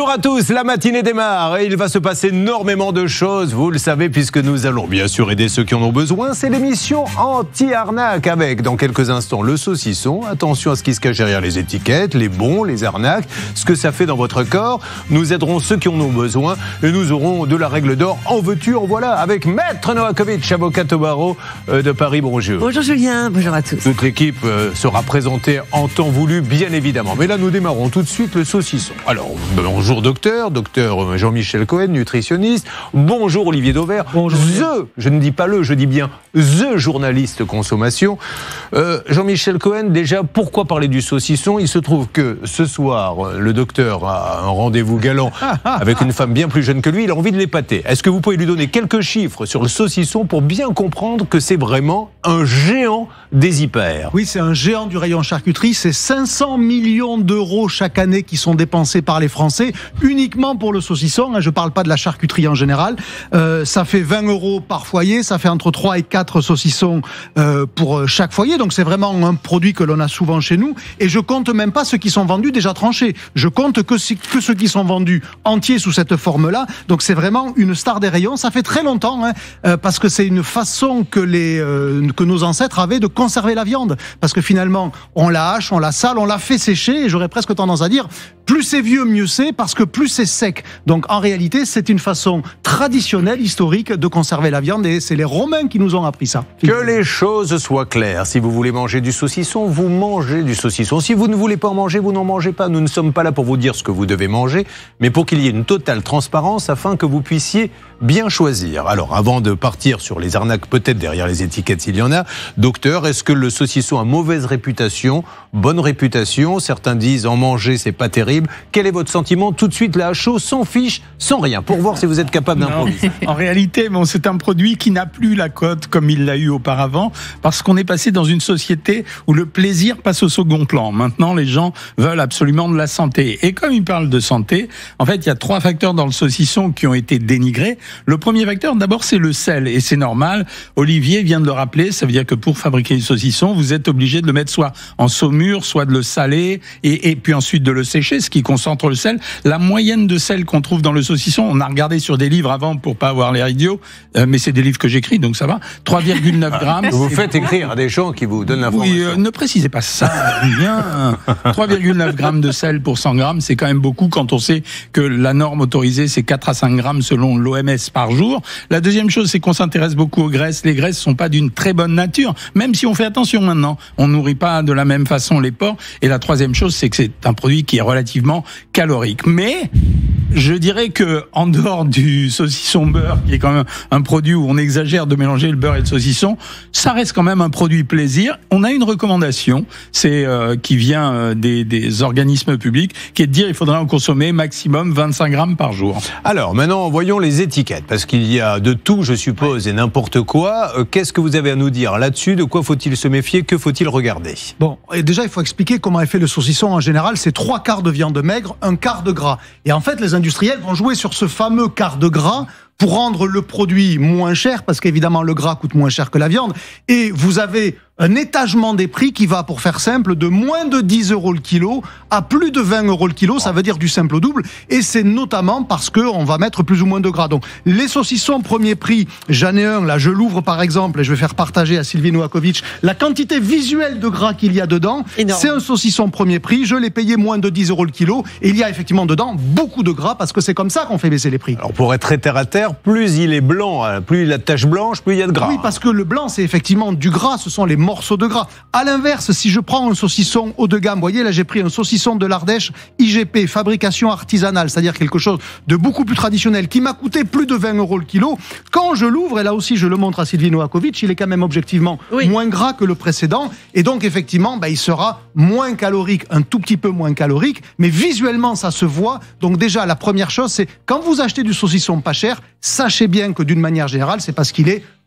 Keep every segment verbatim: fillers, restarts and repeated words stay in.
Bonjour à tous, la matinée démarre et il va se passer énormément de choses, vous le savez, puisque nous allons bien sûr aider ceux qui en ont besoin. C'est l'émission anti-arnaque avec, dans quelques instants, le saucisson. Attention à ce qui se cache derrière les étiquettes, les bons, les arnaques, ce que ça fait dans votre corps. Nous aiderons ceux qui en ont besoin et nous aurons de la règle d'or. En veux-tu, en voilà, avec Maître Novakovic, avocat au barreau de Paris. Bonjour. Bonjour Julien, bonjour à tous. Toute l'équipe sera présentée en temps voulu, bien évidemment. Mais là, nous démarrons tout de suite le saucisson. Alors, bonjour docteur, docteur Jean-Michel Cohen, nutritionniste. Bonjour Olivier Dauvert. Bonjour. The, je ne dis pas le, je dis bien the journaliste consommation. Euh, Jean-Michel Cohen, déjà, pourquoi parler du saucisson? Il se trouve que ce soir, le docteur a un rendez-vous galant avec une femme bien plus jeune que lui. Il a envie de l'épater. Est-ce que vous pouvez lui donner quelques chiffres sur le saucisson pour bien comprendre que c'est vraiment un géant des hyper? Oui, c'est un géant du rayon charcuterie. C'est cinq cents millions d'euros chaque année qui sont dépensés par les Français, uniquement pour le saucisson. Je ne parle pas de la charcuterie en général. Euh, ça fait vingt euros par foyer. Ça fait entre trois et quatre saucissons euh, pour chaque foyer. Donc c'est vraiment un produit que l'on a souvent chez nous. Et je compte même pas ceux qui sont vendus déjà tranchés. Je compte que, que ceux qui sont vendus entiers sous cette forme-là. Donc c'est vraiment une star des rayons. Ça fait très longtemps, hein, euh, parce que c'est une façon que, les, euh, que nos ancêtres avaient de conserver la viande. Parce que finalement, on la hache, on la sale, on la fait sécher. Et j'aurais presque tendance à dire, plus c'est vieux, mieux c'est, parce que plus c'est sec. Donc en réalité, c'est une façon traditionnelle, historique, de conserver la viande, et c'est les Romains qui nous ont appris ça. Que les choses soient claires. Si vous voulez manger du saucisson, vous mangez du saucisson. Si vous ne voulez pas en manger, vous n'en mangez pas. Nous ne sommes pas là pour vous dire ce que vous devez manger, mais pour qu'il y ait une totale transparence afin que vous puissiez bien choisir. Alors, avant de partir sur les arnaques, peut-être derrière les étiquettes s'il y en a, docteur, est-ce que le saucisson a mauvaise réputation, bonne réputation? Certains disent en manger, c'est pas terrible. Quel est votre sentiment tout de suite là à chaud, sans fiche, sans rien, pour voir si vous êtes capable d'improviser? En réalité, bon, c'est un produit qui n'a plus la cote comme il l'a eu auparavant, parce qu'on est passé dans une société où le plaisir passe au second plan. Maintenant, les gens veulent absolument de la santé. Et comme il parle de santé, en fait, il y a trois facteurs dans le saucisson qui ont été dénigrés. Le premier facteur, d'abord, c'est le sel. Et c'est normal. Olivier vient de le rappeler. Ça veut dire que pour fabriquer du saucisson, vous êtes obligé de le mettre soit en saumure, soit de le saler, et, et puis ensuite de le sécher, ce qui concentre le sel. La moyenne de sel qu'on trouve dans le saucisson, on a regardé sur des livres avant pour pas avoir l'air idiot, euh, mais c'est des livres que j'écris, donc ça va. trois virgule neuf grammes. Vous faites écrire à des gens qui vous donnent l'information. Oui, euh, ne précisez pas ça, bien. trois virgule neuf grammes de sel pour cent grammes, c'est quand même beaucoup quand on sait que la norme autorisée, c'est quatre à cinq grammes selon l'O M S par jour. La deuxième chose, c'est qu'on s'intéresse beaucoup aux graisses. Les graisses sont pas d'une très bonne nature, même si on fait attention maintenant. On nourrit pas de la même façon les porcs. Et la troisième chose, c'est que c'est un produit qui est relativement calorique. Mais je dirais que en dehors du saucisson beurre, qui est quand même un produit où on exagère de mélanger le beurre et le saucisson, ça reste quand même un produit plaisir. On a une recommandation, c'est euh, qui vient euh, des, des organismes publics, qui est de dire il faudrait en consommer maximum vingt-cinq grammes par jour. Alors maintenant, voyons les étiquettes, parce qu'il y a de tout, je suppose, et n'importe quoi. Euh, qu'est-ce que vous avez à nous dire là-dessus? De quoi faut-il se méfier? Que faut-il regarder? Bon, et déjà, il faut expliquer comment est fait le saucisson en général. C'est trois quarts de viande maigre, un quart de gras. Et en fait, les industriels vont jouer sur ce fameux quart de gras pour rendre le produit moins cher, parce qu'évidemment, le gras coûte moins cher que la viande. Et vous avez un étagement des prix qui va, pour faire simple, de moins de dix euros le kilo à plus de vingt euros le kilo. Ça veut dire du simple au double. Et c'est notamment parce qu'on va mettre plus ou moins de gras. Donc, les saucissons premier prix, j'en ai un, là, je l'ouvre par exemple, et je vais faire partager à Sylvie Novakovic la quantité visuelle de gras qu'il y a dedans. Énorme. C'est un saucisson premier prix. Je l'ai payé moins de dix euros le kilo. Et il y a effectivement dedans beaucoup de gras, parce que c'est comme ça qu'on fait baisser les prix. Alors, pour être très terre à terre, plus il est blanc, plus il a de tache blanche, plus il y a de gras. Oui, parce que le blanc, c'est effectivement du gras. Ce sont les morceaux de gras. À l'inverse, si je prends un saucisson haut de gamme, vous voyez, là j'ai pris un saucisson de l'Ardèche I G P, fabrication artisanale, c'est-à-dire quelque chose de beaucoup plus traditionnel, qui m'a coûté plus de vingt euros le kilo. Quand je l'ouvre, et là aussi je le montre à Sylvie Novakovic, il est quand même objectivement oui. moins gras que le précédent, et donc effectivement, bah, il sera moins calorique, un tout petit peu moins calorique, mais visuellement ça se voit. Donc déjà, la première chose, c'est quand vous achetez du saucisson pas cher, sachez bien que d'une manière générale, c'est parce qu'il est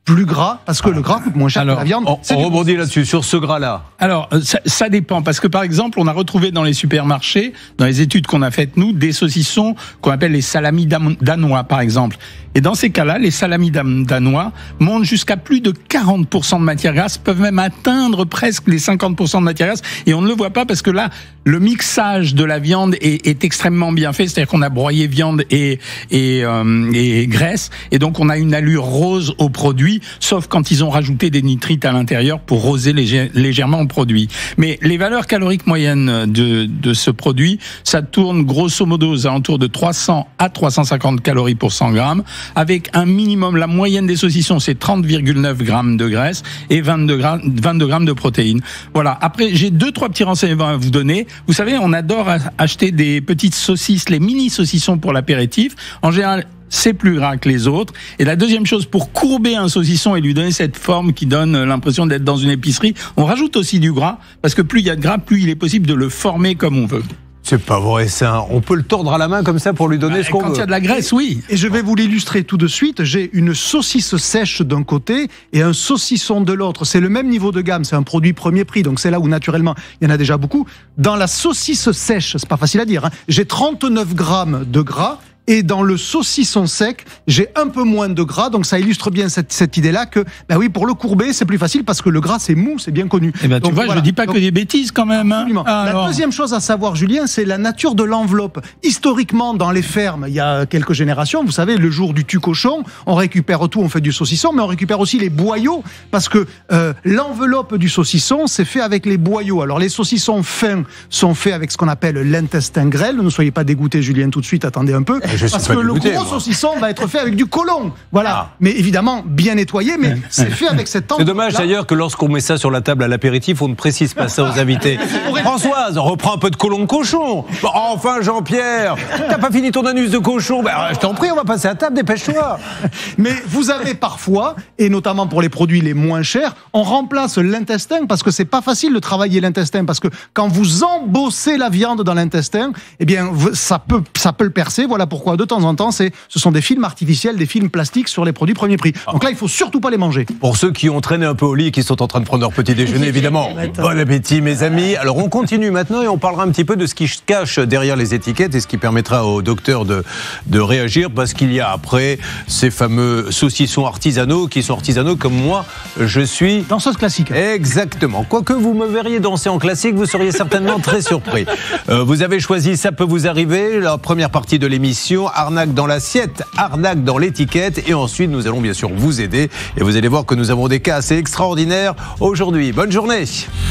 plus gras parce que le gras coûte moins cher Alors, que la viande. On, on rebondit là-dessus, sur ce gras-là. Alors, ça, ça dépend, parce que par exemple, on a retrouvé dans les supermarchés, dans les études qu'on a faites, nous, des saucissons qu'on appelle les salamis danois, par exemple. Et dans ces cas-là, les salamis danois montent jusqu'à plus de quarante pour cent de matière grasse, peuvent même atteindre presque les cinquante pour cent de matière grasse, et on ne le voit pas parce que là, le mixage de la viande est, est extrêmement bien fait, c'est-à-dire qu'on a broyé viande et, et, euh, et graisse, et donc on a une allure rose au produit, sauf quand ils ont rajouté des nitrites à l'intérieur pour roser légère, légèrement le produit. Mais les valeurs caloriques moyennes de, de ce produit, ça tourne grosso modo aux alentours de trois cents à trois cent cinquante calories pour cent grammes, avec un minimum, la moyenne des saucissons, c'est trente virgule neuf grammes de graisse et vingt-deux grammes de protéines. Voilà. Après, j'ai deux, trois petits renseignements à vous donner. Vous savez, on adore acheter des petites saucisses, les mini saucissons pour l'apéritif. En général, c'est plus gras que les autres. Et la deuxième chose, pour courber un saucisson et lui donner cette forme qui donne l'impression d'être dans une épicerie, on rajoute aussi du gras, parce que plus il y a de gras, plus il est possible de le former comme on veut. C'est pas vrai ça. On peut le tordre à la main comme ça pour lui donner bah, ce qu'on veut. Quand il y a de la graisse, oui. Et je vais vous l'illustrer tout de suite. J'ai une saucisse sèche d'un côté et un saucisson de l'autre. C'est le même niveau de gamme. C'est un produit premier prix. Donc c'est là où naturellement il y en a déjà beaucoup. Dans la saucisse sèche, c'est pas facile à dire, hein, j'ai trente-neuf grammes de gras. Et dans le saucisson sec, j'ai un peu moins de gras, donc ça illustre bien cette, cette idée-là que, ben oui, pour le courber, c'est plus facile parce que le gras, c'est mou, c'est bien connu. Eh ben, tu donc, vois, voilà. je dis pas donc, que des bêtises quand même. Hein. Ah, la alors. deuxième chose à savoir, Julien, c'est la nature de l'enveloppe. Historiquement, dans les fermes, il y a quelques générations, vous savez, le jour du tue-cochon, on récupère tout, on fait du saucisson, mais on récupère aussi les boyaux, parce que euh, l'enveloppe du saucisson, c'est fait avec les boyaux. Alors, les saucissons fins sont faits avec ce qu'on appelle l'intestin grêle. Ne soyez pas dégoûté, Julien, tout de suite, attendez un peu. Je parce suis que pas le dégoûté. gros saucisson va être fait avec du côlon. Voilà. Ah. Mais évidemment, bien nettoyé, mais c'est fait avec cette C'est dommage d'ailleurs que lorsqu'on met ça sur la table à l'apéritif, on ne précise pas ça aux invités. Françoise, reprends un peu de côlon de cochon. Bon, enfin, Jean-Pierre, t'as pas fini ton anus de cochon. Ben, je t'en prie, on va passer à table, dépêche-toi. Mais vous avez parfois, et notamment pour les produits les moins chers, on remplace l'intestin parce que c'est pas facile de travailler l'intestin, parce que quand vous embossez la viande dans l'intestin, eh bien, ça peut, ça peut le percer. Voilà pourquoi, de temps en temps, c'est, ce sont des films artificiels, des films plastiques sur les produits premier prix. Donc là, il faut surtout pas les manger. Pour ceux qui ont traîné un peu au lit et qui sont en train de prendre leur petit déjeuner, évidemment, bon appétit, mes amis. Alors, on continue maintenant et on parlera un petit peu de ce qui se cache derrière les étiquettes et ce qui permettra au docteur de, de réagir, parce qu'il y a après ces fameux saucissons artisanaux qui sont artisanaux comme moi, je suis... Danseuse classique. Exactement. Quoique vous me verriez danser en classique, vous seriez certainement très surpris. Euh, vous avez choisi Ça peut vous arriver, la première partie de l'émission, arnaque dans l'assiette, arnaque dans l'étiquette, et ensuite nous allons bien sûr vous aider et vous allez voir que nous avons des cas assez extraordinaires aujourd'hui. Bonne journée.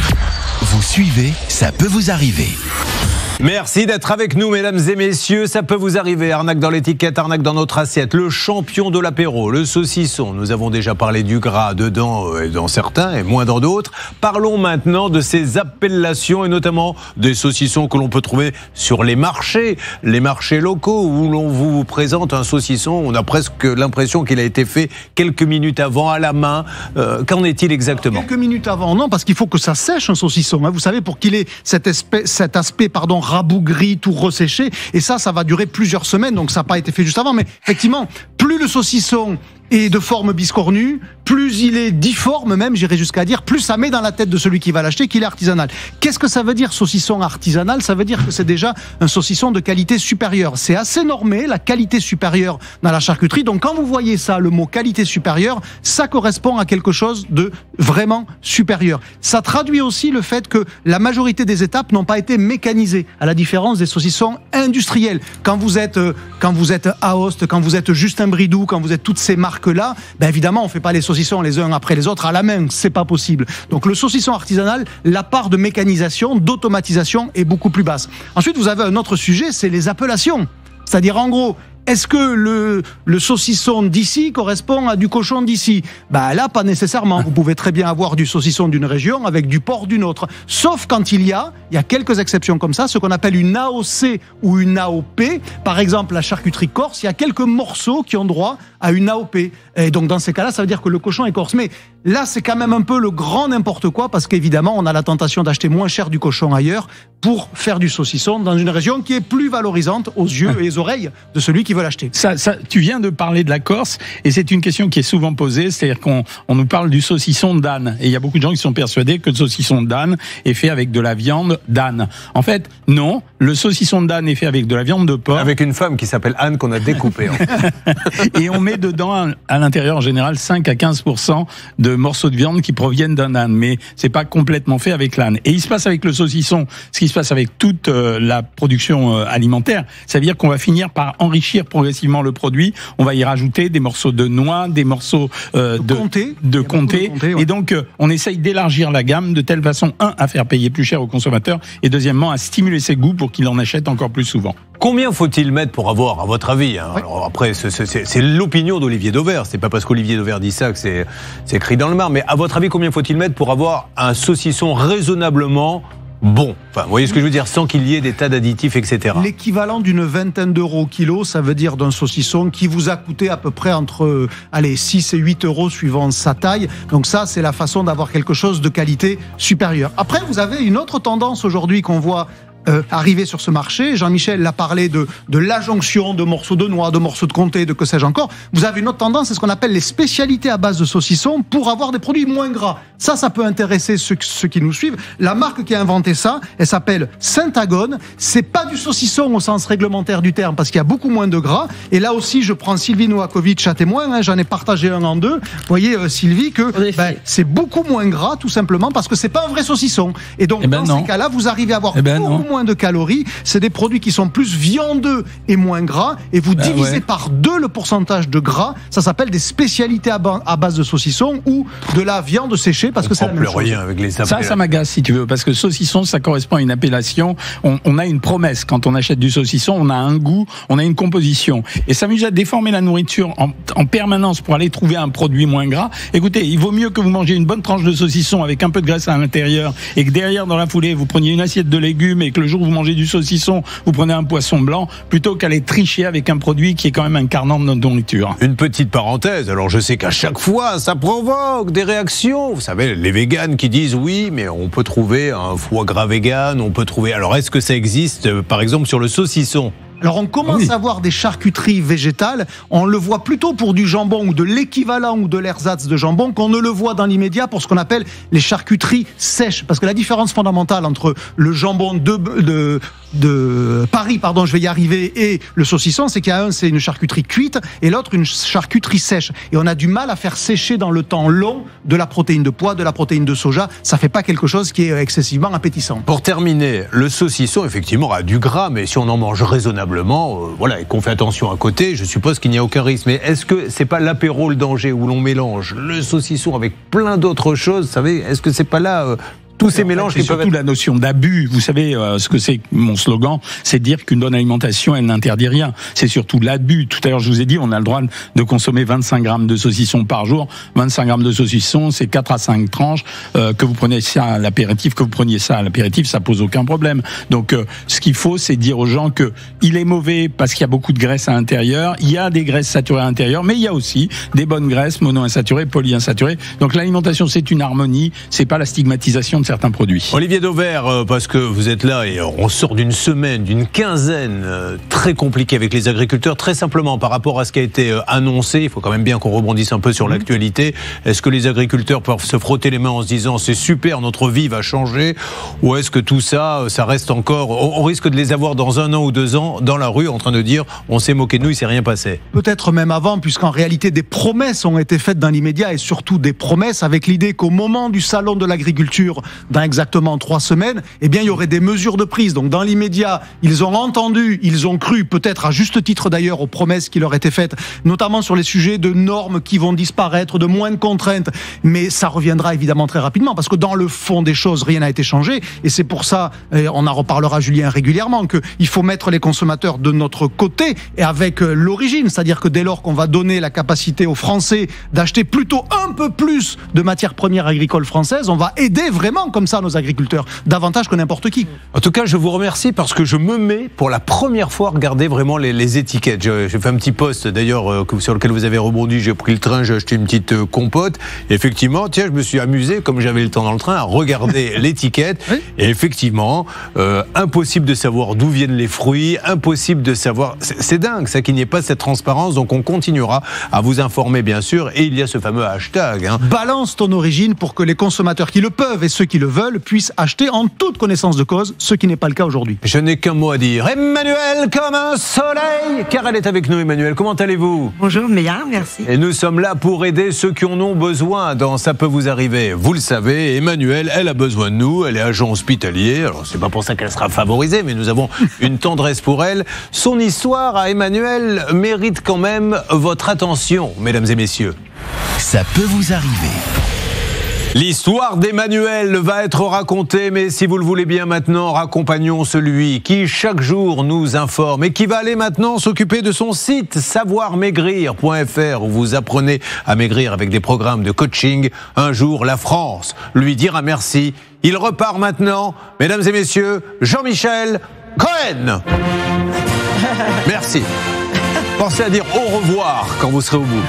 Vous suivez, ça peut vous arriver. Merci d'être avec nous, mesdames et messieurs. Ça peut vous arriver. Arnaque dans l'étiquette, arnaque dans notre assiette. Le champion de l'apéro, le saucisson. Nous avons déjà parlé du gras dedans, dans certains et moins dans d'autres. Parlons maintenant de ces appellations et notamment des saucissons que l'on peut trouver sur les marchés, les marchés locaux où l'on vous présente un saucisson. On a presque l'impression qu'il a été fait quelques minutes avant à la main. Euh, qu'en est-il exactement ? Quelques minutes avant, non, parce qu'il faut que ça sèche un saucisson. Hein. Vous savez, pour qu'il ait cet aspect, cet aspect, pardon, rabougri, tout resséché, et ça, ça va durer plusieurs semaines, donc ça n'a pas été fait juste avant, mais effectivement, plus le saucisson est de forme biscornue, plus il est difforme même, j'irais jusqu'à dire, plus ça met dans la tête de celui qui va l'acheter qu'il est artisanal. Qu'est-ce que ça veut dire saucisson artisanal ? Ça veut dire que c'est déjà un saucisson de qualité supérieure. C'est assez normé, la qualité supérieure dans la charcuterie, donc quand vous voyez ça, le mot qualité supérieure, ça correspond à quelque chose de vraiment supérieur. Ça traduit aussi le fait que la majorité des étapes n'ont pas été mécanisées, à la différence des saucissons industriels. Quand vous êtes, quand vous êtes Aoste, quand vous êtes Justin Bridou, quand vous êtes toutes ces marques là, ben évidemment, on fait pas les saucissons les uns après les autres à la main, c'est pas possible. Donc le saucisson artisanal, la part de mécanisation, d'automatisation est beaucoup plus basse. Ensuite, vous avez un autre sujet, c'est les appellations. C'est-à-dire, en gros, est-ce que le, le saucisson d'ici correspond à du cochon d'ici ? Ben là, pas nécessairement. Vous pouvez très bien avoir du saucisson d'une région avec du porc d'une autre. Sauf quand il y a, il y a quelques exceptions comme ça, ce qu'on appelle une A O C ou une A O P. Par exemple, la charcuterie corse, il y a quelques morceaux qui ont droit à une A O P. Et donc dans ces cas-là, ça veut dire que le cochon est corse. Mais là, c'est quand même un peu le grand n'importe quoi, parce qu'évidemment, on a la tentation d'acheter moins cher du cochon ailleurs pour faire du saucisson dans une région qui est plus valorisante aux yeux et aux oreilles de celui qui veut l'acheter. Ça, ça, tu viens de parler de la Corse, et c'est une question qui est souvent posée, c'est-à-dire qu'on on nous parle du saucisson d'âne, et il y a beaucoup de gens qui sont persuadés que le saucisson d'âne est fait avec de la viande d'âne. En fait, non, le saucisson d'âne est fait avec de la viande de porc. Avec une femme qui s'appelle Anne qu'on a découpée. En fait. Et on met dedans, à l'intérieur en général, cinq à quinze pour cent de morceaux de viande qui proviennent d'un âne, mais c'est pas complètement fait avec l'âne. Et il se passe avec le saucisson ce qui se passe avec toute euh, la production euh, alimentaire, ça veut dire qu'on va finir par enrichir progressivement le produit, on va y rajouter des morceaux de noix, des morceaux euh, de, de comté, de comté, de comté ouais. Et donc euh, on essaye d'élargir la gamme de telle façon, un, à faire payer plus cher aux consommateurs, et deuxièmement, à stimuler ses goûts pour qu'il en achète encore plus souvent. Combien faut-il mettre pour avoir, à votre avis, hein, oui. Alors après, c'est, c'est, c'est l'opinion d'Olivier Dauvert, c'est pas parce qu'Olivier Dauvert dit ça que c'est, c'est écrit dans le marbre, mais à votre avis, combien faut-il mettre pour avoir un saucisson raisonnablement bon? Enfin, vous voyez ce que je veux dire, sans qu'il y ait des tas d'additifs, et cetera. L'équivalent d'une vingtaine d'euros au kilo, ça veut dire d'un saucisson qui vous a coûté à peu près entre allez, six et huit euros suivant sa taille. Donc ça, c'est la façon d'avoir quelque chose de qualité supérieure. Après, vous avez une autre tendance aujourd'hui qu'on voit Euh, arrivé sur ce marché. Jean-Michel l'a parlé de, de l'adjonction de morceaux de noix, de morceaux de comté, de que sais-je encore. Vous avez une autre tendance, c'est ce qu'on appelle les spécialités à base de saucisson pour avoir des produits moins gras. Ça, ça peut intéresser ceux, ceux qui nous suivent. La marque qui a inventé ça, elle s'appelle Saint-Agone. C'est pas du saucisson au sens réglementaire du terme, parce qu'il y a beaucoup moins de gras. Et là aussi, je prends Sylvie Novakovic à témoin, hein, j'en ai partagé un en deux. Vous voyez, euh, Sylvie, que ben, c'est beaucoup moins gras, tout simplement, parce que c'est pas un vrai saucisson. Et donc, eh ben dans non. ces cas-là, vous arrivez à avoir eh ben beaucoup non. moins de calories, c'est des produits qui sont plus viandeux et moins gras, et vous divisez ah ouais. par deux le pourcentage de gras. Ça s'appelle des spécialités à, ba- à base de saucisson ou de la viande séchée, parce on que c'est la même chose. Rien avec les ça, ça m'agace si tu veux, parce que saucisson, ça correspond à une appellation. On, on a une promesse quand on achète du saucisson, on a un goût, on a une composition, et s'amuser à déformer la nourriture en, en permanence pour aller trouver un produit moins gras. Écoutez, il vaut mieux que vous mangez une bonne tranche de saucisson avec un peu de graisse à l'intérieur, et que derrière, dans la foulée, vous preniez une assiette de légumes, et que le jour où vous mangez du saucisson, vous prenez un poisson blanc, plutôt qu'aller tricher avec un produit qui est quand même incarnant de notre nourriture. Une petite parenthèse, alors je sais qu'à chaque fois, ça provoque des réactions. Vous savez, les véganes qui disent oui, mais on peut trouver un foie gras vegan, on peut trouver... Alors est-ce que ça existe, par exemple, sur le saucisson ? Alors on commence oui. à voir des charcuteries végétales, on le voit plutôt pour du jambon ou de l'équivalent ou de l'ersatz de jambon qu'on ne le voit dans l'immédiat pour ce qu'on appelle les charcuteries sèches. Parce que la différence fondamentale entre le jambon de, de, de Paris, pardon, je vais y arriver, et le saucisson, c'est qu'il y a un, c'est une charcuterie cuite, et l'autre, une charcuterie sèche. Et on a du mal à faire sécher dans le temps long de la protéine de pois, de la protéine de soja. Ça fait pas quelque chose qui est excessivement appétissant. Pour terminer, le saucisson, effectivement, a du gras, mais si on en mange raisonnablement, Euh, voilà, et qu'on fait attention à côté, je suppose qu'il n'y a aucun risque. Mais est-ce que c'est pas l'apéro le danger où l'on mélange le saucisson avec plein d'autres choses, vous savez, est-ce que c'est pas là euh, tous ces mélanges qui peuvent surtout être... la notion d'abus. Vous savez euh, ce que c'est mon slogan, c'est de dire qu'une bonne alimentation, elle n'interdit rien. C'est surtout l'abus. Tout à l'heure, je vous ai dit, on a le droit de consommer vingt-cinq grammes de saucisson par jour. vingt-cinq grammes de saucisson, c'est quatre à cinq tranches. Euh, que vous preniez ça à l'apéritif, que vous preniez ça à l'apéritif, ça pose aucun problème. Donc, euh, ce qu'il faut, c'est dire aux gens que il est mauvais parce qu'il y a beaucoup de graisse à l'intérieur. Il y a des graisses saturées à l'intérieur, mais il y a aussi des bonnes graisses monoinsaturées, polyinsaturées. Donc, l'alimentation, c'est une harmonie. C'est pas la stigmatisation de certains produits. Olivier Dauvert, parce que vous êtes là et on sort d'une semaine, d'une quinzaine très compliquée avec les agriculteurs, très simplement par rapport à ce qui a été annoncé, il faut quand même bien qu'on rebondisse un peu sur mmh. l'actualité. Est-ce que les agriculteurs peuvent se frotter les mains en se disant c'est super, notre vie va changer, ou est-ce que tout ça, ça reste encore, on risque de les avoir dans un an ou deux ans dans la rue en train de dire on s'est moqué de nous, il s'est rien passé? Peut-être même avant, puisqu'en réalité des promesses ont été faites dans l'immédiat, et surtout des promesses avec l'idée qu'au moment du salon de l'agriculture, dans exactement trois semaines, eh bien, il y aurait des mesures de prise. Donc, dans l'immédiat, ils ont entendu, ils ont cru, peut-être à juste titre d'ailleurs, aux promesses qui leur étaient faites, notamment sur les sujets de normes qui vont disparaître, de moins de contraintes. Mais ça reviendra évidemment très rapidement, parce que dans le fond des choses, rien n'a été changé. Et c'est pour ça, et on en reparlera, Julien, régulièrement, qu'il faut mettre les consommateurs de notre côté et avec l'origine. C'est-à-dire que dès lors qu'on va donner la capacité aux Français d'acheter plutôt un peu plus de matières premières agricoles françaises, on va aider vraiment vraiment comme ça, nos agriculteurs, davantage que n'importe qui. En tout cas, je vous remercie parce que je me mets pour la première fois à regarder vraiment les, les étiquettes. J'ai fait un petit post d'ailleurs euh, sur lequel vous avez rebondi. J'ai pris le train, j'ai acheté une petite euh, compote. Et effectivement, tiens, je me suis amusé, comme j'avais le temps dans le train, à regarder l'étiquette. Oui. Et effectivement, euh, impossible de savoir d'où viennent les fruits, impossible de savoir. C'est, c'est dingue, ça, qu'il n'y ait pas cette transparence. Donc on continuera à vous informer, bien sûr. Et il y a ce fameux hashtag. Hein. Balance ton origine pour que les consommateurs qui le peuvent et ceux qui le veulent puissent acheter en toute connaissance de cause, ce qui n'est pas le cas aujourd'hui. Je n'ai qu'un mot à dire. Emmanuel comme un soleil, car elle est avec nous. Emmanuel, comment allez-vous? Bonjour, bien, merci. Et nous sommes là pour aider ceux qui en ont besoin dans Ça peut vous arriver. Vous le savez, Emmanuel, elle a besoin de nous, elle est agent hospitalier, alors c'est pas pour ça qu'elle sera favorisée, mais nous avons une tendresse pour elle. Son histoire à Emmanuel mérite quand même votre attention, mesdames et messieurs. Ça peut vous arriver. L'histoire d'Emmanuel va être racontée, mais si vous le voulez bien maintenant, raccompagnons celui qui chaque jour nous informe et qui va aller maintenant s'occuper de son site savoir maigrir point f r où vous apprenez à maigrir avec des programmes de coaching. Un jour, la France lui dira merci. Il repart maintenant, mesdames et messieurs, Jean-Michel Cohen. Merci. Pensez à dire au revoir quand vous serez au bout.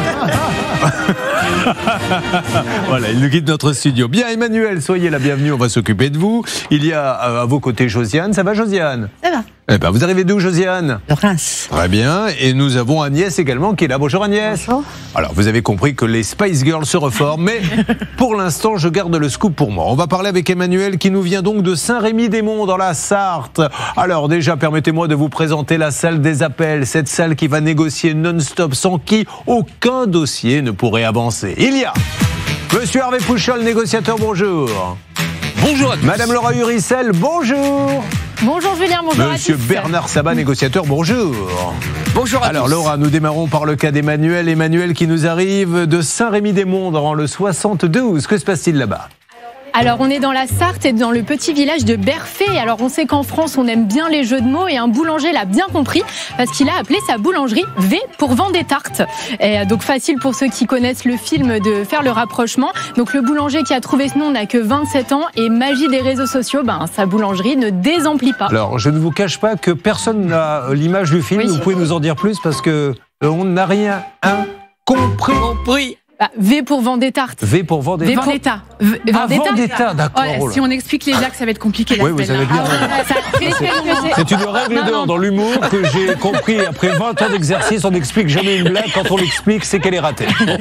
Voilà, il nous quitte notre studio. Bien, Emmanuel, soyez la bienvenue, on va s'occuper de vous. Il y a à vos côtés Josiane. Ça va, Josiane? Ça va. Eh ben, vous arrivez d'où, Josiane? De Reims. Très bien. Et nous avons Agnès également qui est là. Bonjour Agnès. Bonjour. Alors, vous avez compris que les Spice Girls se reforment, mais pour l'instant, je garde le scoop pour moi. On va parler avec Emmanuel qui nous vient donc de Saint-Rémy-des-Monts dans la Sarthe. Alors déjà, permettez-moi de vous présenter la salle des appels, cette salle qui va négocier non-stop, sans qui aucun dossier ne pourrait avancer. Il y a Monsieur Hervé Pouchol, négociateur, bonjour. Bonjour à tous. Madame Laura Uricel, bonjour. Bonjour Julien, bonjour Monsieur à tous. Bernard Sabat, négociateur, bonjour. Bonjour à Alors tous. Laura, nous démarrons par le cas d'Emmanuel. Emmanuel qui nous arrive de Saint-Rémy-des-Monts dans le soixante-douze. Que se passe-t-il là-bas? Alors on est dans la Sarthe et dans le petit village de Berfay. Alors on sait qu'en France on aime bien les jeux de mots et un boulanger l'a bien compris parce qu'il a appelé sa boulangerie V pour vendre des tartes. Et donc facile pour ceux qui connaissent le film de faire le rapprochement. Donc le boulanger qui a trouvé ce nom n'a que vingt-sept ans et magie des réseaux sociaux, ben, sa boulangerie ne désemplit pas. Alors je ne vous cache pas que personne n'a l'image du film. Oui. Vous pouvez nous en dire plus parce que on n'a rien hein, compris. Compris. Bah, V pour vendre des tartes. V pour vendre des tartes. Vendetta. V- Ah, Vendetta. Vendetta, d'accord. Ouais, Oh là. si on explique les blagues, ça va être compliqué la Oui, vous semaine, avez là. bien Ah, raison. ça a très, très longtemps. C'est une règle d'or dans l'humour que j'ai compris après vingt ans d'exercice. On n'explique jamais une blague. Quand on l'explique, c'est qu'elle est ratée.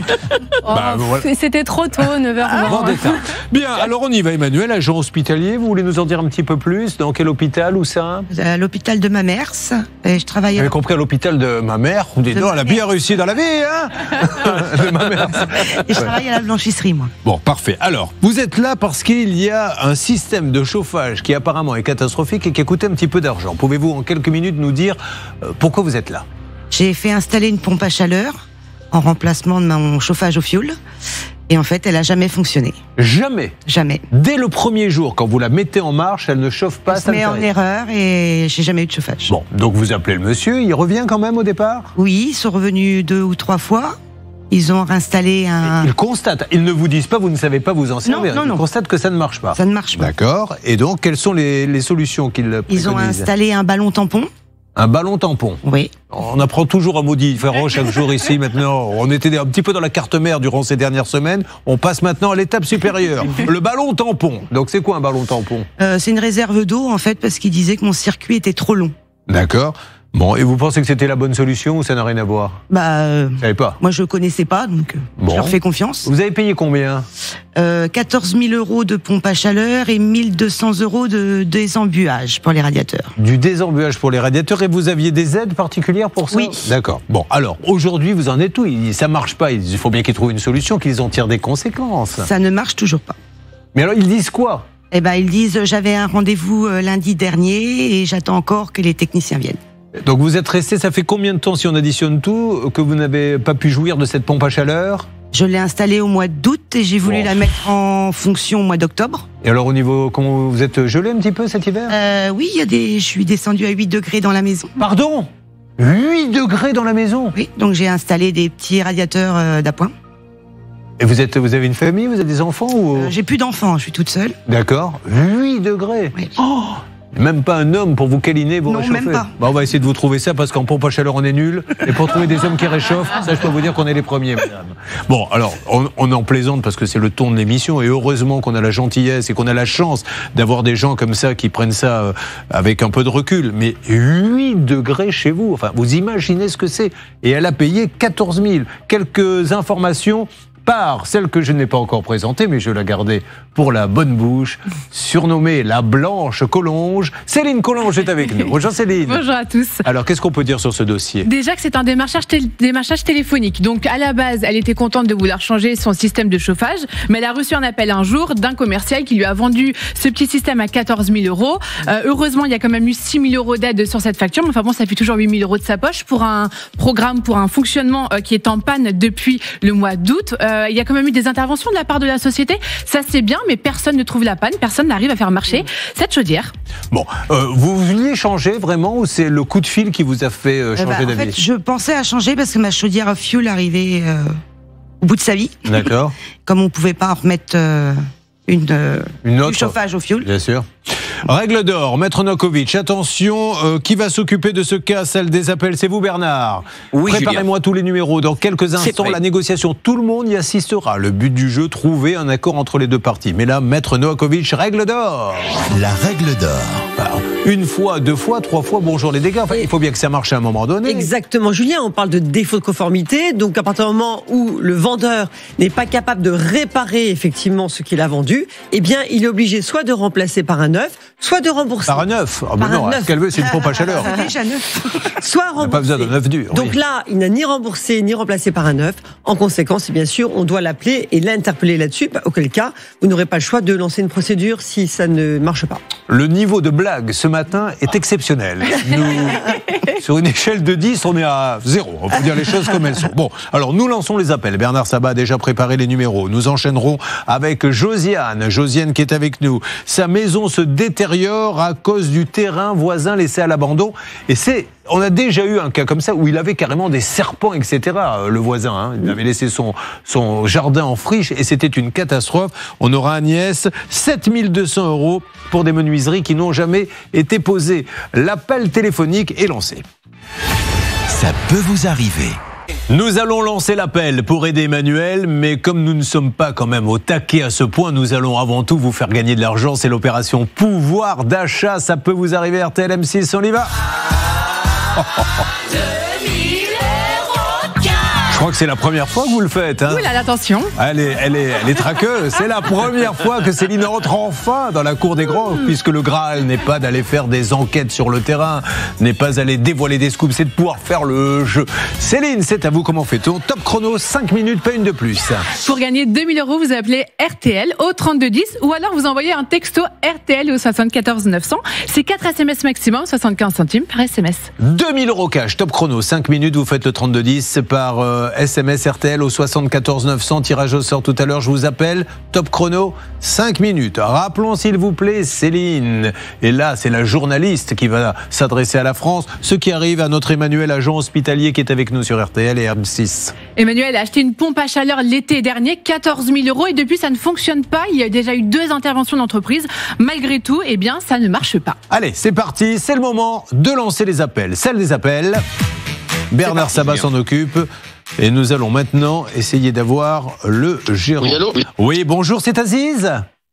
Oh, Bah, voilà. C'était trop tôt, neuf heures vingt. Vendetta. Bien, alors on y va, Emmanuel, agent hospitalier. Vous voulez nous en dire un petit peu plus? Dans quel hôpital, où ça? À l'hôpital de Mamers. Et je travaille Vous à... avez compris, à l'hôpital de ma mère. Ou des De non, ma elle a mère. bien réussi dans la vie, hein? De ma mère. et je travaille à la blanchisserie, moi. Bon, parfait. Alors, vous êtes là parce qu'il y a un système de chauffage qui apparemment est catastrophique et qui a coûté un petit peu d'argent. Pouvez-vous en quelques minutes nous dire euh, pourquoi vous êtes là? J'ai fait installer une pompe à chaleur en remplacement de mon chauffage au fioul. Et en fait, elle a jamais fonctionné. Jamais. Jamais. Dès le premier jour, quand vous la mettez en marche, elle ne chauffe pas. Je ça me ne mets fait en rien. erreur et j'ai jamais eu de chauffage. Bon, donc vous appelez le monsieur, il revient quand même au départ? Oui, ils sont revenus deux ou trois fois. Ils ont réinstallé un... Ils constatent, ils ne vous disent pas, vous ne savez pas vous en servir. non, Ils non. constatent que ça ne marche pas. Ça ne marche pas. D'accord. Et donc, quelles sont les, les solutions qu'ils Ils ont préconisent? installé un ballon tampon. Un ballon tampon. Oui. On apprend toujours un mot différent chaque jour ici maintenant. On était un petit peu dans la carte mère durant ces dernières semaines. On passe maintenant à l'étape supérieure. Le ballon tampon. Donc c'est quoi un ballon tampon? Euh, c'est une réserve d'eau, en fait, parce qu'ils disaient que mon circuit était trop long. D'accord. Bon, et vous pensez que c'était la bonne solution ou ça n'a rien à voir? Bah, euh, Vous savez pas. moi, je connaissais pas, donc euh, Bon. je leur fais confiance. Vous avez payé combien? Euh, quatorze mille euros de pompe à chaleur et mille deux cents euros de désembuage pour les radiateurs. Du désembuage pour les radiateurs et vous aviez des aides particulières pour ça? Oui. D'accord. Bon, alors aujourd'hui, vous en êtes où? Il- Ça marche pas. Il faut bien qu'ils trouvent une solution, qu'ils en tirent des conséquences. Ça ne marche toujours pas. Mais alors, ils disent quoi? Eh ben, ils disent, j'avais un rendez-vous euh, lundi dernier et j'attends encore que les techniciens viennent. Donc vous êtes resté, ça fait combien de temps, si on additionne tout, que vous n'avez pas pu jouir de cette pompe à chaleur? Je l'ai installée au mois d'août et j'ai voulu Bon. la mettre en fonction au mois d'octobre. Et alors au niveau, comment vous êtes gelé un petit peu cet hiver? Euh, oui, il y a des, je suis descendue à huit degrés dans la maison. Pardon? huit degrés dans la maison? Oui, donc j'ai installé des petits radiateurs euh, d'appoint. Et vous, êtes, vous avez une famille, vous avez des enfants ou... Euh, j'ai plus d'enfants, je suis toute seule. D'accord. huit degrés. Oui. Oh, même pas un homme pour vous câliner, vous Non, réchauffer. même pas. Bah, on va essayer de vous trouver ça parce qu'en pompe à chaleur, on est nul. Et pour trouver des hommes qui réchauffent, ça, je peux vous dire qu'on est les premiers, madame. Bon, alors, on, on en plaisante parce que c'est le ton de l'émission. Et heureusement qu'on a la gentillesse et qu'on a la chance d'avoir des gens comme ça qui prennent ça euh, avec un peu de recul. Mais huit degrés chez vous, enfin, vous imaginez ce que c'est. Et elle a payé quatorze mille. Quelques informations par celle que je n'ai pas encore présentée, mais je la gardais pour la bonne bouche, surnommée la Blanche Collonges. Céline Collonges est avec nous. Bonjour Céline. Bonjour à tous. Alors, qu'est-ce qu'on peut dire sur ce dossier ? Déjà que c'est un démarchage, tél- démarchage téléphonique. Donc, à la base, elle était contente de vouloir changer son système de chauffage, mais elle a reçu un appel un jour d'un commercial qui lui a vendu ce petit système à quatorze mille euros. Euh, heureusement, il y a quand même eu six mille euros d'aide sur cette facture, mais enfin bon, ça fait toujours huit mille euros de sa poche pour un programme, pour un fonctionnement euh, qui est en panne depuis le mois d'août. Euh, il y a quand même eu des interventions de la part de la société. Ça, c'est bien, mais personne ne trouve la panne, personne n'arrive à faire marcher cette chaudière. Bon, euh, vous vouliez changer vraiment ou c'est le coup de fil qui vous a fait euh, Euh, changer bah, en d'avis ? fait, je pensais à changer parce que ma chaudière à fioul arrivait euh, au bout de sa vie. D'accord. Comme on pouvait pas remettre euh, une, euh, Une autre du chauffage au fioul. Bien sûr. Règle d'or, Maître Novakovic, attention, euh, qui va s'occuper de ce cas, celle des appels ? C'est vous Bernard. Oui, Préparez-moi tous les numéros. Dans quelques instants, prêt. la négociation, tout le monde y assistera. Le but du jeu, trouver un accord entre les deux parties. Mais là, Maître Novakovic, règle d'or. La règle d'or. Alors, une fois, deux fois, trois fois, bonjour les dégâts. Enfin, il faut bien que ça marche à un moment donné. Exactement, Julien, on parle de défaut de conformité. Donc, à partir du moment où le vendeur n'est pas capable de réparer effectivement ce qu'il a vendu, eh bien, il est obligé soit de remplacer par un neuf, soit de rembourser. Par un neuf. Ah, Par ben non, un neuf. ce qu'elle veut, c'est une pompe à chaleur. C'est déjà neuf. Soit On n'a rembourser. pas besoin d'un neuf dur. Donc oui. là, il n'a ni remboursé ni remplacé par un neuf. En conséquence, bien sûr, on doit l'appeler et l'interpeller là-dessus. Bah, auquel cas, vous n'aurez pas le choix de lancer une procédure si ça ne marche pas. Le niveau de blague ce matin est exceptionnel. Nous, sur une échelle de dix, on est à zéro. On peut dire les choses comme elles sont. Bon, alors nous lançons les appels. Bernard Sabat a déjà préparé les numéros. Nous enchaînerons avec Josiane. Josiane qui est avec nous. Sa maison se détériore à cause du terrain voisin laissé à l'abandon. Et c'est... On a déjà eu un cas comme ça où il avait carrément des serpents, et cetera. Le voisin, hein. Il avait laissé son, son jardin en friche et c'était une catastrophe. On aura Agnès, sept mille deux cents euros pour des menuiseries qui n'ont jamais été posées. L'appel téléphonique est lancé. Ça peut vous arriver. Nous allons lancer l'appel pour aider Emmanuel, mais comme nous ne sommes pas quand même au taquet à ce point, nous allons avant tout vous faire gagner de l'argent. C'est l'opération pouvoir d'achat. Ça peut vous arriver, R T L M six, on y va. Je crois que c'est la première fois que vous le faites. Hein. Oui, là, attention. Elle est, elle est, elle est traqueuse. C'est la première fois que Céline rentre enfin dans la cour des grands, puisque le Graal n'est pas d'aller faire des enquêtes sur le terrain, n'est pas d'aller dévoiler des scoops, c'est de pouvoir faire le jeu. Céline, c'est à vous. Comment fait-on ? Top chrono, cinq minutes, pas une de plus. Pour gagner deux mille euros, vous appelez R T L au trente-deux dix ou alors vous envoyez un texto R T L au soixante-quatorze neuf cents. C'est quatre S M S maximum, soixante-quinze centimes par S M S. deux mille euros cash, top chrono, cinq minutes, vous faites le trente-deux dix par euh, S M S R T L au soixante-quatorze neuf cents, tirage au sort tout à l'heure, je vous appelle, top chrono, cinq minutes. Rappelons s'il vous plaît Céline, et là c'est la journaliste qui va s'adresser à la France, ce qui arrive à notre Emmanuel, agent hospitalier qui est avec nous sur R T L et R M six. Emmanuel a acheté une pompe à chaleur l'été dernier, quatorze mille euros, et depuis ça ne fonctionne pas. Il y a déjà eu deux interventions d'entreprise. Malgré tout, eh bien, ça ne marche pas. Allez, c'est parti, c'est le moment de lancer les appels. Celle des appels, Bernard Sabat s'en occupe. Et nous allons maintenant essayer d'avoir le gérant. Oui, allô ? Oui, bonjour, c'est Aziz ?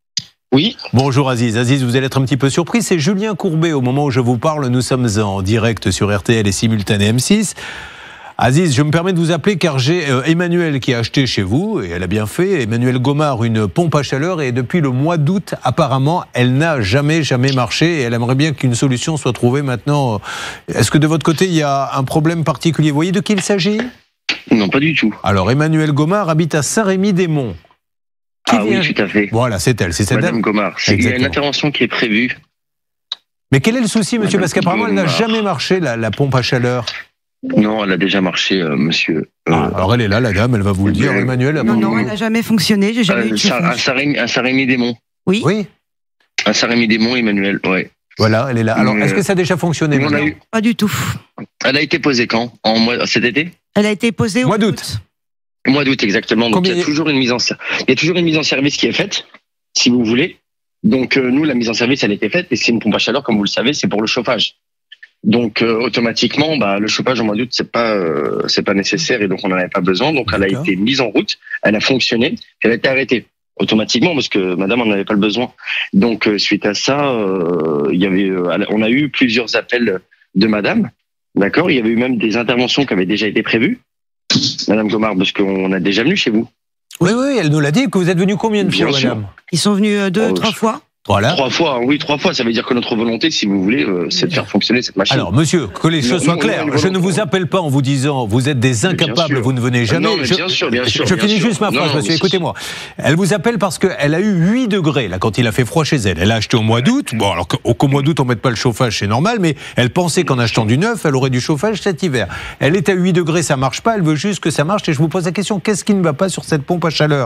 Oui. Bonjour Aziz. Aziz, vous allez être un petit peu surpris, c'est Julien Courbet. Au moment où je vous parle, nous sommes en direct sur R T L et simultané M six. Aziz, je me permets de vous appeler car j'ai euh, Emmanuel qui a acheté chez vous, et elle a bien fait, Emmanuel Gomard, une pompe à chaleur, et depuis le mois d'août, apparemment, elle n'a jamais, jamais marché, et elle aimerait bien qu'une solution soit trouvée maintenant. Est-ce que de votre côté, il y a un problème particulier ? Vous voyez de qui il s'agit ? Non, pas du tout. Alors, Emmanuel Gomard habite à Saint-Rémy-des-Monts. Qui Ah vient... oui, tout à fait. Voilà, c'est elle, c'est cette Madame dame. Gomard. C'est- Il y a une Exactement. intervention qui est prévue. Mais quel est le souci, monsieur ? Madame Parce qu'apparemment, elle n'a Gomard. jamais marché, la, la pompe à chaleur. Non, elle a déjà marché, euh, monsieur. Euh, Ah, alors, elle est là, la dame, elle va vous le dire. Euh, Emmanuel, Non, non, apparemment- elle n'a jamais fonctionné. J'ai jamais eu euh, de Sa- un chauffage. Saint-Rémy- un Saint-Rémy-des-Monts. Oui. Oui, Un Saint-Rémy-des-Monts, Emmanuel, ouais. voilà, elle est là. Alors, Euh, est-ce que ça a déjà fonctionné On a maintenant eu... Pas du tout. Elle a été posée quand ? En mois... Cet été ? Elle a été posée au Mois d'août. Mois d'août, exactement. Donc, Combien il y a toujours une mise en, il y a toujours une mise en service qui est faite, si vous voulez. Donc, euh, nous, la mise en service, elle a été faite, et c'est une pompe à chaleur, comme vous le savez, c'est pour le chauffage. Donc, euh, automatiquement, bah, le chauffage au mois d'août, c'est pas, euh, c'est pas nécessaire, et donc on n'en avait pas besoin. Donc, elle a D'accord. été mise en route, elle a fonctionné, elle a été arrêtée automatiquement parce que madame en avait pas le besoin. Donc, euh, suite à ça, euh, il y avait, euh, on a eu plusieurs appels de madame. D'accord, il y avait eu même des interventions qui avaient déjà été prévues. Madame Gomard, parce qu'on a déjà venu chez vous. Oui, oui, elle nous l'a dit, que vous êtes venu combien de Bien fois, sûr. madame? Ils sont venus euh, deux, Oh, trois je- fois. Voilà. Trois fois, oui, trois fois. Ça veut dire que notre volonté, si vous voulez, euh, c'est de faire fonctionner cette machine. Alors, monsieur, que les choses Non, soient non, claires, non, je non, ne non. vous appelle pas en vous disant vous êtes des Mais bien incapables, sûr. vous ne venez jamais. Non, mais je, bien sûr, bien sûr, Je bien finis sûr. juste ma Non, phrase, non, monsieur, mais écoutez-moi. Elle vous appelle parce qu'elle a eu huit degrés, là, quand il a fait froid chez elle. Elle a acheté au mois d'août. Bon, alors qu'au qu'au mois d'août, on ne mette pas le chauffage, c'est normal, mais elle pensait qu'en achetant du neuf, elle aurait du chauffage cet hiver. Elle est à huit degrés, ça marche pas, elle veut juste que ça marche. Et je vous pose la question, qu'est-ce qui ne va pas sur cette pompe à chaleur?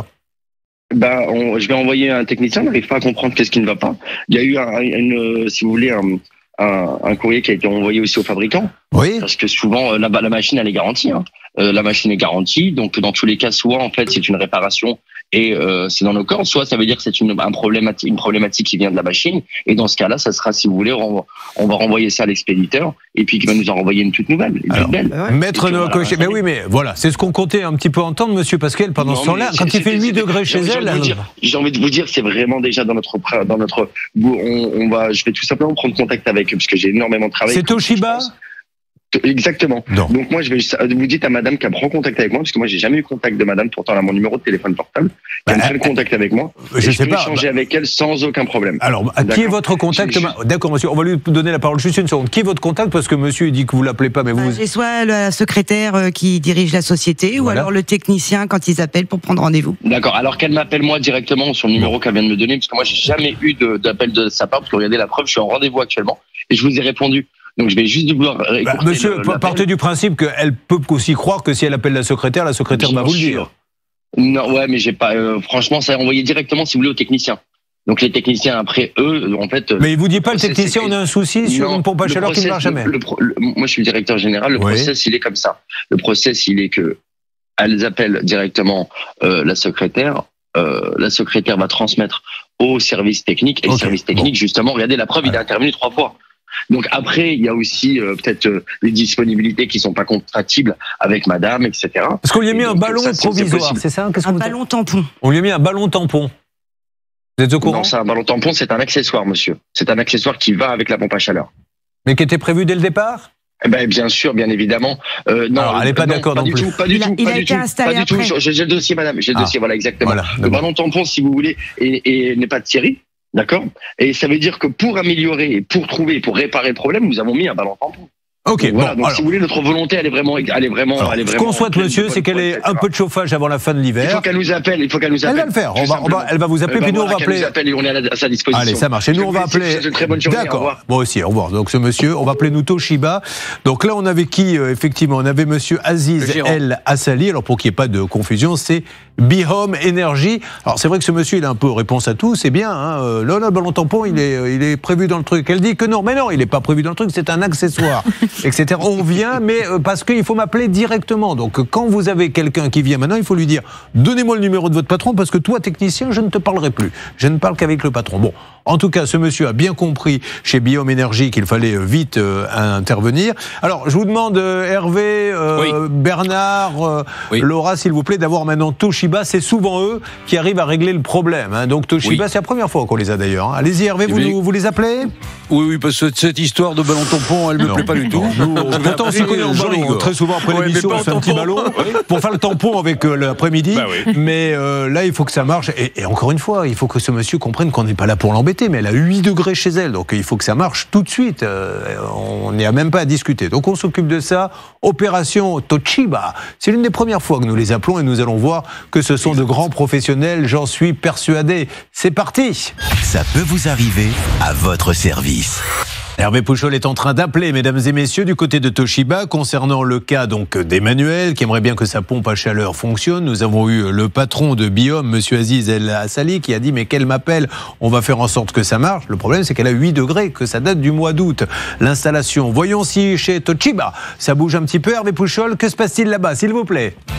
Bah, on- je vais envoyer un technicien, on n'arrive pas à comprendre qu'est-ce qui ne va pas. Il y a eu, un, une, euh, si vous voulez, un, un, un courrier qui a été envoyé aussi au fabricant. Oui. Parce que souvent, euh, la, la machine, elle est garantie. Hein. Euh, la machine est garantie. Donc, dans tous les cas, soit, en fait, c'est une réparation et euh, c'est dans nos cordes, soit ça veut dire que c'est une, un problématique, une problématique qui vient de la machine. Et dans ce cas-là, ça sera, si vous voulez, on va, on va renvoyer ça à l'expéditeur et puis il va nous en renvoyer une toute nouvelle, une Alors, toute belle. Maître Et puis, Noah voilà, Cochet, mais oui, mais voilà, c'est ce qu'on comptait un petit peu entendre, monsieur Pascal, pendant Non, ce temps-là, mais quand c'est- il fait c'était- huit degrés chez j'ai envie elle. de vous elle- dire- J'ai envie de vous dire, c'est vraiment déjà dans notre, pra- dans notre, on, on va, je vais tout simplement prendre contact avec eux parce que j'ai énormément de travail. C'est Toshiba? Je pense. Exactement. Non. Donc moi, je vais, vous dites à madame qu'elle prend contact avec moi parce que moi, j'ai jamais eu contact de madame, pourtant elle a mon numéro de téléphone portable, qu'elle Bah, prenne contact avec moi. je et sais peux pas, échanger avec elle sans aucun problème. Alors, à qui est D'accord. votre contact? J'ai ma- D'accord, monsieur, on va lui donner la parole juste une seconde. Qui est votre contact? Parce que monsieur il dit que vous l'appelez pas, mais Bah, vous. J'ai soit la secrétaire euh, qui dirige la société, ou Voilà. alors le technicien quand ils appellent pour prendre rendez-vous. D'accord. Alors qu'elle m'appelle moi directement sur le numéro qu'elle vient de me donner, parce que moi, j'ai jamais eu de- d'appel de sa part, parce que regardez la preuve, je suis en rendez-vous actuellement et je vous ai répondu. Donc je vais juste devoir Bah, écourter monsieur, le- l'appel. partez du principe qu'elle peut aussi croire que si elle appelle la secrétaire, la secrétaire Bien va vous le sûr. dire. Non, ouais, mais j'ai pas. euh, franchement, ça est envoyé directement, si vous voulez, aux techniciens. Donc les techniciens après eux, en fait. euh, Mais il vous dit pas le c'est- technicien, c'est- on a un souci sur non, une pompe à le chaleur qui ne process- marche jamais. le- le pro- le- moi, je suis le directeur général. Le Oui. process, il est comme ça. Le process, il est que elles appellent directement euh, la secrétaire. Euh, la secrétaire va transmettre au service technique et Ok, le service technique, justement, regardez la preuve, il est intervenu trois fois. Donc après, il y a aussi euh, peut-être euh, les disponibilités qui sont pas compatibles avec madame, et cetera. Parce qu'on lui a mis Et un donc, ballon ça, c'est- c'est provisoire, possible. c'est ça? Qu'est-ce que Un vous- ballon tampon. On lui a mis un ballon tampon. Vous êtes au courant? Non, c'est un ballon tampon, c'est un accessoire, monsieur. C'est un accessoire qui va avec la pompe à chaleur. Mais qui était prévu dès le départ? Eh ben, bien sûr, bien évidemment. Euh, non, Alors, elle est pas non, d'accord pas non du plus. tout, pas du Il a- tout, il pas a du été tout, installé pas du tout. après. J'ai j'ai le dossier, madame. J'ai le Ah. dossier, voilà, exactement. Voilà, Le d'accord. ballon tampon, si vous voulez, et, et n'est pas de série, d'accord. Et ça veut dire que pour améliorer, et pour trouver, pour réparer le problème, nous avons mis un ballon tampon. Ok, Donc, voilà. bon, Donc, alors, si vous voulez, notre volonté, elle est vraiment, elle est vraiment, alors, elle est ce vraiment. qu'on souhaite, pleine de monsieur, bonne c'est qu'elle foi, ait et cetera. un peu de chauffage avant la fin de Il l'hiver. faut qu'elle nous appelle. Il faut qu'elle nous Elle appelle. va le faire. tout On va, on va- simplement. elle va vous appeler, Eh ben, puis nous on voilà, va qu'elle appeler. nous appelle et on est à, la- à sa disposition. Allez, ça marche. Et Je nous, on vous va laisse, je vous appeler. souhaite une très bonne journée. Au D'accord. revoir. Moi aussi, au revoir. Donc, ce monsieur, on va appeler nous Toshiba. Donc là, on avait qui, euh, effectivement? On avait monsieur Aziz Le gérant. El Assali. Alors, pour qu'il n'y ait pas de confusion, c'est Bihome Energy. Alors, c'est vrai que ce monsieur, il a un peu réponse à tout. C'est bien, hein. Euh, Là, là, le ballon tampon, il est, euh, il est prévu dans le truc. Elle dit que non, mais non, il n'est pas prévu dans le truc. C'est un accessoire, et cetera. On vient, mais euh, parce qu'il faut m'appeler directement. Donc, euh, quand vous avez quelqu'un qui vient maintenant, il faut lui dire, donnez-moi le numéro de votre patron, parce que toi, technicien, je ne te parlerai plus. Je ne parle qu'avec le patron. Bon. En tout cas, ce monsieur a bien compris chez Bihome Energy qu'il fallait euh, vite euh, intervenir. Alors, je vous demande, euh, Hervé, euh, Oui. Bernard, euh, Oui. Laura, s'il vous plaît, d'avoir maintenant Toshiba. C'est souvent eux qui arrivent à régler le problème. Hein. Donc, Toshiba, Oui. c'est la première fois qu'on les a d'ailleurs. Hein. Allez-y, Hervé, Eh vous, bien, nous- vous les appelez? Oui, oui, parce que cette histoire de ballon tampon, elle me Non. plaît pas du tout. Nous, pourtant, on s'y connaît en Jean ballon. Igor. Très souvent, après Ouais, l'émission, mais pas on fait en un petit tampon. ballon pour faire le tampon avec euh, l'après-midi. Bah oui. Mais euh, là, il faut que ça marche. Et, et encore une fois, il faut que ce monsieur comprenne qu'on n'est pas là pour l'embêter. Mais elle a huit degrés chez elle. Donc, il faut que ça marche tout de suite. Euh, on n'y a même pas à discuter. Donc, on s'occupe de ça. Opération Toshiba. C'est l'une des premières fois que nous les appelons et nous allons voir que ce sont de grands professionnels. J'en suis persuadé. C'est parti. Ça peut vous arriver à votre service. Hervé Pouchol est en train d'appeler, mesdames et messieurs, du côté de Toshiba, concernant le cas donc d'Emmanuel, qui aimerait bien que sa pompe à chaleur fonctionne. Nous avons eu le patron de Bihome, monsieur Aziz El Assali, qui a dit, mais qu'elle m'appelle, on va faire en sorte que ça marche. Le problème, c'est qu'elle a huit degrés, que ça date du mois d'août. L'installation. Voyons si chez Toshiba, ça bouge un petit peu. Hervé Pouchol, que se passe-t-il là-bas, s'il vous plaît?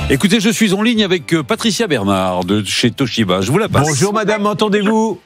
Écoutez, je suis en ligne avec Patricia Bernard de chez Toshiba. Je vous la passe. Bonjour madame, m'entendez-vous?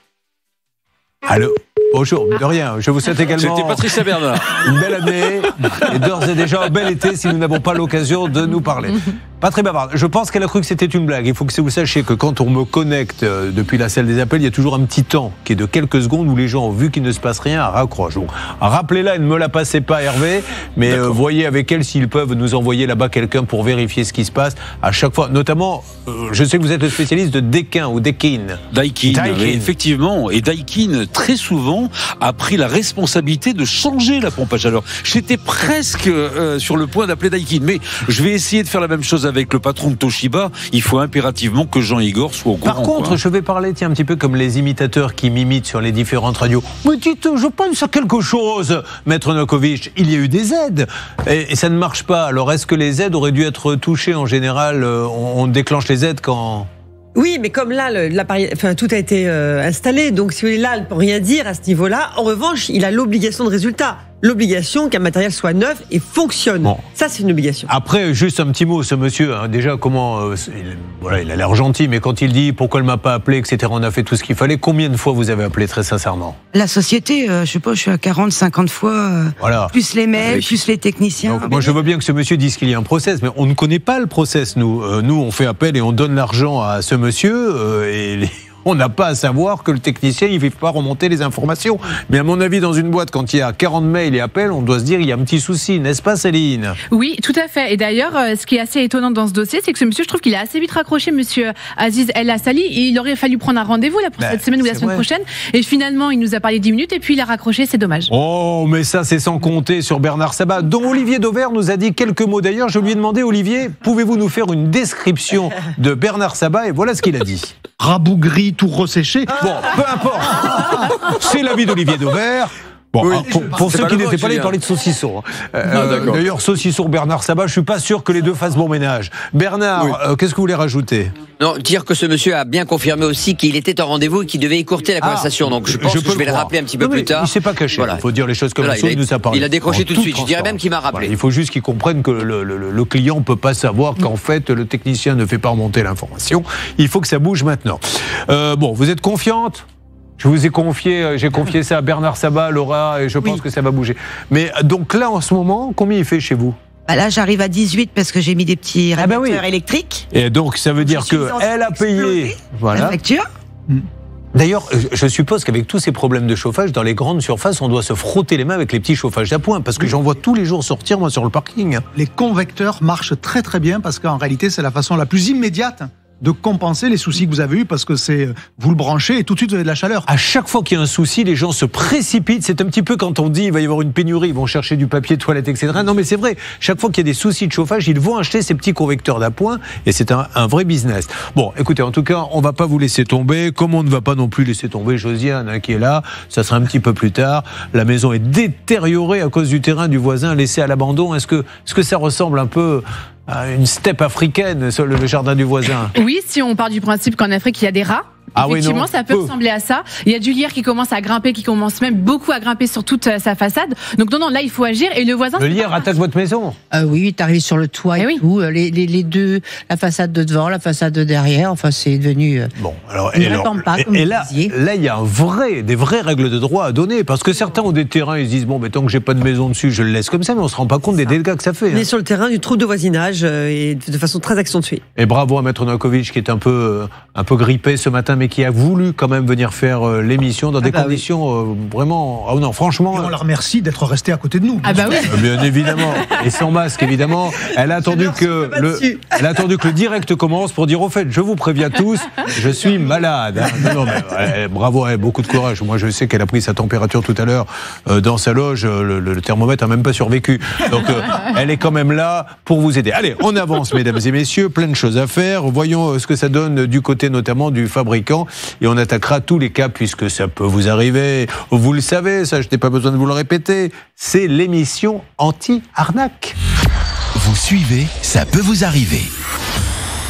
Allô? Bonjour, de rien. Je vous souhaite également C'était Patricia Bernard. une belle année et d'ores et déjà un bel été si nous n'avons pas l'occasion de nous parler. Pas très bavard. Je pense qu'elle a cru que c'était une blague. Il faut que vous sachiez que quand on me connecte depuis la salle des appels, il y a toujours un petit temps qui est de quelques secondes où les gens ont vu qu'il ne se passe rien, raccrochent. Bon, rappelez-la et ne me la passez pas, Hervé, mais euh, voyez avec elle s'ils peuvent nous envoyer là-bas quelqu'un pour vérifier ce qui se passe à chaque fois. Notamment, euh, je sais que vous êtes le spécialiste de Daikin ou Daikin. Daikin, Daikin. oui, effectivement. Et Daikin, très souvent, a pris la responsabilité de changer la pompe à chaleur. J'étais presque euh, sur le point d'appeler Daikin, mais je vais essayer de faire la même chose avec le patron de Toshiba. Il faut impérativement que Jean-Igor soit au courant. Par contre, quoi. je vais parler, tiens, un petit peu comme les imitateurs qui m'imitent sur les différentes radios. Mais dites, je pense à quelque chose, Maître Novakovic. Il y a eu des aides et, et ça ne marche pas. Alors, est-ce que les aides auraient dû être touchées en général? On, on déclenche les aides quand... Oui, mais comme là, le, l'appareil, enfin, tout a été euh, installé, donc si vous voulez, là, elle ne peut rien dire à ce niveau-là. En revanche, il a l'obligation de résultat. L'obligation qu'un matériel soit neuf et fonctionne. Bon. Ça, c'est une obligation. Après, juste un petit mot, ce monsieur, hein, déjà, comment... Euh, il, voilà, il a l'air gentil, mais quand il dit pourquoi elle ne m'a pas appelé, et cetera, on a fait tout ce qu'il fallait, combien de fois vous avez appelé, très sincèrement? La société, euh, je sais pas, je suis à quarante, cinquante fois, euh, voilà. Plus les mails, oui. Plus les techniciens. Donc, moi, je veux bien que ce monsieur dise qu'il y a un process, mais on ne connaît pas le process, nous. Euh, nous, on fait appel et on donne l'argent à ce monsieur, euh, et... Les... On n'a pas à savoir que le technicien, il ne fait pas remonter les informations. Mais à mon avis, dans une boîte, quand il y a quarante mails et appels, on doit se dire qu'il y a un petit souci, n'est-ce pas, Céline? Oui, tout à fait. Et d'ailleurs, ce qui est assez étonnant dans ce dossier, c'est que ce monsieur, je trouve qu'il a assez vite raccroché, monsieur Aziz El Assali. Et il aurait fallu prendre un rendez-vous là, pour ben, cette semaine ou la semaine vrai. prochaine. Et finalement, il nous a parlé dix minutes et puis il a raccroché, c'est dommage. Oh, mais ça, c'est sans compter sur Bernard Sabat, dont Olivier Dauvert nous a dit quelques mots. D'ailleurs, je lui ai demandé, Olivier, pouvez-vous nous faire une description de Bernard Sabat? Et voilà ce qu'il a dit. Rabougri, tout resséché. Bon, peu importe. C'est l'avis d'Olivier Dauvert. Bon, oui, alors, pour, pour ceux qui n'étaient pas là, il parlait de saucisson. Euh, ah, D'ailleurs, saucisson, Bernard Sabat, je suis pas sûr que les deux fassent bon ménage. Bernard, oui. euh, qu'est-ce que vous voulez rajouter? Non, dire que ce monsieur a bien confirmé aussi qu'il était en rendez-vous et qu'il devait écourter la ah, conversation. Donc je pense je que je vais le, le rappeler un petit peu non, plus tard. Il s'est pas caché. Voilà. Il faut dire les choses comme voilà, ça. Il, nous a parlé. Il a décroché tout de suite. Je dirais même qu'il m'a rappelé. Voilà, il faut juste qu'il comprenne que le, le, le client peut pas savoir qu'en fait le technicien ne fait pas remonter l'information. Il faut que ça bouge maintenant. Euh, bon, vous êtes confiante? Je vous ai confié, j'ai confié ça à Bernard Sabat, Laura, et je pense oui. que ça va bouger. Mais donc là, en ce moment, combien il fait chez vous? Bah là, j'arrive à dix-huit parce que j'ai mis des petits radiateurs ah ben oui. électriques. Et donc, ça veut dire qu'elle a payé voilà. la facture. D'ailleurs, je suppose qu'avec tous ces problèmes de chauffage, dans les grandes surfaces, on doit se frotter les mains avec les petits chauffages d'appoint, parce que oui. j'en vois tous les jours sortir, moi, sur le parking. Les convecteurs marchent très très bien, parce qu'en réalité, c'est la façon la plus immédiate de compenser les soucis que vous avez eus, parce que c'est vous le branchez et tout de suite vous avez de la chaleur. À chaque fois qu'il y a un souci, les gens se précipitent. C'est un petit peu quand on dit il va y avoir une pénurie, ils vont chercher du papier toilette, et cetera. Non mais c'est vrai, chaque fois qu'il y a des soucis de chauffage, ils vont acheter ces petits convecteurs d'appoint et c'est un, un vrai business. Bon, écoutez, en tout cas, on va pas vous laisser tomber, comme on ne va pas non plus laisser tomber Josiane hein, qui est là. Ça sera un petit peu plus tard. La maison est détériorée à cause du terrain du voisin laissé à l'abandon. Est-ce que, est-ce que ça ressemble un peu une steppe africaine sur le jardin du voisin? Oui, si on part du principe qu'en Afrique il y a des rats. Ah effectivement, oui, ça peut ressembler à ça. Il y a du lierre qui commence à grimper, qui commence même beaucoup à grimper sur toute sa façade. Donc non, non, là il faut agir. Et le voisin. Le lierre attaque votre maison? euh, Oui, il est arrivé sur le toit et, et oui. tout. Les, les, les deux, la façade de devant, la façade de derrière. Enfin, c'est devenu. Bon, alors, et, alors, pas, et, et là, là, il y a un vrai, des vraies règles de droit à donner, parce que certains ont des terrains, ils se disent bon, mais tant que j'ai pas de maison dessus, je le laisse comme ça, mais on se rend pas compte des dégâts que ça fait. On hein. est sur le terrain du trouble de voisinage euh, et de façon très accentuée. Et bravo à Maître Novakovic qui est un peu, euh, un peu grippé ce matin, mais qui a voulu quand même venir faire euh, l'émission dans ah des bah conditions oui. euh, vraiment. Ah non, franchement. Et on la remercie d'être resté à côté de nous. Ah bah oui. Bien évidemment. Et sans masque, évidemment. Elle a attendu que le, elle a attendu que le direct commence pour dire au fait, je vous préviens tous, je suis malade. Hein. Non, non, mais, ouais, bravo, ouais, beaucoup de courage. Moi, je sais qu'elle a pris sa température tout à l'heure euh, dans sa loge. Le, le, le thermomètre a même pas survécu. Donc, euh, elle est quand même là pour vous aider. Allez, on avance, mesdames et messieurs. Plein de choses à faire. Voyons ce que ça donne du côté notamment du fabricant. Et on attaquera tous les cas puisque ça peut vous arriver. Vous le savez, ça, je n'ai pas besoin de vous le répéter. C'est l'émission anti-arnaque. Vous suivez, ça peut vous arriver.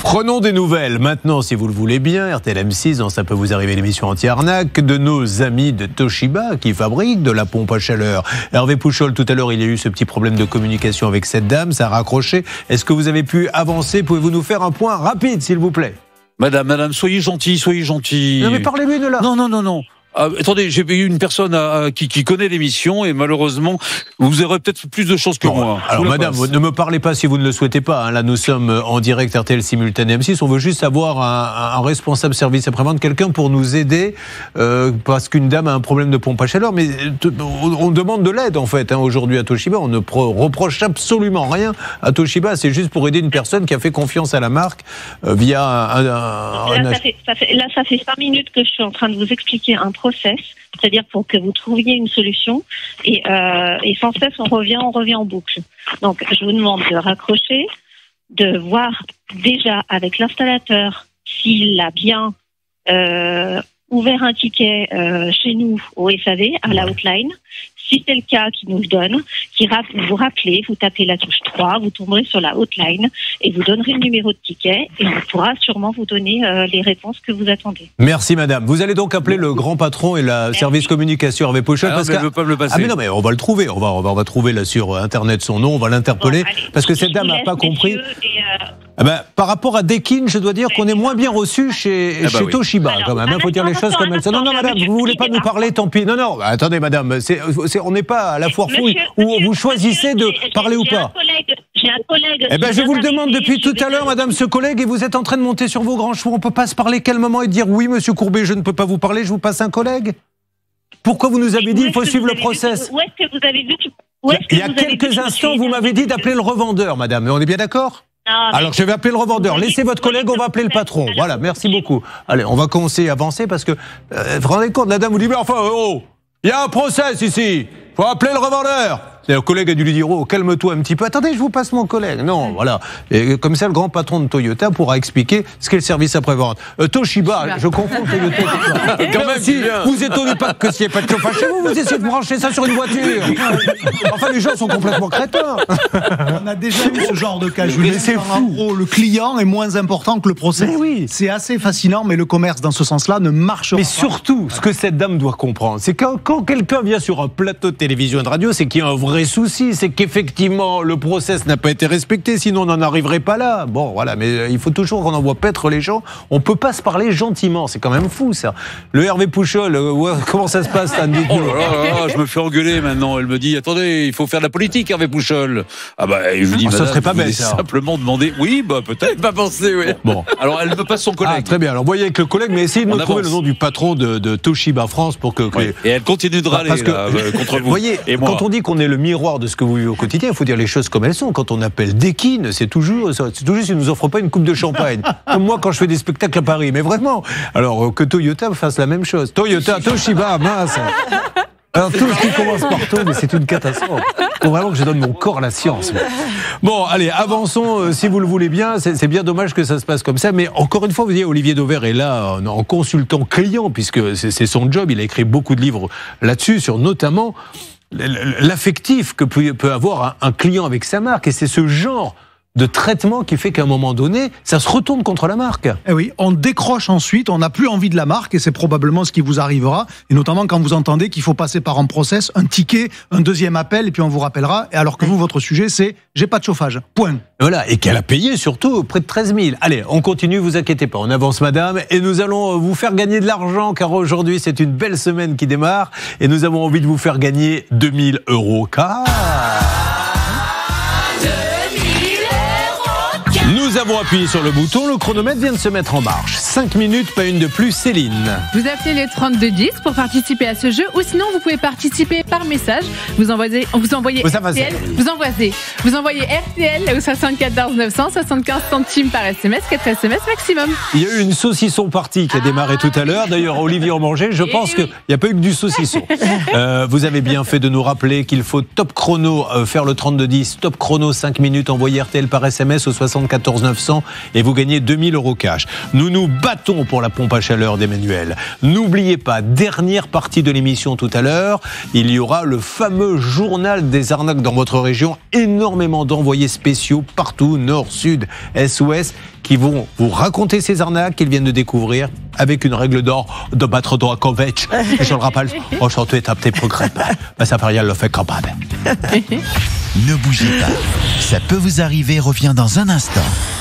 Prenons des nouvelles maintenant, si vous le voulez bien. R T L M six, dans Ça peut vous arriver, l'émission anti-arnaque de nos amis de Toshiba qui fabriquent de la pompe à chaleur. Hervé Pouchol, tout à l'heure, il y a eu ce petit problème de communication avec cette dame, ça a raccroché. Est-ce que vous avez pu avancer? Pouvez-vous nous faire un point rapide, s'il vous plaît? Madame, madame, soyez gentille, soyez gentille. Non mais parlez-lui de là. Non, non, non, non. Ah, attendez, j'ai eu une personne à, à, qui, qui connaît l'émission et malheureusement, vous aurez peut-être plus de chance que bon, moi. Alors madame, vous ne me parlez pas si vous ne le souhaitez pas. Hein. Là, nous sommes en direct R T L simultané M six. On veut juste avoir un, un responsable service après-vente, quelqu'un pour nous aider euh, parce qu'une dame a un problème de pompe à chaleur. Mais on, on demande de l'aide en fait hein, aujourd'hui à Toshiba. On ne pro, reproche absolument rien à Toshiba. C'est juste pour aider une personne qui a fait confiance à la marque euh, via un... un, un... Là, ça fait, ça fait, là, ça fait cinq minutes que je suis en train de vous expliquer un process, c'est-à-dire pour que vous trouviez une solution et, euh, et sans cesse on revient, on revient en boucle. Donc je vous demande de raccrocher, de voir déjà avec l'installateur s'il a bien euh, ouvert un ticket euh, chez nous au S A V, à la hotline. Si c'est le cas, qui nous le donne, qui vous rappelez, vous tapez la touche trois, vous tomberez sur la hotline et vous donnerez le numéro de ticket et on pourra sûrement vous donner euh, les réponses que vous attendez. Merci madame. Vous allez donc appeler le grand patron et la Merci. service communication Hervé Pouchol. Ah, parce mais que... veut pas me le passer. Ah mais non mais on va le trouver, on va, on va, on va trouver là sur internet son nom, on va l'interpeller bon, parce que cette dame n'a pas compris. Et, euh... ah ben, par rapport à Dekin, je dois dire qu'on est moins bien reçu chez, ah bah chez oui. Toshiba Alors, quand même. Il faut dire les choses comme elles sont. Non non madame, vous voulez pas nous parler, tant pis. Non non, bah, attendez madame, c'est, c'est, on n'est pas à la foire fouille où vous choisissez de parler ou pas. J'ai un collègue. Eh ben, je vous le demande depuis tout à l'heure, madame, ce collègue, et vous êtes en train de monter sur vos grands chevaux. On peut pas se parler calmement et dire oui, monsieur Courbet, je ne peux pas vous parler, je vous passe un collègue. Pourquoi vous nous avez dit il faut suivre le process? Où est-ce que vous avez vu? Il y a quelques instants, vous m'avez dit d'appeler le revendeur, madame. On est bien d'accord? Non, Alors je vais appeler le revendeur. Laissez votre collègue, on va appeler le patron. Voilà, merci beaucoup. Allez, on va commencer à avancer parce que euh, vous vous rendez compte, la dame vous dit mais enfin, oh, il y a un process ici. Faut appeler le revendeur. Le collègue a dû lui dire oh calme-toi un petit peu. Attendez, je vous passe mon collègue. Non, voilà. Et comme ça, le grand patron de Toyota pourra expliquer ce qu'est le service après-vente. Euh, Toshiba, je confonds Toyota. Quand même, si vous étonnez pas que s'il n'y ait pas de chauffage chez vous, vous essayez de brancher ça sur une voiture. Enfin, les gens sont complètement crétins. On a déjà eu ce genre de cas. Je mais c'est fou. En gros, le client est moins important que le procès. Mais oui. C'est assez fascinant, mais le commerce dans ce sens-là ne marche pas. Mais surtout, ce que cette dame doit comprendre, c'est que quand, quand quelqu'un vient sur un plateau de télévision et de radio, c'est qu'il y a un vrai souci, c'est qu'effectivement le process n'a pas été respecté, sinon on n'en arriverait pas là. Bon, voilà, mais il faut toujours qu'on envoie paître les gens. On peut pas se parler gentiment, c'est quand même fou ça. Le Hervé Pouchol, euh, ouais, comment ça se passe là? Oh là là, là, je me fais engueuler maintenant. Elle me dit, attendez, il faut faire de la politique, Hervé Pouchol. Ah bah, je lui dis, ah, ça serait pas bête. Simplement demander. Oui, bah peut-être pas penser. Oui. Bon, alors elle me passe son collègue. Ah, très bien. Alors voyez avec le collègue, mais essayez de on me avance. trouver le nom du patron de, de Toshiba France pour que. que oui. les... Et elle continue de râler parce que, là, contre vous. Vous voyez, et moi. Quand on dit qu'on est le miroir de ce que vous vivez au quotidien, il faut dire les choses comme elles sont. Quand on appelle Dekin, c'est toujours, c'est toujours s'ils nous offrent pas une coupe de champagne. Comme moi quand je fais des spectacles à Paris, mais vraiment. Alors que Toyota fasse la même chose. Toyota, Toshiba, mince. Alors tout ce qui commence par To, mais c'est une catastrophe. Faut vraiment que je donne mon corps à la science. Bon, allez, avançons euh, si vous le voulez bien. C'est, c'est bien dommage que ça se passe comme ça, mais encore une fois, vous voyez, Olivier Dauvert est là en, en consultant client, puisque c'est, c'est son job. Il a écrit beaucoup de livres là-dessus, sur notamment l'affectif que peut, peut avoir un, un client avec sa marque. Et c'est ce genre de traitement qui fait qu'à un moment donné, ça se retourne contre la marque. Eh oui, on décroche ensuite, on n'a plus envie de la marque et c'est probablement ce qui vous arrivera. Et notamment quand vous entendez qu'il faut passer par un process, un ticket, un deuxième appel et puis on vous rappellera. Et alors que vous, votre sujet, c'est j'ai pas de chauffage. Point. Voilà, et qu'elle a payé surtout près de treize mille. Allez, on continue, vous inquiétez pas, on avance madame et nous allons vous faire gagner de l'argent car aujourd'hui c'est une belle semaine qui démarre et nous avons envie de vous faire gagner deux mille euros. Car... Nous avons appuyé sur le bouton, le chronomètre vient de se mettre en marche. cinq minutes, pas une de plus, Céline. Vous appelez les trente-deux dix pour participer à ce jeu ou sinon vous pouvez participer par message. Vous envoyez, vous envoyez ça R T L, vous envoyez, vous envoyez R T L au soixante-quatorze neuf cents, soixante-quinze centimes par S M S, quatre S M S maximum. Il y a eu une saucisson partie qui a démarré tout à l'heure. D'ailleurs, Olivier en mangeait. Je pense qu'il n'y a pas eu que du saucisson. Euh, vous avez bien fait de nous rappeler qu'il faut top chrono, euh, faire le trente-deux dix, top chrono cinq minutes, envoyer R T L par S M S au soixante-quatorze quatorze neuf cents et vous gagnez deux mille euros cash. Nous nous battons pour la pompe à chaleur d'Emmanuel. N'oubliez pas, dernière partie de l'émission tout à l'heure, il y aura le fameux journal des arnaques dans votre région. Énormément d'envoyés spéciaux partout, nord, sud, est, ouest, qui vont vous raconter ces arnaques qu'ils viennent de découvrir avec une règle d'or de Batro Drakovic. Et je le rappelle, enchanté est un petit progrès. Mais ça fait rien, le fait capable. Ne bougez pas. Ça peut vous arriver, revient dans un instant.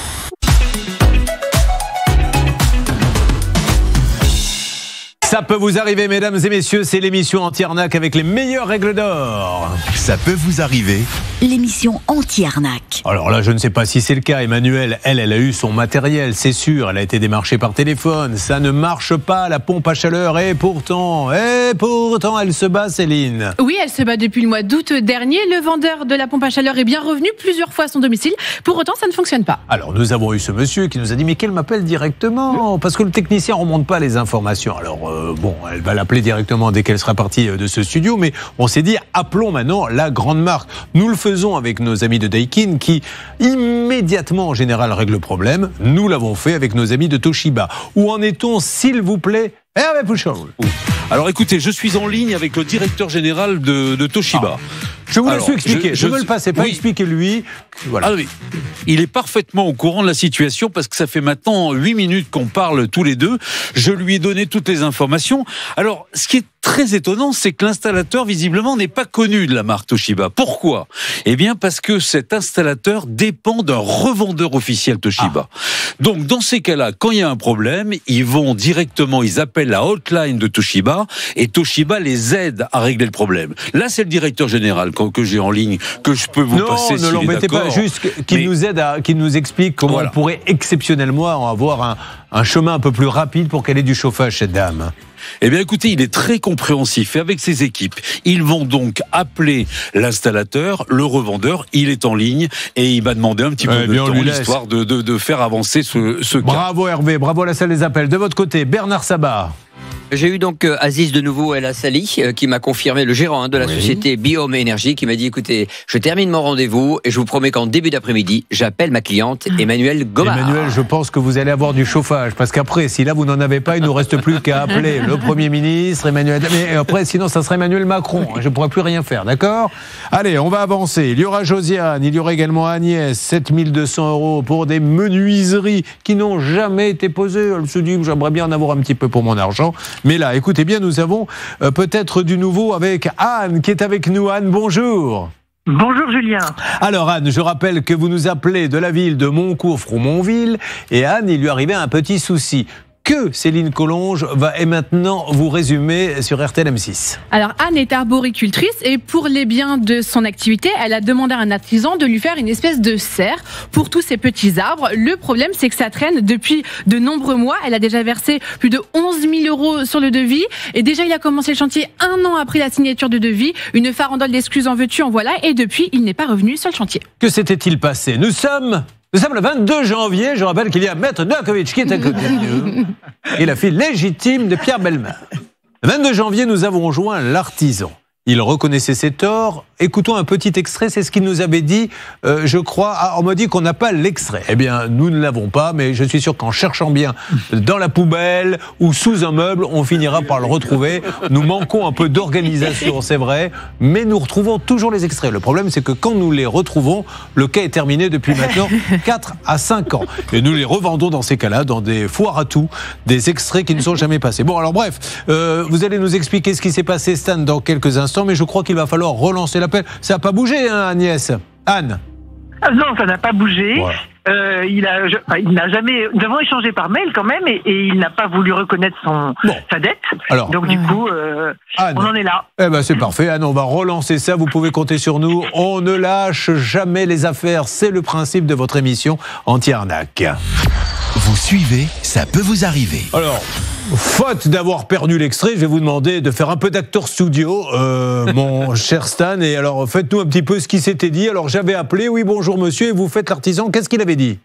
Ça peut vous arriver, mesdames et messieurs, c'est l'émission anti-arnaque avec les meilleures règles d'or. Ça peut vous arriver. L'émission anti-arnaque. Alors là, je ne sais pas si c'est le cas. Emmanuel, elle, elle a eu son matériel, c'est sûr. Elle a été démarchée par téléphone. Ça ne marche pas, la pompe à chaleur. Et pourtant, et pourtant, elle se bat, Céline. Oui, elle se bat depuis le mois d'août dernier. Le vendeur de la pompe à chaleur est bien revenu plusieurs fois à son domicile. Pour autant, ça ne fonctionne pas. Alors, nous avons eu ce monsieur qui nous a dit, mais qu'elle m'appelle directement, parce que le technicien ne remonte pas les informations. Alors, euh, bon, elle va l'appeler directement dès qu'elle sera partie de ce studio, mais on s'est dit, appelons maintenant la grande marque. Nous le faisons avec nos amis de Daikin qui, immédiatement, en général, règlent le problème. Nous l'avons fait avec nos amis de Toshiba. Où en est-on, s'il vous plaît, Hervé Pouchol? Alors écoutez, je suis en ligne avec le directeur général de, de Toshiba. Ah. Je vous laisse expliquer. Je, je, je veux le passer, pas oui. expliquer lui. Voilà. Ah oui. Il est parfaitement au courant de la situation parce que ça fait maintenant huit minutes qu'on parle tous les deux. Je lui ai donné toutes les informations. Alors, ce qui est très étonnant, c'est que l'installateur, visiblement, n'est pas connu de la marque Toshiba. Pourquoi? Eh bien, parce que cet installateur dépend d'un revendeur officiel Toshiba. Ah. Donc, dans ces cas-là, quand il y a un problème, ils vont directement, ils appellent la hotline de Toshiba et Toshiba les aide à régler le problème. Là, c'est le directeur général que j'ai en ligne, que je peux vous non, passer si il est d'accord. Non, ne l'embêtez pas, juste qu'il mais... nous aide, à, qu'il nous explique comment voilà. on pourrait exceptionnellement avoir un, un chemin un peu plus rapide pour qu'elle ait du chauffage, cette dame. Eh bien, écoutez, il est très compréhensif et avec ses équipes, ils vont donc appeler l'installateur, le revendeur, il est en ligne et il m'a demandé un petit peu eh de temps, histoire de, de, de faire avancer ce, ce cas. Bravo Hervé, bravo à la salle des appels. De votre côté, Bernard Sabat. J'ai eu donc euh, Aziz de nouveau El Assali euh, qui m'a confirmé, le gérant hein, de la oui. société Biome Énergie, qui m'a dit écoutez, je termine mon rendez-vous et je vous promets qu'en début d'après-midi, j'appelle ma cliente Emmanuel Gomard. Emmanuel, je pense que vous allez avoir du chauffage parce qu'après, si là vous n'en avez pas, il ne nous reste plus qu'à appeler le Premier ministre, Emmanuel. Mais après, sinon, ça serait Emmanuel Macron. Je ne pourrais plus rien faire, d'accord? Allez, on va avancer. Il y aura Josiane, il y aura également Agnès, sept mille deux cents euros pour des menuiseries qui n'ont jamais été posées. Elle se dit j'aimerais bien en avoir un petit peu pour mon argent. Mais là, écoutez bien, nous avons euh, peut-être du nouveau avec Anne qui est avec nous. Anne, bonjour. Bonjour Julien. Alors Anne, je rappelle que vous nous appelez de la ville de Moncourt-Fromontville et Anne, il lui arrivait un petit souci que Céline Collonges va et maintenant vous résumer sur R T L M six. Alors Anne est arboricultrice et pour les biens de son activité, elle a demandé à un artisan de lui faire une espèce de serre pour tous ces petits arbres. Le problème, c'est que ça traîne depuis de nombreux mois. Elle a déjà versé plus de onze mille euros sur le devis et déjà il a commencé le chantier un an après la signature de devis. Une farandole d'excuses en veux-tu, en voilà, et depuis il n'est pas revenu sur le chantier. Que s'était-il passé? Nous sommes... Nous sommes le vingt-deux janvier, je rappelle qu'il y a Maître Novakovic qui est à côté de nous, et la fille légitime de Pierre Bellemare. Le vingt-deux janvier, nous avons joint l'artisan. Il reconnaissait ses torts. Écoutons un petit extrait, c'est ce qu'il nous avait dit, euh, je crois. Ah, on m'a dit qu'on n'a pas l'extrait. Eh bien, nous ne l'avons pas, mais je suis sûr qu'en cherchant bien dans la poubelle ou sous un meuble, on finira par le retrouver. Nous manquons un peu d'organisation, c'est vrai, mais nous retrouvons toujours les extraits. Le problème, c'est que quand nous les retrouvons, le cas est terminé depuis maintenant quatre à cinq ans. Et nous les revendons dans ces cas-là, dans des foires à tout, des extraits qui ne sont jamais passés. Bon, alors bref, euh, vous allez nous expliquer ce qui s'est passé, Stan, dans quelques instants. Mais je crois qu'il va falloir relancer l'appel. Ça n'a pas bougé, hein, Agnès? Anne? Ah non, ça n'a pas bougé. Voilà. Euh, il a, je, enfin, il n'a jamais. Nous avons échangé par mail quand même, et, et il n'a pas voulu reconnaître son bon. sa dette. Alors, donc du coup, euh, Anne, on en est là. Eh ben c'est parfait, Anne. On va relancer ça. Vous pouvez compter sur nous. On ne lâche jamais les affaires. C'est le principe de votre émission anti-arnaque. Vous suivez, ça peut vous arriver. Alors, faute d'avoir perdu l'extrait, je vais vous demander de faire un peu d'acteur studio, euh, mon cher Stan. Et alors, faites-nous un petit peu ce qui s'était dit. Alors, j'avais appelé, oui, bonjour monsieur, et vous faites l'artisan. Qu'est-ce qu'il avait dit?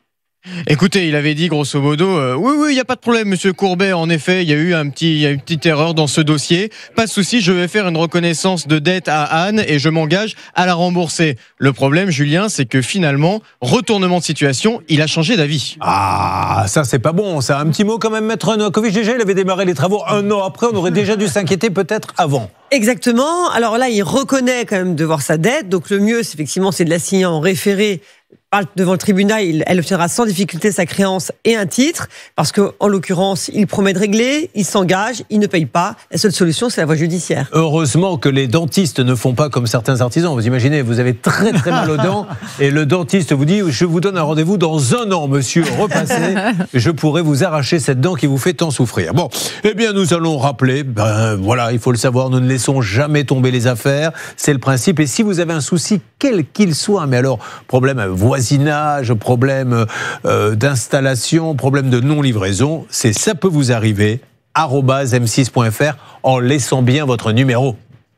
Écoutez, il avait dit grosso modo, euh, oui, oui, il n'y a pas de problème, monsieur Courbet. En effet, il y a eu un petit, il y a une petite erreur dans ce dossier. Pas de souci, je vais faire une reconnaissance de dette à Anne et je m'engage à la rembourser. Le problème, Julien, c'est que finalement, retournement de situation, il a changé d'avis. Ah, ça c'est pas bon. Ça, un petit mot quand même, maître Novakovic. Déjà, il avait démarré les travaux un an après. On aurait déjà dû s'inquiéter peut-être avant. Exactement. Alors là, il reconnaît quand même devoir sa dette. Donc le mieux, c'est effectivement, c'est de la signer en référé. Devant le tribunal, il, elle obtiendra sans difficulté sa créance et un titre, parce que en l'occurrence, il promet de régler, il s'engage, il ne paye pas. La seule solution, c'est la voie judiciaire. Heureusement que les dentistes ne font pas comme certains artisans. Vous imaginez, vous avez très très mal aux dents et le dentiste vous dit « Je vous donne un rendez-vous dans un an, monsieur, repassez, je pourrai vous arracher cette dent qui vous fait tant souffrir. » Bon, eh bien, nous allons rappeler, ben voilà, il faut le savoir, nous ne laissons jamais tomber les affaires, c'est le principe. Et si vous avez un souci, quel qu'il soit, mais alors, problème voisinage, problème euh, d'installation, problème de non-livraison, c'est ça peut vous arriver, arobase m six point f r, en laissant bien votre numéro.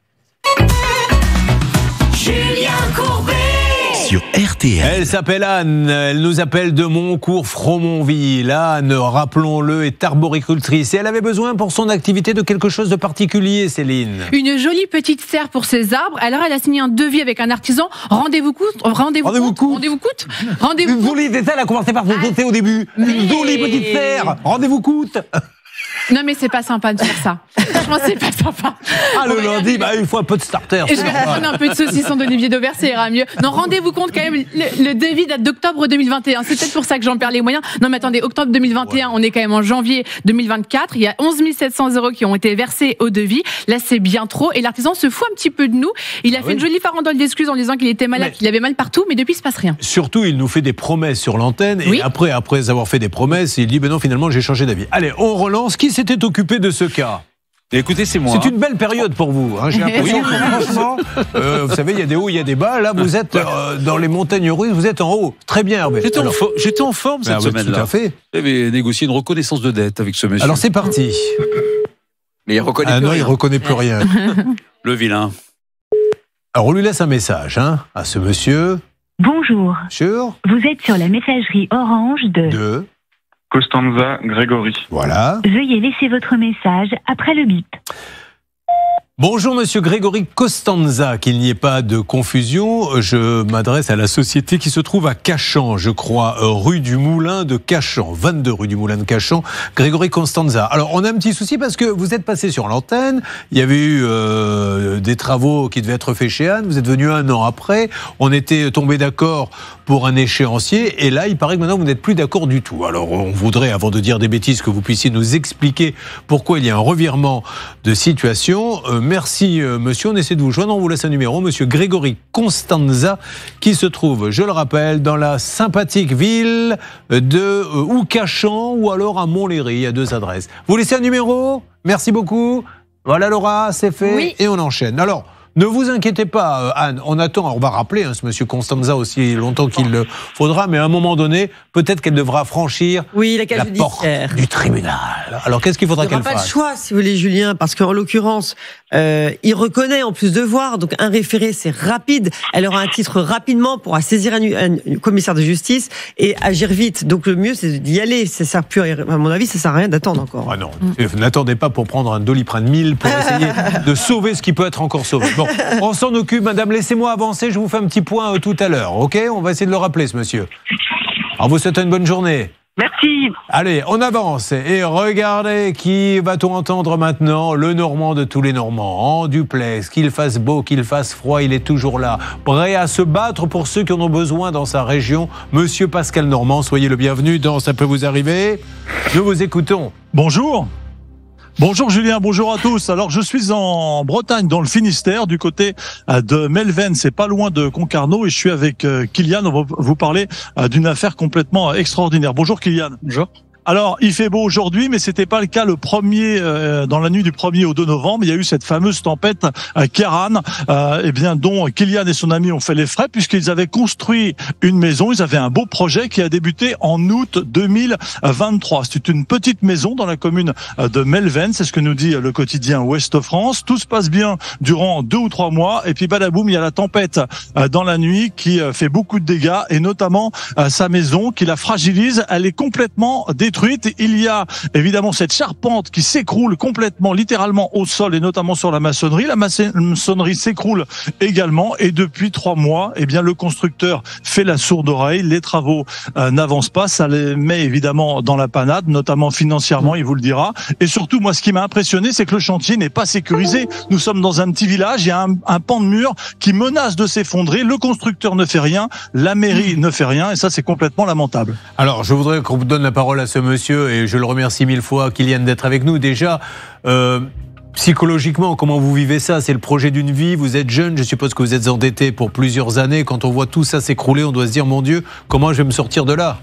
Julien Courbet sur R T L. Elle s'appelle Anne, elle nous appelle de Moncourt, Fromontville. Anne, rappelons-le, est arboricultrice et elle avait besoin pour son activité de quelque chose de particulier, Céline. Une jolie petite serre pour ses arbres. Alors elle a signé un devis avec un artisan. Rendez-vous coûte. Rendez-vous rendez-vous coûte. Rendez-vous coûte. Rendez-vous Une jolie détail, elle a commencé par se sauter au début. Mais... Une jolie petite serre. Rendez-vous coûte. Non mais c'est pas sympa de faire ça. Franchement c'est pas sympa. Ah le lundi, bah il faut un peu de starter. Et je vais prendre un peu de saucisson d'Olivier Dauvert, ça ira mieux. Non, rendez-vous compte quand même, le, le devis date d'octobre deux mille vingt et un. C'est peut-être pour ça que j'en perds les moyens. Non mais attendez, octobre deux mille vingt et un, ouais. On est quand même en janvier deux mille vingt-quatre. Il y a onze mille sept cents euros qui ont été versés au devis. Là c'est bien trop. Et l'artisan se fout un petit peu de nous. Il a ah fait oui. une jolie farandole d'excuses en disant qu'il était malade, mais... qu'il avait mal partout, mais depuis il se passe rien. Surtout il nous fait des promesses sur l'antenne. Et oui. après, après avoir fait des promesses, il dit ben non finalement j'ai changé d'avis. Allez, on relance. Qui s'était occupé de ce cas? Écoutez, c'est moi. C'est une belle période pour vous. Hein. J'ai l'impression que franchement, euh, vous savez, il y a des hauts, il y a des bas. Là, vous êtes euh, dans les montagnes russes, vous êtes en haut. Très bien, Hervé. J'étais, en, fo- j'étais en forme cette ben, semaine-là. Tout à fait. J'avais négocié une reconnaissance de dette avec ce monsieur. Alors c'est parti. Mais il reconnaît ah, plus non, rien. il reconnaît plus rien. Le vilain. Alors on lui laisse un message hein, à ce monsieur. Bonjour. Sur. Vous êtes sur la messagerie orange de. De. Costanza Grégory. Voilà. Veuillez laisser votre message après le bip. Bonjour Monsieur Grégory Costanza, qu'il n'y ait pas de confusion, je m'adresse à la société qui se trouve à Cachan, je crois, rue du Moulin de Cachan, vingt-deux rue du Moulin de Cachan, Grégory Costanza. Alors on a un petit souci parce que vous êtes passé sur l'antenne, il y avait eu euh, des travaux qui devaient être faits chez Anne, vous êtes venu un an après, on était tombé d'accord pour un échéancier et là il paraît que maintenant vous n'êtes plus d'accord du tout. Alors on voudrait, avant de dire des bêtises, que vous puissiez nous expliquer pourquoi il y a un revirement de situation. Euh, Merci euh, monsieur, on essaie de vous joindre, on vous laisse un numéro, monsieur Grégory Costanza, qui se trouve, je le rappelle, dans la sympathique ville de euh, ou Cachan ou alors à Montlhéry, il y a deux adresses. Vous laissez un numéro? Merci beaucoup. Voilà Laura, c'est fait oui. Et on enchaîne. Alors, ne vous inquiétez pas, euh, Anne, on attend, on va rappeler hein, ce monsieur Costanza aussi longtemps qu'il le faudra, mais à un moment donné, peut-être qu'elle devra franchir oui, la, la porte du tribunal. Alors qu'est-ce qu'il faudra qu'elle fasse? Il n'y aura pas de choix, si vous voulez, Julien, parce qu'en l'occurrence, euh, il reconnaît en plus devoir, donc un référé, c'est rapide. Elle aura un titre rapidement, pourra saisir un, un, un commissaire de justice et agir vite. Donc le mieux, c'est d'y aller. Ça sert plus, à mon avis, ça sert à rien d'attendre encore. Ah non, mm. n'attendez pas pour prendre un Doliprane mille pour essayer de sauver ce qui peut être encore sauvé. Bon, on s'en occupe, madame, laissez-moi avancer, je vous fais un petit point euh, tout à l'heure, ok? On va essayer de le rappeler, ce monsieur. Alors, vous souhaitez une bonne journée. Merci. Allez, on avance. Et regardez qui va-t-on entendre maintenant? Le Normand de tous les Normands, en duplex, qu'il fasse beau, qu'il fasse froid, il est toujours là, prêt à se battre pour ceux qui en ont besoin dans sa région. Monsieur Pascal Normand, soyez le bienvenu dans Ça peut vous arriver. Nous vous écoutons. Bonjour. Bonjour Julien, bonjour à tous. Alors je suis en Bretagne, dans le Finistère, du côté de Melven, c'est pas loin de Concarneau, et je suis avec Kylian. On va vous parler d'une affaire complètement extraordinaire. Bonjour Kylian. Bonjour. Alors, il fait beau aujourd'hui, mais c'était pas le cas le premier, euh, dans la nuit du premier au deux novembre. Il y a eu cette fameuse tempête euh, Kéran, euh, eh bien, dont Kylian et son ami ont fait les frais, puisqu'ils avaient construit une maison. Ils avaient un beau projet qui a débuté en août deux mille vingt-trois. C'est une petite maison dans la commune de Melven. C'est ce que nous dit le quotidien Ouest France. Tout se passe bien durant deux ou trois mois. Et puis, badaboum, il y a la tempête euh, dans la nuit qui euh, fait beaucoup de dégâts, et notamment euh, sa maison qui la fragilise. Elle est complètement détruite. Il y a évidemment cette charpente qui s'écroule complètement, littéralement au sol, et notamment sur la maçonnerie. La maçonnerie s'écroule également, et depuis trois mois, eh bien le constructeur fait la sourde oreille. Les travaux euh, n'avancent pas. Ça les met évidemment dans la panade, notamment financièrement, il vous le dira. Et surtout, moi, ce qui m'a impressionné, c'est que le chantier n'est pas sécurisé. Nous sommes dans un petit village. Il y a un, un pan de mur qui menace de s'effondrer. Le constructeur ne fait rien. La mairie ne fait rien. Et ça, c'est complètement lamentable. Alors, je voudrais qu'on vous donne la parole à ce monsieur, et je le remercie mille fois, Kylian, d'être avec nous. Déjà, euh, psychologiquement, comment vous vivez ça? C'est le projet d'une vie, vous êtes jeune, je suppose que vous êtes endetté pour plusieurs années. Quand on voit tout ça s'écrouler, on doit se dire, mon Dieu, comment je vais me sortir de là?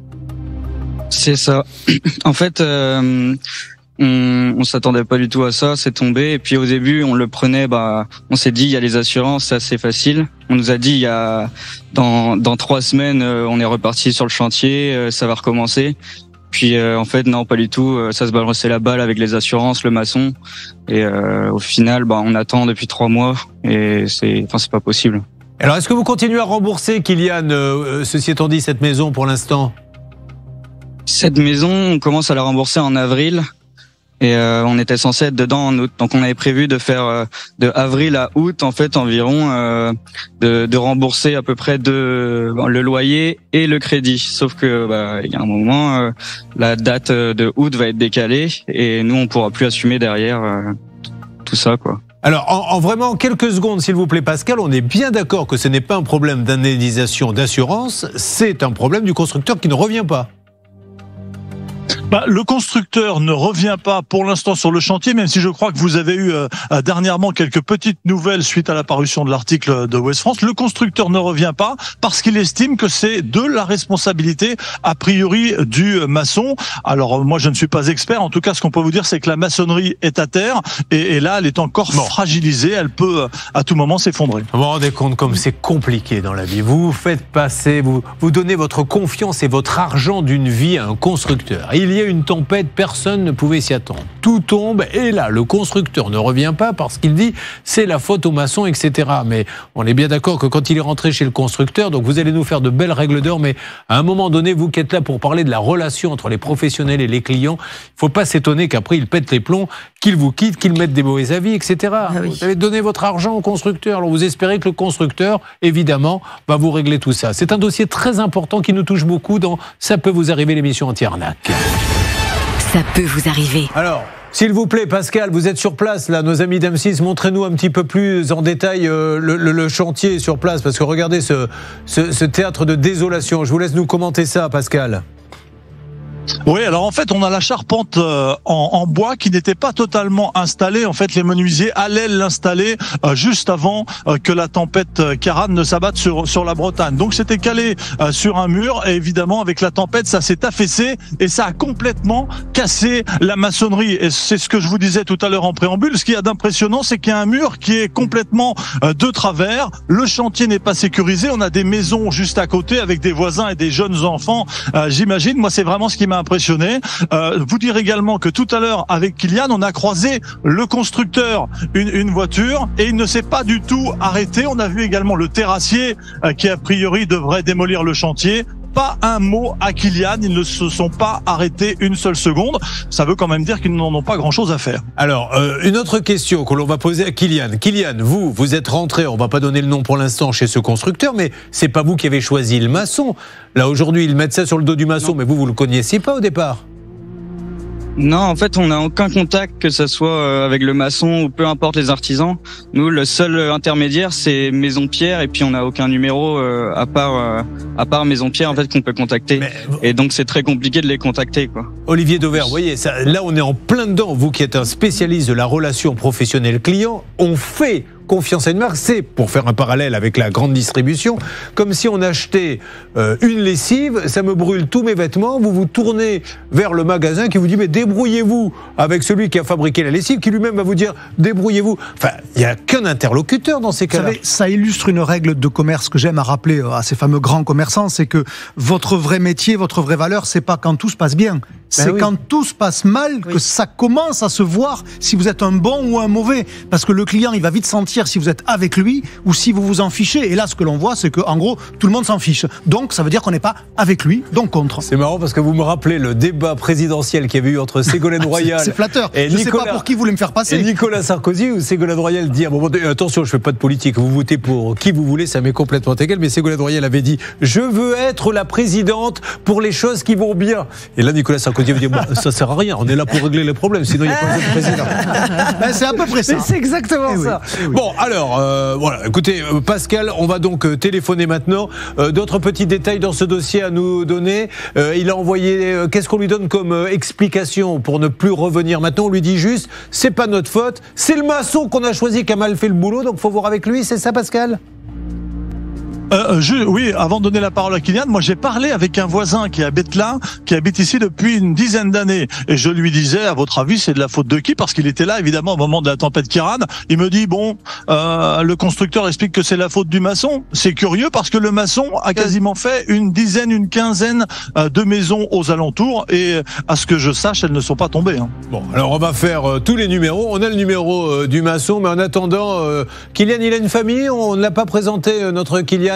C'est ça. En fait, euh, on, on s'attendait pas du tout à ça, c'est tombé. Et puis au début, on le prenait, bah, on s'est dit, il y a les assurances, c'est assez facile. On nous a dit, il y a dans dans trois semaines, on est reparti sur le chantier, ça va recommencer. Puis euh, en fait non, pas du tout. Ça se balançait la balle avec les assurances, le maçon, et euh, au final, bah, on attend depuis trois mois et c'est, enfin c'est pas possible. Alors est-ce que vous continuez à rembourser, Kylian, euh, ceci étant dit, cette maison pour l'instant? Cette maison, on commence à la rembourser en avril. Et euh, on était censé être dedans en août, donc on avait prévu de faire euh, de avril à août en fait environ, euh, de, de rembourser à peu près de, bon, le loyer et le crédit. Sauf que bah, il y a un moment, euh, la date de août va être décalée et nous on pourra plus assumer derrière euh, tout ça quoi. Alors, en, en vraiment quelques secondes, s'il vous plaît, Pascal, on est bien d'accord que ce n'est pas un problème d'indemnisation, d'assurance, c'est un problème du constructeur qui ne revient pas. Bah, le constructeur ne revient pas pour l'instant sur le chantier, même si je crois que vous avez eu euh, dernièrement quelques petites nouvelles suite à la parution de l'article de Ouest France. Le constructeur ne revient pas parce qu'il estime que c'est de la responsabilité a priori du maçon. Alors moi je ne suis pas expert, en tout cas ce qu'on peut vous dire c'est que la maçonnerie est à terre et, et là elle est encore bon. fragilisée, elle peut à tout moment s'effondrer. Vous vous rendez compte comme c'est compliqué dans la vie. Vous vous faites passer, vous, vous donnez votre confiance et votre argent d'une vie à un constructeur. Il y a une tempête, personne ne pouvait s'y attendre. Tout tombe et là, le constructeur ne revient pas parce qu'il dit c'est la faute au maçon, et cetera. Mais on est bien d'accord que quand il est rentré chez le constructeur, donc vous allez nous faire de belles règles d'or, mais à un moment donné, vous qui êtes là pour parler de la relation entre les professionnels et les clients, il ne faut pas s'étonner qu'après ils pètent les plombs, qu'ils vous quittent, qu'ils mettent des mauvais avis, et cetera. Ah oui. Vous avez donné votre argent au constructeur, alors vous espérez que le constructeur, évidemment, va vous régler tout ça. C'est un dossier très important qui nous touche beaucoup dans Ça peut vous arriver, l'émission anti-arnaque. Ça peut vous arriver. Alors, s'il vous plaît, Pascal, vous êtes sur place, là, nos amis d'M six, montrez-nous un petit peu plus en détail euh, le, le, le chantier sur place, parce que regardez ce, ce, ce théâtre de désolation. Je vous laisse nous commenter ça, Pascal. Oui, alors en fait, on a la charpente euh, en, en bois qui n'était pas totalement installée. En fait, les menuisiers allaient l'installer euh, juste avant euh, que la tempête euh, Kéran ne s'abatte sur sur la Bretagne. Donc, c'était calé euh, sur un mur et évidemment, avec la tempête, ça s'est affaissé et ça a complètement cassé la maçonnerie. Et c'est ce que je vous disais tout à l'heure en préambule. Ce qu'il y a d'impressionnant, c'est qu'il y a un mur qui est complètement euh, de travers. Le chantier n'est pas sécurisé. On a des maisons juste à côté avec des voisins et des jeunes enfants. Euh, j'imagine. Moi, c'est vraiment ce qui m'a impressionné. Euh, vous dire également que tout à l'heure avec Kylian, on a croisé le constructeur, une, une voiture, et il ne s'est pas du tout arrêté. On a vu également le terrassier euh, qui a priori devrait démolir le chantier. Pas un mot à Kylian, ils ne se sont pas arrêtés une seule seconde. Ça veut quand même dire qu'ils n'en ont pas grand-chose à faire. Alors, euh, une autre question que l'on va poser à Kylian. Kylian, vous, vous êtes rentré, on va pas donner le nom pour l'instant chez ce constructeur, mais c'est pas vous qui avez choisi le maçon. Là, aujourd'hui, ils mettent ça sur le dos du maçon, non. Mais vous, vous le connaissiez pas au départ. Non, en fait, on n'a aucun contact, que ce soit avec le maçon ou peu importe les artisans. Nous, le seul intermédiaire, c'est Maison Pierre, et puis on n'a aucun numéro euh, à part euh, à part Maison Pierre en fait qu'on peut contacter. Mais... Et donc c'est très compliqué de les contacter, quoi. Olivier Dauvert, vous voyez, ça, là on est en plein dedans. Vous qui êtes un spécialiste de la relation professionnelle client, on fait confiance à une marque. C'est, pour faire un parallèle avec la grande distribution, comme si on achetait euh, une lessive, ça me brûle tous mes vêtements, vous vous tournez vers le magasin qui vous dit mais débrouillez-vous avec celui qui a fabriqué la lessive, qui lui-même va vous dire débrouillez-vous. Enfin, il n'y a qu'un interlocuteur dans ces cas-là. Vous savez, ça illustre une règle de commerce que j'aime à rappeler à ces fameux grands commerçants, c'est que votre vrai métier, votre vraie valeur, c'est pas quand tout se passe bien. C'est ben oui. quand tout se passe mal oui. que ça commence à se voir si vous êtes un bon ou un mauvais. Parce que le client, il va vite sentir si vous êtes avec lui ou si vous vous en fichez. Et là, ce que l'on voit, c'est que en gros, tout le monde s'en fiche. Donc, ça veut dire qu'on n'est pas avec lui, donc contre. C'est marrant parce que vous me rappelez le débat présidentiel qu'il y avait eu entre Ségolène Royal c'est flatteur. et je Nicolas, sais pas pour qui vous voulez me faire passer. Et Nicolas Sarkozy, où Ségolène Royal dit à un moment donné, attention, je fais pas de politique, vous votez pour qui vous voulez, ça m'est complètement égal. Mais Ségolène Royal avait dit, je veux être la présidente pour les choses qui vont bien. Et là, Nicolas Sarkozy avait dit, bon, ça sert à rien, on est là pour régler les problèmes, sinon il n'y a pas de président. Ben, c'est à peu près ça. Mais c'est exactement eh ça. Oui, eh oui. Bon, alors, euh, voilà, écoutez, euh, Pascal, on va donc euh, téléphoner maintenant. Euh, d'autres petits détails dans ce dossier à nous donner. Euh, il a envoyé, euh, qu'est-ce qu'on lui donne comme euh, explication pour ne plus revenir maintenant? On lui dit juste, c'est pas notre faute, c'est le maçon qu'on a choisi qui a mal fait le boulot, donc faut voir avec lui, c'est ça, Pascal? Euh, je, oui, avant de donner la parole à Kylian, moi j'ai parlé avec un voisin qui habite là, qui habite ici depuis une dizaine d'années, et je lui disais, à votre avis, c'est de la faute de qui? Parce qu'il était là, évidemment, au moment de la tempête Kiran. Il me dit, bon, euh, le constructeur explique que c'est la faute du maçon. C'est curieux parce que le maçon a quasiment fait une dizaine, une quinzaine euh, de maisons aux alentours, et à ce que je sache, elles ne sont pas tombées. Hein. Bon, alors on va faire euh, tous les numéros. On a le numéro euh, du maçon, mais en attendant, euh, Kylian, il a une famille. On ne l'a pas présenté, euh, notre Kylian.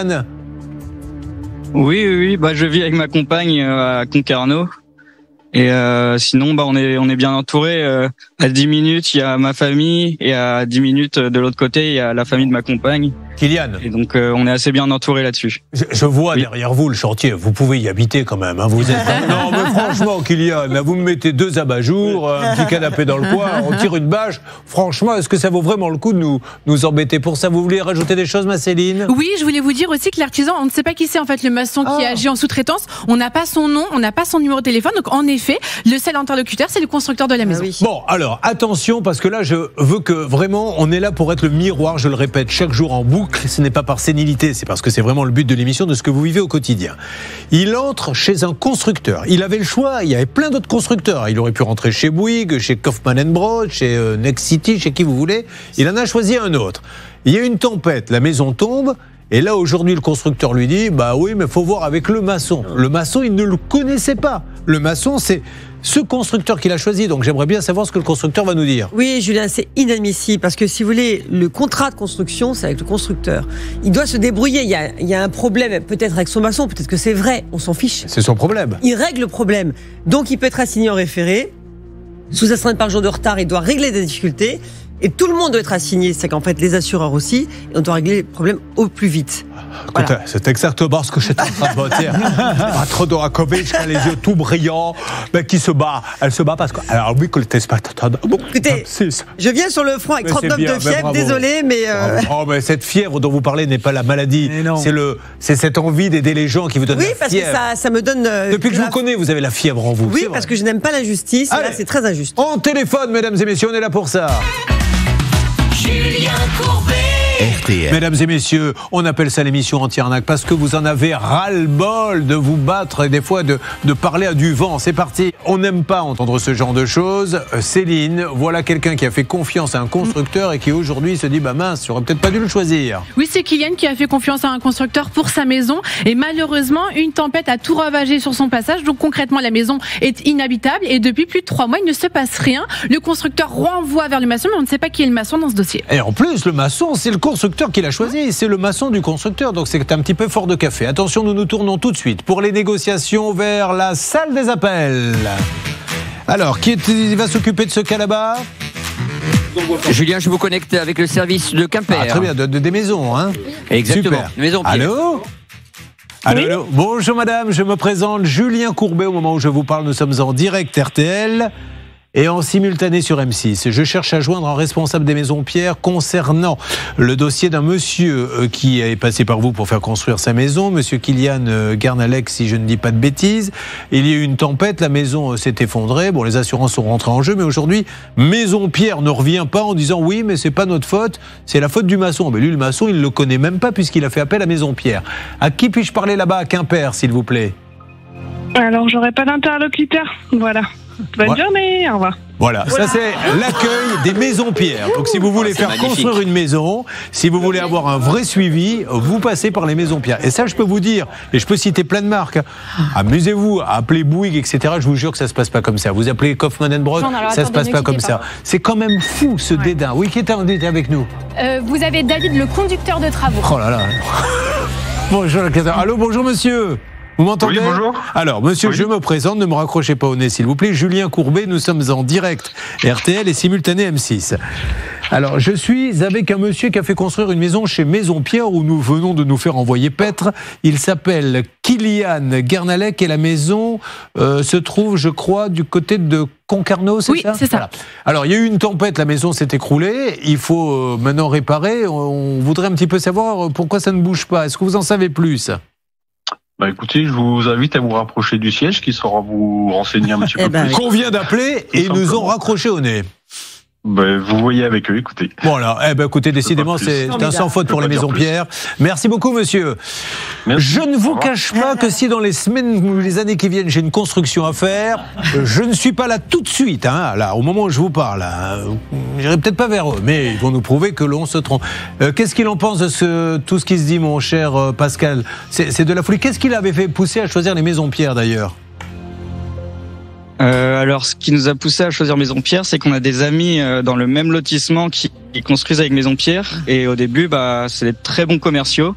Oui, oui, oui. Bah, je vis avec ma compagne euh, à Concarneau. Et euh, sinon, bah, on est on est bien entouré. Euh, à dix minutes, il y a ma famille, et à dix minutes de l'autre côté, il y a la famille de ma compagne. Kylian. Et donc, euh, on est assez bien entouré là-dessus. Je, je vois oui. derrière vous le chantier. Vous pouvez y habiter quand même. Hein. Vous êtes. Non, mais franchement, Kylian, là, vous me mettez deux abat-jours, un petit canapé dans le coin, on tire une bâche. Franchement, est-ce que ça vaut vraiment le coup de nous nous embêter pour ça? Vous voulez rajouter des choses, ma Céline? Oui, je voulais vous dire aussi que l'artisan, on ne sait pas qui c'est en fait le maçon qui Ah. agit en sous-traitance. On n'a pas son nom, on n'a pas son numéro de téléphone. Donc en effet, le seul interlocuteur, c'est le constructeur de la maison. Ah oui. Bon, alors attention, parce que là, je veux que vraiment, on est là pour être le miroir, je le répète, chaque jour en boucle. Ce n'est pas par sénilité, c'est parce que c'est vraiment le but de l'émission, de ce que vous vivez au quotidien. Il entre chez un constructeur. Il avait le choix, il y avait plein d'autres constructeurs. Il aurait pu rentrer chez Bouygues, chez Kaufmann and Broad, chez euh, Next City, chez qui vous voulez. Il en a choisi un autre. Il y a une tempête, la maison tombe. Et là, aujourd'hui, le constructeur lui dit, bah oui, mais faut voir avec le maçon. Le maçon, il ne le connaissait pas. Le maçon, c'est ce constructeur qu'il a choisi. Donc, j'aimerais bien savoir ce que le constructeur va nous dire. Oui, Julien, c'est inadmissible parce que si vous voulez, le contrat de construction, c'est avec le constructeur. Il doit se débrouiller. Il y a, il y a un problème, peut-être avec son maçon, peut-être que c'est vrai. On s'en fiche. C'est son problème. Il règle le problème. Donc, il peut être assigné en référé. Sous astreinte par jour de retard, il doit régler des difficultés. Et tout le monde doit être assigné, c'est qu'en fait les assureurs aussi, et on doit régler le problème au plus vite. Écoute, voilà. C'est exactement ce que j'étais en train de dire. Patron Dorakovic, les yeux tout brillants, mais qui se bat. Elle se bat parce que. Alors oui, que le téléspectateur. Écoutez, je viens sur le front avec trente-neuf de fièvre, désolé, mais. Euh... Oh, mais cette fièvre dont vous parlez n'est pas la maladie. C'est le, c'est cette envie d'aider les gens qui vous donne oui, la fièvre. Oui, parce que ça, ça me donne. Euh, Depuis que je vous connais, vous avez la fièvre en vous. Oui, parce que je n'aime pas l'injustice. Là, c'est très injuste. On téléphone, mesdames et messieurs, on est là pour ça. Julien Courbet. R T L. Mesdames et messieurs, on appelle ça l'émission anti-arnaque parce que vous en avez ras-le-bol de vous battre et des fois de, de parler à du vent. C'est parti. On n'aime pas entendre ce genre de choses. Céline, voilà quelqu'un qui a fait confiance à un constructeur et qui aujourd'hui se dit, bah mince, j'aurais peut-être pas dû le choisir. Oui, c'est Kylian qui a fait confiance à un constructeur pour sa maison et malheureusement, une tempête a tout ravagé sur son passage. Donc concrètement, la maison est inhabitable et depuis plus de trois mois, il ne se passe rien. Le constructeur renvoie vers le maçon, mais on ne sait pas qui est le maçon dans ce dossier. Et en plus, le maçon, c'est le constructeur qui l'a choisi, c'est le maçon du constructeur, donc c'est un petit peu fort de café. Attention, nous nous tournons tout de suite pour les négociations vers la salle des appels. Alors, qui est, va s'occuper de ce cas là-bas ? Julien, je vous connecte avec le service de Quimper. Ah, très bien, de, de, des maisons, hein. Exactement, super. Maison Pierre. Allô ? Allô, oui. allô. Bonjour madame, je me présente Julien Courbet. Au moment où je vous parle, nous sommes en direct R T L. et en simultané sur M six. Je cherche à joindre un responsable des Maisons Pierre concernant le dossier d'un monsieur qui est passé par vous pour faire construire sa maison, monsieur Kylian Garnalec, si je ne dis pas de bêtises. Il y a eu une tempête, la maison s'est effondrée, bon, les assurances sont rentrées en jeu, mais aujourd'hui, Maison Pierre ne revient pas en disant oui, mais c'est pas notre faute, c'est la faute du maçon. Mais lui, le maçon, il le connaît même pas puisqu'il a fait appel à Maison Pierre. À qui puis-je parler là-bas à Quimper, s'il vous plaît? Alors, j'aurais pas d'interlocuteur, voilà. Bonne voilà. journée, au revoir. Voilà, voilà. Ça c'est l'accueil des Maisons Pierre. Donc si vous voulez faire magnifique. construire une maison, si vous voulez avoir un vrai suivi, vous passez par les Maisons Pierre. Et ça, je peux vous dire, et je peux citer plein de marques, amusez-vous, appelez Bouygues, et cetera. Je vous jure que ça se passe pas comme ça. Vous appelez Kaufmann and Broad, ça se passe pas comme ça. C'est quand même fou ce ouais. dédain. Oui, qui était avec nous euh, Vous avez David, le conducteur de travaux. Oh là là. Bonjour, allô, bonjour monsieur. Vous m'entendez? Oui, bonjour. Alors, monsieur, oui. je me présente, ne me raccrochez pas au nez, s'il vous plaît. Julien Courbet, nous sommes en direct R T L et simultané M six. Alors, je suis avec un monsieur qui a fait construire une maison chez Maison Pierre où nous venons de nous faire envoyer paître. Il s'appelle Kylian Garnalec et la maison euh, se trouve, je crois, du côté de Concarneau, c'est oui, ça? Oui, c'est ça. Voilà. Alors, il y a eu une tempête, la maison s'est écroulée. Il faut euh, maintenant réparer. On voudrait un petit peu savoir pourquoi ça ne bouge pas. Est-ce que vous en savez plus? Bah écoutez, je vous invite à vous rapprocher du siège qui saura vous renseigner un petit peu eh ben, plus. Qu'on vient d'appeler et ils nous ont raccroché au nez. Ben, vous voyez avec eux, écoutez. Voilà, eh ben, écoutez, décidément, c'est un sans faute pour les Maisons Pierre. Merci beaucoup, monsieur. Merci. Je ne vous cache pas que si dans les semaines ou les années qui viennent, j'ai une construction à faire, je ne suis pas là tout de suite, hein, là, au moment où je vous parle. J'irai peut-être pas vers eux, mais ils vont nous prouver que l'on se trompe. Euh, Qu'est-ce qu'il en pense de ce, tout ce qui se dit, mon cher euh, Pascal? C'est de la folie. Qu'est-ce qu'il avait fait pousser à choisir les Maisons Pierre, d'ailleurs? Euh, alors, ce qui nous a poussé à choisir Maison Pierre, c'est qu'on a des amis euh, dans le même lotissement qui, qui construisent avec Maison Pierre. Et au début, bah, c'est des très bons commerciaux.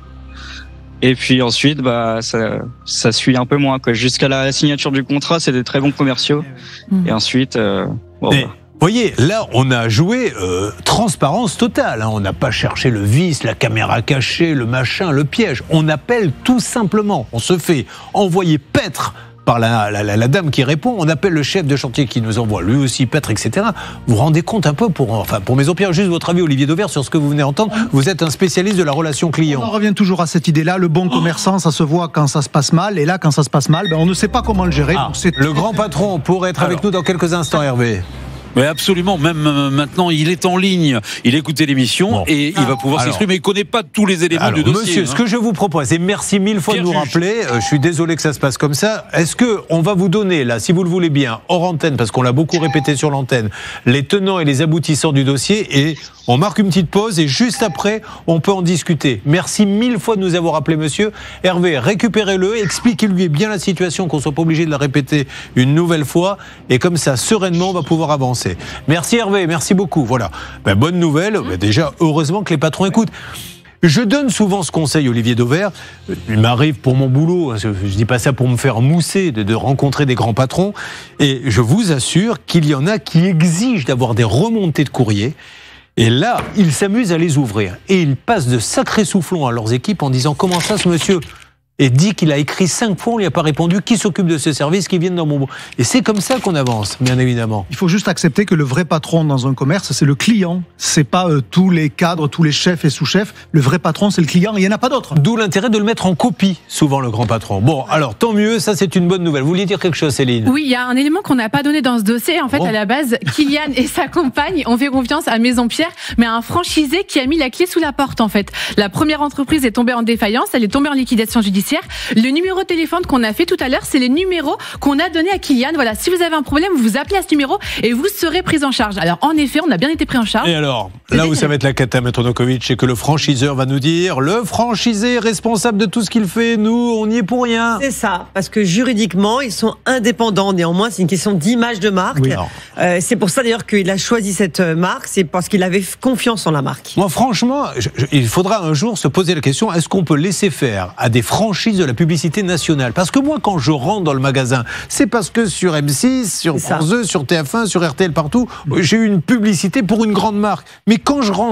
Et puis ensuite, bah, ça, ça suit un peu moins, quoi. Jusqu'à la signature du contrat, c'est des très bons commerciaux. Mmh. Et ensuite, euh, bon, Mais... bah. Vous voyez, là, on a joué euh, transparence totale. Hein. On n'a pas cherché le vice, la caméra cachée, le machin, le piège. On appelle tout simplement. On se fait envoyer paître par la, la, la, la dame qui répond. On appelle le chef de chantier qui nous envoie lui aussi paître, et cetera. Vous vous rendez compte un peu pour, enfin, pour Maison Pierre, juste votre avis, Olivier Dauvert, sur ce que vous venez d'entendre. Vous êtes un spécialiste de la relation client. On revient toujours à cette idée-là. Le bon commerçant, ça se voit quand ça se passe mal. Et là, quand ça se passe mal, ben, on ne sait pas comment le gérer. Ah, donc le grand patron pourrait être Alors. avec nous dans quelques instants, Hervé. Mais absolument, même euh, maintenant, il est en ligne, il écoutait l'émission bon. et il va pouvoir s'exprimer. Il ne connaît pas tous les éléments alors, du dossier. Monsieur, hein. ce que je vous propose, et merci mille fois Pierre de nous juge. rappeler, euh, je suis désolé que ça se passe comme ça, est-ce qu'on va vous donner, là, si vous le voulez bien, hors antenne, parce qu'on l'a beaucoup répété sur l'antenne, les tenants et les aboutissants du dossier, et on marque une petite pause, et juste après, on peut en discuter. Merci mille fois de nous avoir appelé, monsieur. Hervé, récupérez-le, expliquez-lui bien la situation, qu'on ne soit pas obligé de la répéter une nouvelle fois, et comme ça, sereinement, on va pouvoir avancer. Merci Hervé, merci beaucoup. Voilà. Ben, bonne nouvelle. Ben, déjà, heureusement que les patrons écoutent. Je donne souvent ce conseil, Olivier Dauvert. Il m'arrive pour mon boulot, je dis pas ça pour me faire mousser, de, de rencontrer des grands patrons. Et je vous assure qu'il y en a qui exigent d'avoir des remontées de courrier. Et là, ils s'amusent à les ouvrir. Et ils passent de sacrés soufflons à leurs équipes en disant « Comment ça, ce monsieur ?» et dit qu'il a écrit cinq fois, on ne lui a pas répondu, qui s'occupe de ce service, qui viennent dans mon... Et c'est comme ça qu'on avance, bien évidemment. Il faut juste accepter que le vrai patron dans un commerce, c'est le client. C'est pas euh, tous les cadres, tous les chefs et sous-chefs. Le vrai patron, c'est le client, il n'y en a pas d'autre. D'où l'intérêt de le mettre en copie, souvent, le grand patron. Bon, alors, tant mieux, ça c'est une bonne nouvelle. Vous vouliez dire quelque chose, Céline? Oui, il y a un élément qu'on n'a pas donné dans ce dossier. En fait, oh. à la base, Kylian et sa compagne ont fait confiance à Maison Pierre, mais à un franchisé qui a mis la clé sous la porte, en fait. La première entreprise est tombée en défaillance, elle est tombée en liquidation judiciaire. Le numéro de téléphone qu'on a fait tout à l'heure, c'est les numéros qu'on a donné à Kylian. Voilà, si vous avez un problème, vous vous appelez à ce numéro et vous serez pris en charge. Alors, en effet, on a bien été pris en charge. Et alors, là où ça va être la cata, Maître Nokovic, c'est que le franchiseur va nous dire, le franchisé est responsable de tout ce qu'il fait, nous, on n'y est pour rien. C'est ça, parce que juridiquement, ils sont indépendants. Néanmoins, c'est une question d'image de marque. Oui, euh, c'est pour ça d'ailleurs qu'il a choisi cette marque, c'est parce qu'il avait confiance en la marque. Moi, franchement, je, je, il faudra un jour se poser la question, est-ce qu'on peut laisser faire à des franchises de la publicité nationale? Parce que moi, quand je rentre dans le magasin, c'est parce que sur M six, sur France deux, sur T F un, sur R T L, partout, j'ai eu une publicité pour une grande marque. Mais quand je rentre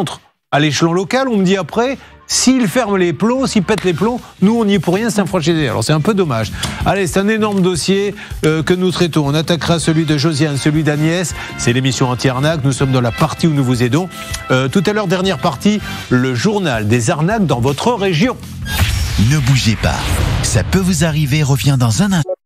à l'échelon local, on me dit après, s'il ferme les plombs, s'il pète les plombs, nous on n'y est pour rien, c'est un franchisé. Alors c'est un peu dommage. Allez, c'est un énorme dossier euh, que nous traitons. On attaquera celui de Josiane, celui d'Agnès. C'est l'émission anti-arnaque. Nous sommes dans la partie où nous vous aidons. Euh, tout à l'heure, dernière partie, le journal des arnaques dans votre région. Ne bougez pas. Ça peut vous arriver, revient dans un instant.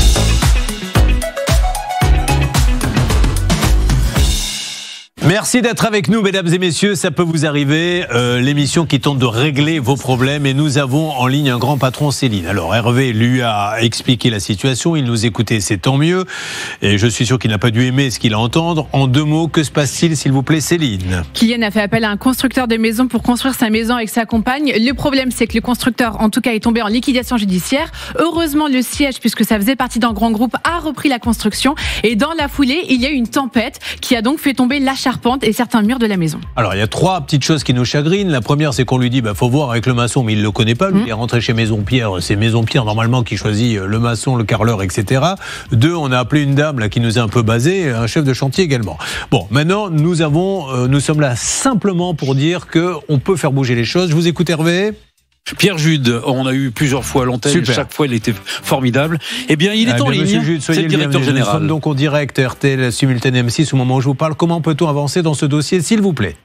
Merci d'être avec nous, mesdames et messieurs. Ça peut vous arriver. Euh, l'émission qui tente de régler vos problèmes. Et nous avons en ligne un grand patron, Céline. Alors, Hervé lui a expliqué la situation. Il nous écoutait, c'est tant mieux. Et je suis sûr qu'il n'a pas dû aimer ce qu'il a entendu. En deux mots, que se passe-t-il, s'il vous plaît, Céline? Kylian a fait appel à un constructeur de maison pour construire sa maison avec sa compagne. Le problème, c'est que le constructeur, en tout cas, est tombé en liquidation judiciaire. Heureusement, le siège, puisque ça faisait partie d'un grand groupe, a repris la construction. Et dans la foulée, il y a eu une tempête qui a donc fait tomber la charpente et certains murs de la maison. Alors, il y a trois petites choses qui nous chagrinent. La première, c'est qu'on lui dit, bah, faut voir avec le maçon, mais il le connaît pas. Lui, mmh. il est rentré chez Maison Pierre. C'est Maison Pierre, normalement, qui choisit le maçon, le carreleur, et cetera. Deux, on a appelé une dame, là, qui nous a un peu basé, un chef de chantier également. Bon, maintenant, nous avons, euh, nous sommes là simplement pour dire que on peut faire bouger les choses. Je vous écoute, Hervé. Pierre Jude, on a eu plusieurs fois à l'antenne, chaque fois il était formidable. Eh bien, il est ah, en ligne, Jude, c'est le directeur général. Nous sommes donc en direct R T L simultané M six au moment où je vous parle. Comment peut-on avancer dans ce dossier, s'il vous plaît?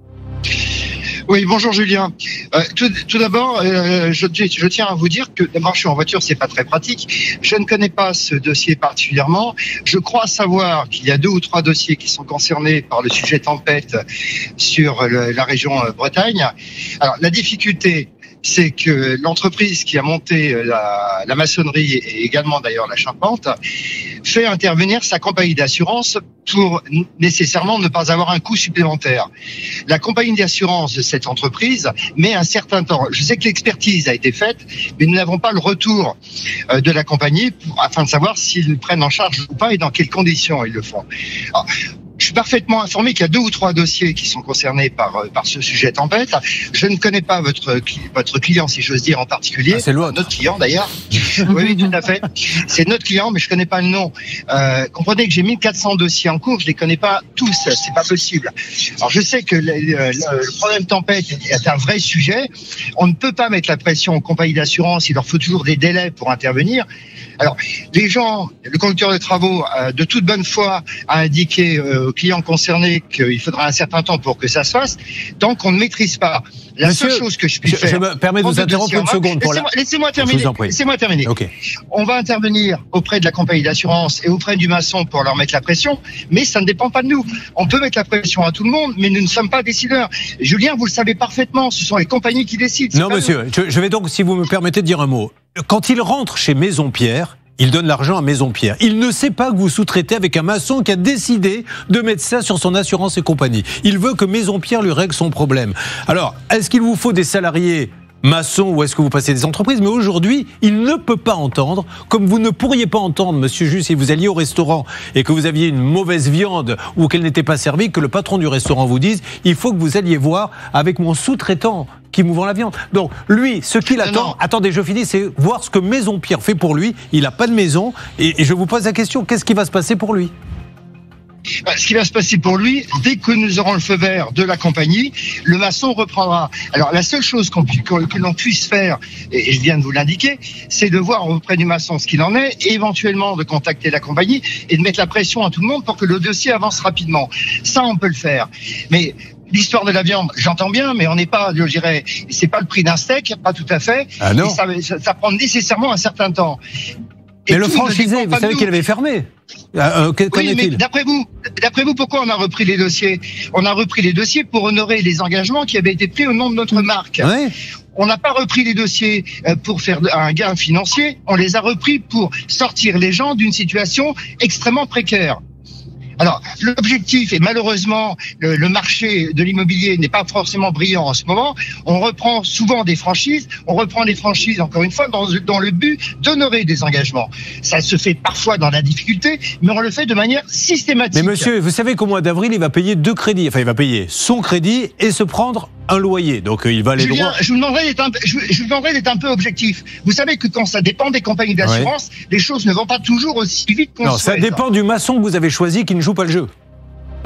Oui, bonjour Julien. Euh, tout, tout d'abord, euh, je, je tiens à vous dire que d'abord je suis en voiture, c'est pas très pratique. Je ne connais pas ce dossier particulièrement. Je crois savoir qu'il y a deux ou trois dossiers qui sont concernés par le sujet tempête sur le, la région Bretagne. Alors la difficulté, c'est que l'entreprise qui a monté la, la maçonnerie et également d'ailleurs la charpente fait intervenir sa compagnie d'assurance pour nécessairement ne pas avoir un coût supplémentaire. La compagnie d'assurance de cette entreprise met un certain temps. Je sais que l'expertise a été faite, mais nous n'avons pas le retour de la compagnie pour, afin de savoir s'ils prennent en charge ou pas et dans quelles conditions ils le font. Alors, je suis parfaitement informé qu'il y a deux ou trois dossiers qui sont concernés par par ce sujet tempête. Je ne connais pas votre votre client, si j'ose dire en particulier. Ah, c'est l'autre. Notre client d'ailleurs. oui, oui, tout à fait. C'est notre client, mais je connais pas le nom. Euh, comprenez que j'ai mille quatre cents dossiers en cours, je les connais pas tous. C'est pas possible. Alors je sais que le, le, le problème tempête est un vrai sujet. On ne peut pas mettre la pression aux compagnies d'assurance. Il leur faut toujours des délais pour intervenir. Alors, les gens, le conducteur de travaux, euh, de toute bonne foi, a indiqué euh, aux clients concernés qu'il faudra un certain temps pour que ça se fasse. Tant qu'on ne maîtrise pas, la Monsieur, seule chose que je puis je, faire... Je me permets de vous interrompre une seconde. Pour Laissez-moi la... laissez-moi terminer. Laissez-moi terminer. Okay. On va intervenir auprès de la compagnie d'assurance et auprès du maçon pour leur mettre la pression, mais ça ne dépend pas de nous. On peut mettre la pression à tout le monde, mais nous ne sommes pas décideurs. Julien, vous le savez parfaitement, ce sont les compagnies qui décident. Non, monsieur, je, je vais donc, si vous me permettez de dire un mot. Quand il rentre chez Maison Pierre, il donne l'argent à Maison Pierre. Il ne sait pas que vous sous-traitez avec un maçon qui a décidé de mettre ça sur son assurance et compagnie. Il veut que Maison Pierre lui règle son problème. Alors, est-ce qu'il vous faut des salariés maçons ou est-ce que vous passez des entreprises? Mais aujourd'hui, il ne peut pas entendre, comme vous ne pourriez pas entendre, monsieur Jus, si vous alliez au restaurant et que vous aviez une mauvaise viande ou qu'elle n'était pas servie, que le patron du restaurant vous dise, il faut que vous alliez voir avec mon sous-traitant qui vous vend la viande. Donc, lui, ce qu'il attend, non. attendez, je finis, c'est voir ce que Maison Pierre fait pour lui. Il n'a pas de maison. Et, et je vous pose la question, qu'est-ce qui va se passer pour lui? Ce qui va se passer pour lui, dès que nous aurons le feu vert de la compagnie, le maçon reprendra. Alors la seule chose qu'on pu, que l'on puisse faire, et je viens de vous l'indiquer, c'est de voir auprès du maçon ce qu'il en est, et éventuellement de contacter la compagnie et de mettre la pression à tout le monde pour que le dossier avance rapidement. Ça, on peut le faire. Mais l'histoire de la viande, j'entends bien, mais on n'est pas, je dirais, c'est pas le prix d'un steak, pas tout à fait. Ah non. Et ça, ça, ça prend nécessairement un certain temps. Mais et le franchisé, vous savez qu'il avait fermé. Euh, oui, mais d'après vous, d'après vous, pourquoi on a repris les dossiers? On a repris les dossiers pour honorer les engagements qui avaient été pris au nom de notre marque. Ouais. On n'a pas repris les dossiers pour faire un gain financier, on les a repris pour sortir les gens d'une situation extrêmement précaire. Alors, l'objectif, et malheureusement, le, le marché de l'immobilier n'est pas forcément brillant en ce moment, on reprend souvent des franchises, on reprend des franchises, encore une fois, dans, dans le but d'honorer des engagements. Ça se fait parfois dans la difficulté, mais on le fait de manière systématique. Mais monsieur, vous savez qu'au mois d'avril, il va payer deux crédits. Enfin, il va payer son crédit et se prendre un loyer. Donc, il va aller Julien, droit. Je vous demanderai d'être un, je, je vous demanderai d'être un peu objectif. Vous savez que quand ça dépend des compagnies d'assurance, ouais. les choses ne vont pas toujours aussi vite qu'on Non, souhaite. Ça dépend du maçon que vous avez choisi qui ne joue pas le jeu.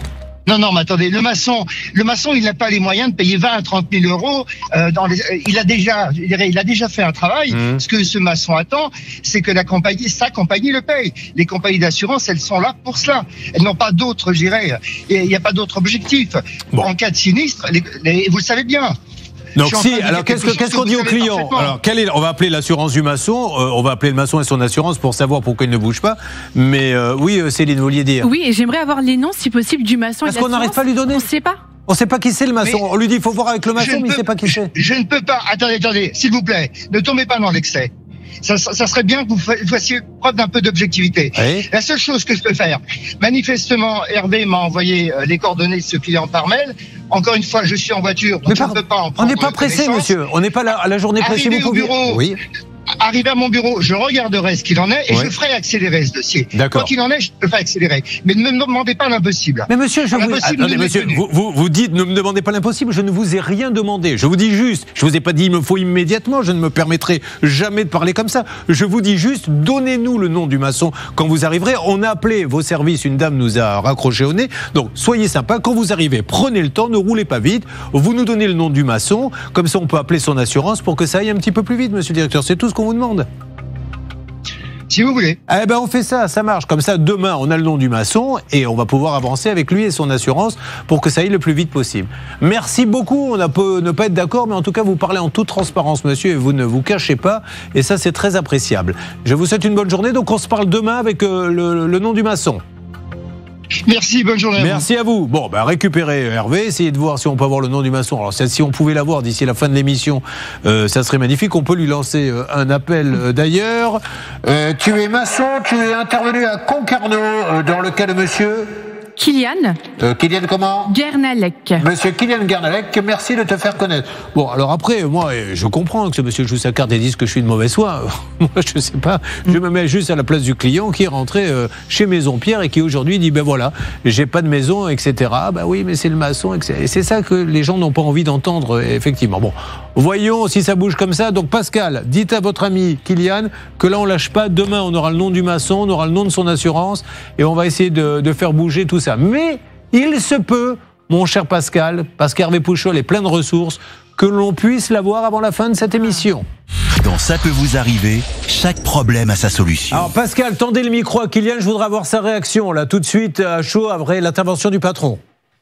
Non, non, mais attendez, le maçon, le maçon, il n'a pas les moyens de payer vingt à trente mille euros. Euh, dans les, il a déjà, je dirais, il a déjà fait un travail. Mmh. Ce que ce maçon attend, c'est que la compagnie, sa compagnie le paye. Les compagnies d'assurance, elles sont là pour cela. Elles n'ont pas d'autre, je dirais, il n'y a pas d'autre objectif. Bon. En cas de sinistre, les, les, vous le savez bien. Donc si, alors qu'est-ce qu'on qu'est-ce qu'on dit aux clients? Alors quel est, on va appeler l'assurance du maçon, euh, on va appeler le maçon et son assurance pour savoir pourquoi il ne bouge pas. Mais euh, oui, Céline, vous vouliez dire? Oui, et j'aimerais avoir les noms, si possible, du maçon. Parce qu'on n'arrive pas à lui donner. On ne sait pas. On ne sait pas qui c'est le maçon. Mais on lui dit il faut voir avec le maçon, mais il ne sait pas qui c'est. Je ne peux pas. Attendez, attendez, s'il vous plaît, ne tombez pas dans l'excès. Ça, ça serait bien que vous fassiez preuve d'un peu d'objectivité. Oui. La seule chose que je peux faire, manifestement, Hervé m'a envoyé les coordonnées de ce client par mail. Encore une fois, je suis en voiture, donc je ne peux pas en prendre. On n'est pas pressé, monsieur. On n'est pas là à la journée pressée. Arrivé au bureau. Oui. Arrivé à mon bureau, je regarderai ce qu'il en est et ouais. je ferai accélérer ce dossier. D'accord. Quoi qu'il en est, je le ferai accélérer. Mais ne me demandez pas l'impossible. Mais monsieur, je vous... Attendez, monsieur, vous, vous, vous dites ne me demandez pas l'impossible, je ne vous ai rien demandé. Je vous dis juste, je vous ai pas dit il me faut immédiatement, je ne me permettrai jamais de parler comme ça. Je vous dis juste, donnez-nous le nom du maçon quand vous arriverez. On a appelé vos services, une dame nous a raccroché au nez. Donc, soyez sympa, quand vous arrivez, prenez le temps, ne roulez pas vite. Vous nous donnez le nom du maçon, comme ça on peut appeler son assurance pour que ça aille un petit peu plus vite, monsieur le directeur. C'est tout ce qu'on vous demande. Si vous voulez. Eh ben on fait ça, ça marche. Comme ça, demain, on a le nom du maçon et on va pouvoir avancer avec lui et son assurance pour que ça aille le plus vite possible. Merci beaucoup. On a peut ne pas être d'accord, mais en tout cas, vous parlez en toute transparence, monsieur, et vous ne vous cachez pas. Et ça, c'est très appréciable. Je vous souhaite une bonne journée. Donc, on se parle demain avec euh, le, le nom du maçon. Merci, bonne journée. Merci à vous. Bon, ben récupérez Hervé, essayez de voir si on peut avoir le nom du maçon. Alors, si on pouvait l'avoir d'ici la fin de l'émission, euh, ça serait magnifique. On peut lui lancer euh, un appel euh, d'ailleurs. Euh, tu es maçon, tu es intervenu à Concarneau euh, dans le cas de monsieur Kylian. Euh, Kylian comment? Gernalek. Monsieur Kylian Gernalek, merci de te faire connaître. Bon, alors après, moi, je comprends que ce monsieur joue sa carte et dise que je suis de mauvaise foi. Moi, je sais pas. Je me mets juste à la place du client qui est rentré euh, chez Maison Pierre et qui aujourd'hui dit, ben voilà, j'ai pas de maison, et cetera. Ben oui, mais c'est le maçon, et cetera. Et c'est ça que les gens n'ont pas envie d'entendre, effectivement. Bon, voyons si ça bouge comme ça. Donc, Pascal, dites à votre ami Kylian que là, on lâche pas. Demain, on aura le nom du maçon, on aura le nom de son assurance et on va essayer de, de faire bouger tout ça. Mais il se peut, mon cher Pascal, parce qu'Hervé Pouchol est plein de ressources, que l'on puisse l'avoir avant la fin de cette émission. Dans Ça peut vous arriver, chaque problème a sa solution. Alors Pascal, tendez le micro à Kylian, je voudrais avoir sa réaction là tout de suite à chaud après l'intervention du patron.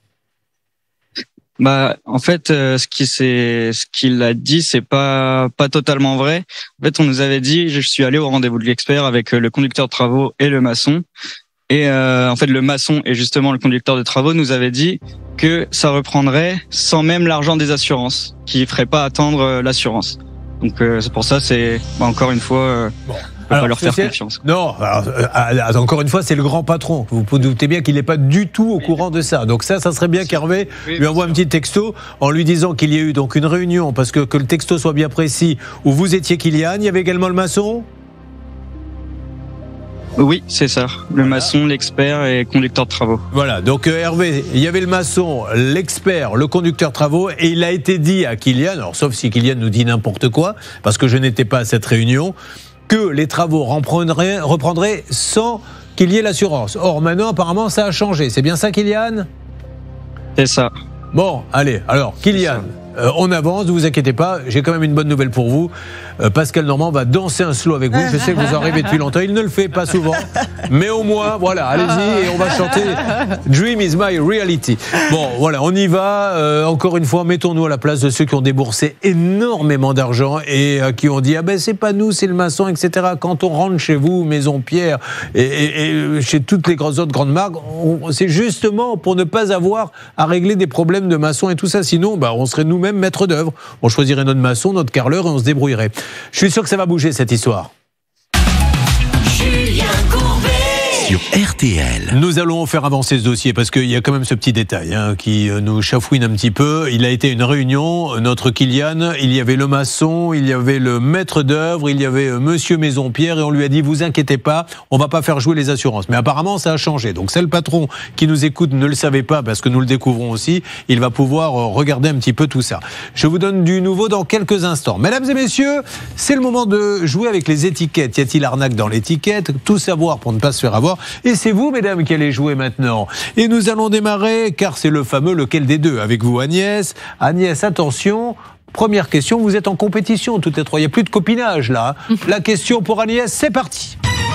Bah, en fait, euh, ce qui c'est, ce qu'il a dit, c'est pas pas totalement vrai. En fait, on nous avait dit, je suis allé au rendez-vous de l'expert avec le conducteur de travaux et le maçon. Et euh, en fait, le maçon et justement le conducteur de travaux nous avait dit que ça reprendrait sans même l'argent des assurances, qui ferait pas attendre euh, l'assurance. Donc euh, c'est pour ça, c'est bah, encore une fois, euh, bon. on peut alors, pas leur faire confiance. Non, alors, euh, encore une fois, c'est le grand patron. Vous vous doutez bien qu'il n'est pas du tout au courant de ça. Donc ça, ça serait bien qu'Hervé oui, lui envoie un petit texto en lui disant qu'il y a eu donc une réunion, parce que que le texto soit bien précis, où vous étiez Kylian, il y avait également le maçon. Oui, c'est ça. Le voilà. maçon, l'expert et conducteur de travaux. Voilà, donc euh, Hervé, il y avait le maçon, l'expert, le conducteur de travaux, et il a été dit à Kylian, alors sauf si Kylian nous dit n'importe quoi, parce que je n'étais pas à cette réunion, que les travaux reprendraient, reprendraient sans qu'il y ait l'assurance. Or, maintenant, apparemment, ça a changé. C'est bien ça, Kylian? C'est ça. Bon, allez, alors, Kylian, euh, on avance, ne vous inquiétez pas, j'ai quand même une bonne nouvelle pour vous. Euh, Pascal Normand va danser un slow avec vous. Je sais que vous en rêvez depuis longtemps. Il ne le fait pas souvent, mais au moins, voilà, allez-y et on va chanter Dream is my reality. Bon, voilà, on y va. Euh, encore une fois, mettons-nous à la place de ceux qui ont déboursé énormément d'argent et euh, qui ont dit ah ben c'est pas nous, c'est le maçon, et cetera. Quand on rentre chez vous, Maison Pierre et, et, et chez toutes les autres grandes marques, on, c'est justement pour ne pas avoir à régler des problèmes de maçon et tout ça. Sinon, bah, on serait nous-mêmes maîtres d'œuvre. On choisirait notre maçon, notre carreleur et on se débrouillerait. Je suis sûr que ça va bouger cette histoire. Julien Courbet sur R T L. Nous allons faire avancer ce dossier parce qu'il y a quand même ce petit détail hein, qui nous chafouine un petit peu. Il a été une réunion, notre Kylian, il y avait le maçon, il y avait le maître d'œuvre, il y avait monsieur Maison Pierre et on lui a dit vous inquiétez pas, on va pas faire jouer les assurances. Mais apparemment ça a changé. Donc c'est le patron qui nous écoute, ne le savait pas parce que nous le découvrons aussi. Il va pouvoir regarder un petit peu tout ça. Je vous donne du nouveau dans quelques instants. Mesdames et messieurs, c'est le moment de jouer avec les étiquettes. Y a-t-il arnaque dans l'étiquette? Tout savoir pour ne pas se faire avoir. Et c'est vous, mesdames, qui allez jouer maintenant. Et nous allons démarrer, car c'est le fameux lequel des deux. Avec vous, Agnès. Agnès, attention. Première question, vous êtes en compétition toutes les trois. Il n'y a plus de copinage là. La question pour Agnès, c'est parti.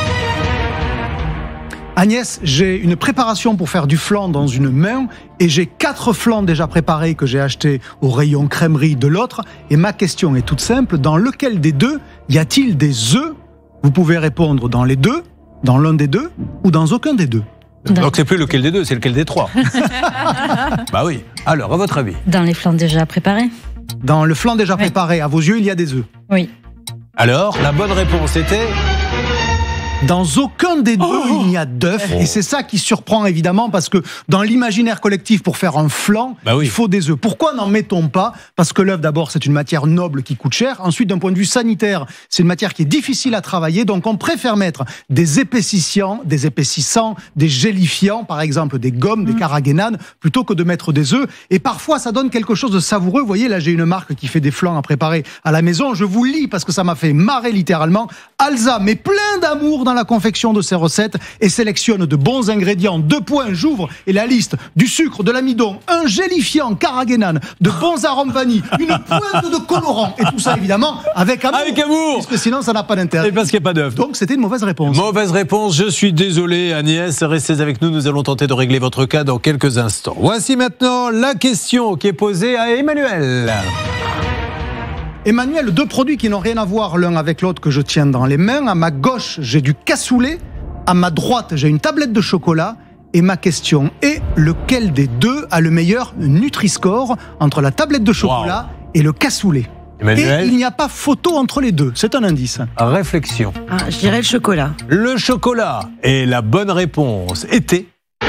Agnès, j'ai une préparation pour faire du flan dans une main et j'ai quatre flans déjà préparés que j'ai achetés au rayon crèmerie de l'autre. Et ma question est toute simple, dans lequel des deux y a-t-il des œufs? Vous pouvez répondre dans les deux, dans l'un des deux ou dans aucun des deux. Donc c'est plus lequel des deux, c'est lequel des trois. Bah oui. Alors, à votre avis? Dans les flans déjà préparés. Dans le flan déjà préparé, à vos yeux, il y a des œufs. Oui. Alors, la bonne réponse était... Dans aucun des deux, oh il n'y a d'œufs. Oh. Et c'est ça qui surprend évidemment, parce que dans l'imaginaire collectif, pour faire un flan, bah oui. il faut des œufs. Pourquoi n'en mettons pas? Parce que l'œuf, d'abord, c'est une matière noble qui coûte cher. Ensuite, d'un point de vue sanitaire, c'est une matière qui est difficile à travailler. Donc, on préfère mettre des épaississants, des épaississants, des gélifiants, par exemple des gommes, mmh. des carragénanes, plutôt que de mettre des œufs. Et parfois, ça donne quelque chose de savoureux. Vous voyez, là, j'ai une marque qui fait des flans à préparer à la maison. Je vous lis parce que ça m'a fait marrer littéralement. Alza met plein d'amour dans la confection de ses recettes et sélectionne de bons ingrédients. Deux points, j'ouvre et la liste: du sucre, de l'amidon, un gélifiant carragénane, de bons arômes vanille, une pointe de colorant, et tout ça évidemment avec amour. Avec amour. Parce que sinon ça n'a pas d'intérêt. Et parce qu'il n'y a pas d'œuf. Donc c'était une mauvaise réponse. Mauvaise réponse, je suis désolé Agnès, restez avec nous, nous allons tenter de régler votre cas dans quelques instants. Voici maintenant la question qui est posée à Emmanuel. Emmanuel, deux produits qui n'ont rien à voir l'un avec l'autre que je tiens dans les mains. À ma gauche, j'ai du cassoulet. À ma droite, j'ai une tablette de chocolat. Et ma question est, lequel des deux a le meilleur Nutri-Score entre la tablette de chocolat wow. et le cassoulet? Emmanuel. Et il n'y a pas photo entre les deux, c'est un indice. Réflexion. Ah, je dirais le chocolat. Le chocolat. Et la bonne réponse était...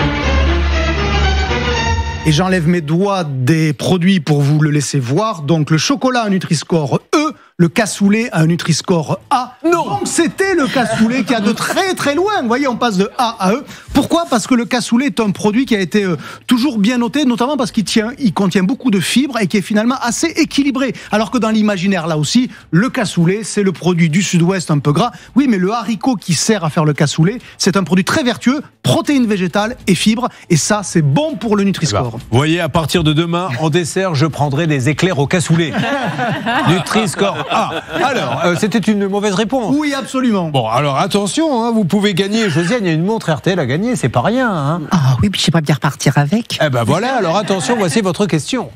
Et j'enlève mes doigts des produits pour vous le laisser voir. Donc le chocolat a un Nutri-Score E, le cassoulet a un Nutri-Score A. Non. Donc c'était le cassoulet qui a de très très loin. Vous voyez, on passe de A à E. Pourquoi? Parce que le cassoulet est un produit qui a été euh, toujours bien noté, notamment parce qu'il tient, il contient beaucoup de fibres et qui est finalement assez équilibré. Alors que dans l'imaginaire, là aussi, le cassoulet, c'est le produit du sud-ouest un peu gras. Oui, mais le haricot qui sert à faire le cassoulet, c'est un produit très vertueux, protéines végétales et fibres. Et ça, c'est bon pour le Nutri-Score. Vous voyez, à partir de demain, en dessert, je prendrai des éclairs au cassoulet. Nutri-Score A. Alors, euh, c'était une mauvaise réponse. Oui, absolument. Bon, alors attention, hein, vous pouvez gagner. Josiane, il y a une montre R T L à gagner, c'est pas rien. Hein. Ah oui, puis j'aimerais bien repartir avec. Eh ben voilà, alors attention, voici votre question.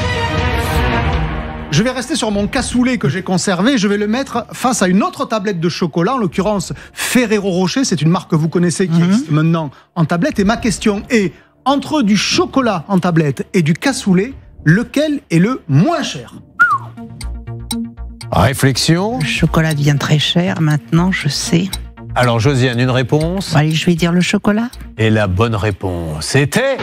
Je vais rester sur mon cassoulet que j'ai conservé. Je vais le mettre face à une autre tablette de chocolat, en l'occurrence Ferrero Rocher. C'est une marque que vous connaissez qui mm-hmm. existe maintenant en tablette. Et ma question est, entre du chocolat en tablette et du cassoulet, lequel est le moins cher? Réflexion. Le chocolat devient très cher, maintenant je sais. Alors Josiane, une réponse? Allez, je vais dire le chocolat. Et la bonne réponse, c'était...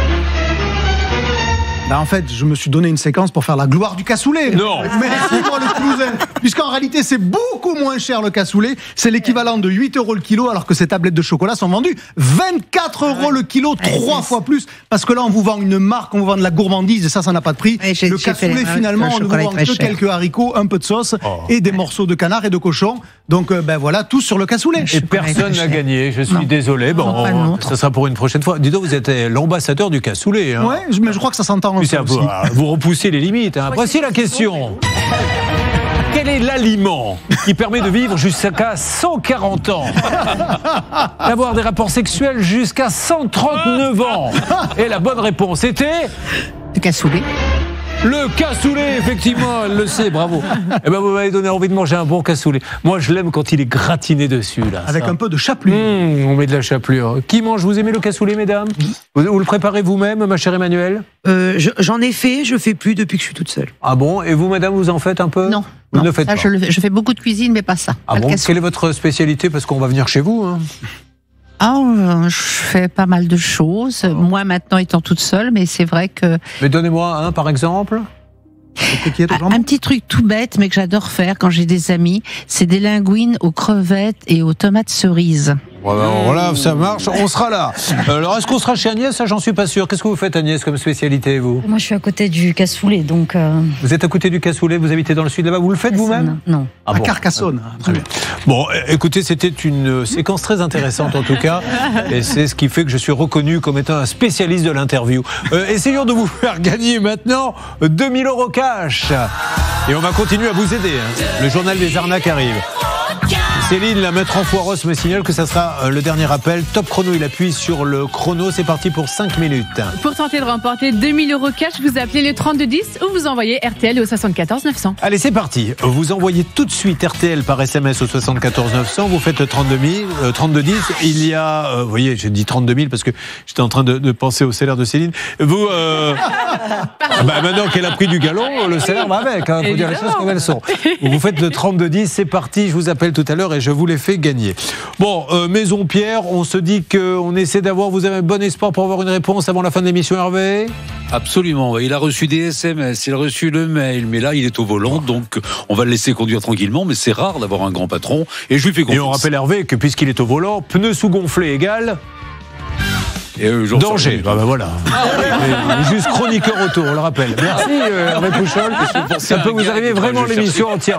Bah en fait, je me suis donné une séquence pour faire la gloire du cassoulet. Non. Merci pour le cousin. Puisqu'en réalité, c'est beaucoup moins cher le cassoulet. C'est l'équivalent de huit euros le kilo, alors que ces tablettes de chocolat sont vendues vingt-quatre euros le kilo, trois fois plus. Parce que là, on vous vend une marque, on vous vend de la gourmandise, et ça, ça n'a pas de prix. Ouais, le cassoulet, finalement, on ne vous vend que cher. Quelques haricots, un peu de sauce, oh. et des morceaux de canard et de cochon. Donc, euh, ben voilà, tous sur le cassoulet. Et personne n'a gagné. Je suis non. désolé. Bon, non, ça sera pour une prochaine fois. Dis donc, vous êtes l'ambassadeur du cassoulet. Hein. Ouais, mais je crois que ça s'entend. Vous, vous repoussez les limites. Hein. Voici la question. Quel est l'aliment qui permet de vivre jusqu'à cent quarante ans, d'avoir des rapports sexuels jusqu'à cent trente-neuf ans? Et la bonne réponse était... Le cassoulet. Le cassoulet, effectivement, elle le sait, bravo. Eh ben, vous m'avez donné envie de manger un bon cassoulet. Moi, je l'aime quand il est gratiné dessus, là. Avec ça. Un peu de chapelure. Mmh, on met de la chapelure. Qui mange? Vous aimez le cassoulet, mesdames? vous, vous le préparez vous-même, ma chère Emmanuelle? euh, J'en ai fait, je fais plus depuis que je suis toute seule. Ah bon? Et vous, madame, vous en faites un peu? Non. Vous non, ne le faites ça, pas. Je, le, je fais beaucoup de cuisine, mais pas ça. Ah pas bon? Quelle est votre spécialité? Parce qu'on va venir chez vous, hein. Ah, je fais pas mal de choses. Oh. Moi, maintenant, étant toute seule, mais c'est vrai que... Mais donnez-moi un, par exemple. Un petit truc tout bête, mais que j'adore faire quand j'ai des amis, c'est des linguines aux crevettes et aux tomates cerises. Voilà, ça marche, on sera là. Alors, est-ce qu'on sera chez Agnès? Ça, j'en suis pas sûr. Qu'est-ce que vous faites, Agnès, comme spécialité, vous? Moi, je suis à côté du cassoulet, donc... Euh... Vous êtes à côté du cassoulet, vous habitez dans le sud là-bas, vous le faites vous-même? Non. Ah à bon. Carcassonne. Très bien. Bon, écoutez, c'était une séquence très intéressante, en tout cas, et c'est ce qui fait que je suis reconnu comme étant un spécialiste de l'interview. Euh, essayons de vous faire gagner maintenant deux mille euros cash. Et on va continuer à vous aider. Hein. Le journal des arnaques arrive. Céline, la maître en foiros, me signale que ça sera le dernier appel. Top chrono, il appuie sur le chrono. C'est parti pour cinq minutes. Pour tenter de remporter deux mille euros cash, vous appelez le trente-deux dix ou vous envoyez R T L au soixante-quatorze neuf cents. Allez, c'est parti. Vous envoyez tout de suite R T L par S M S au soixante-quatorze neuf cents. Vous faites le trente-deux mille, euh, trente-deux dix. Il y a, euh, vous voyez, j'ai dit trente-deux mille parce que j'étais en train de, de penser au salaire de Céline. Vous, euh, bah, maintenant qu'elle a pris du galon, le salaire va avec. Il hein, faut dire les choses comme elles sont. Vous faites le trente-deux dix, c'est parti. Je vous appelle tout à l'heure et je vous les fais gagner. Bon, euh, Maison Pierre, on se dit qu'on essaie d'avoir, vous avez un bon espoir pour avoir une réponse avant la fin de l'émission, Hervé? Absolument, il a reçu des S M S, il a reçu le mail, mais là il est au volant, donc on va le laisser conduire tranquillement, mais c'est rare d'avoir un grand patron, et je lui fais confiance. Et on rappelle Hervé que puisqu'il est au volant, pneus sous-gonflés égale... Et eux, danger, bah, bah voilà. Ah, juste chroniqueur auto, on le rappelle. Merci euh, Hervé Pouchol. Ça peut vous arriver vraiment l'émission entière.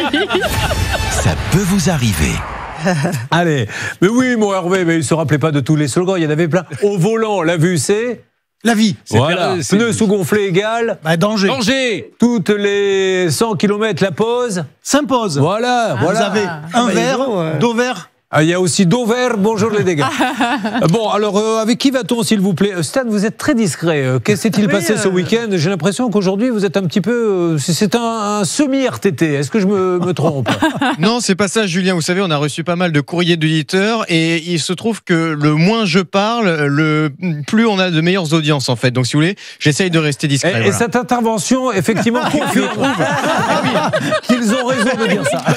Ça peut vous arriver. Allez, mais oui, mon Hervé, mais il ne se rappelait pas de tous les slogans, il y en avait plein. Au volant, la vue, c'est la vie. Voilà. Pneus sous-gonflés égale bah, danger. Danger. Toutes les cent kilomètres, la pause s'impose. Voilà, ah, voilà. Vous avez un ah, bah, verre, ouais. d'eau vert. Ah, il y a aussi Dover, bonjour les dégâts. Bon, alors, euh, avec qui va-t-on, s'il vous plaît? Stan, vous êtes très discret. Qu'est-ce qui s'est-il oui, passé euh... ce week-end? J'ai l'impression qu'aujourd'hui, vous êtes un petit peu... Euh, c'est un, un semi-R T T. Est-ce que je me, me trompe? Non, c'est pas ça, Julien. Vous savez, on a reçu pas mal de courriers d'auditeurs et il se trouve que le moins je parle, le plus on a de meilleures audiences, en fait. Donc, si vous voulez, j'essaye de rester discret. Et, voilà. et cette intervention, effectivement, confirme qu'ils ont raison de dire ça.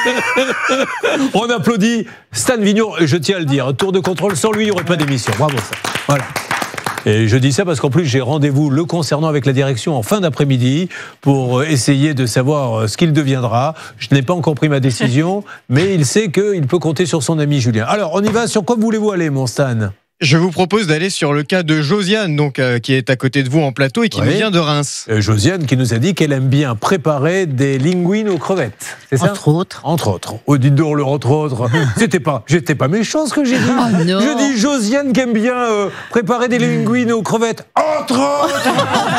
On applaudit Stan Vignon, je tiens à le dire, tour de contrôle, sans lui, il n'y aurait pas d'émission. Bravo, ça. Voilà. Et je dis ça parce qu'en plus, j'ai rendez-vous le concernant avec la direction en fin d'après-midi pour essayer de savoir ce qu'il deviendra. Je n'ai pas encore pris ma décision, mais il sait qu'il peut compter sur son ami Julien. Alors, on y va. Sur quoi voulez-vous aller, mon Stan? Je vous propose d'aller sur le cas de Josiane, donc, euh, qui est à côté de vous en plateau et qui oui. nous vient de Reims. Euh, Josiane qui nous a dit qu'elle aime bien préparer des linguines aux crevettes. C'est ça? Entre autres. Entre autres. Oh, dites donc, le entre autres. C'était pas, j'étais pas méchant ce que j'ai dit. Oh, non. Je dis Josiane qui aime bien euh, préparer des linguines aux crevettes. Entre autres.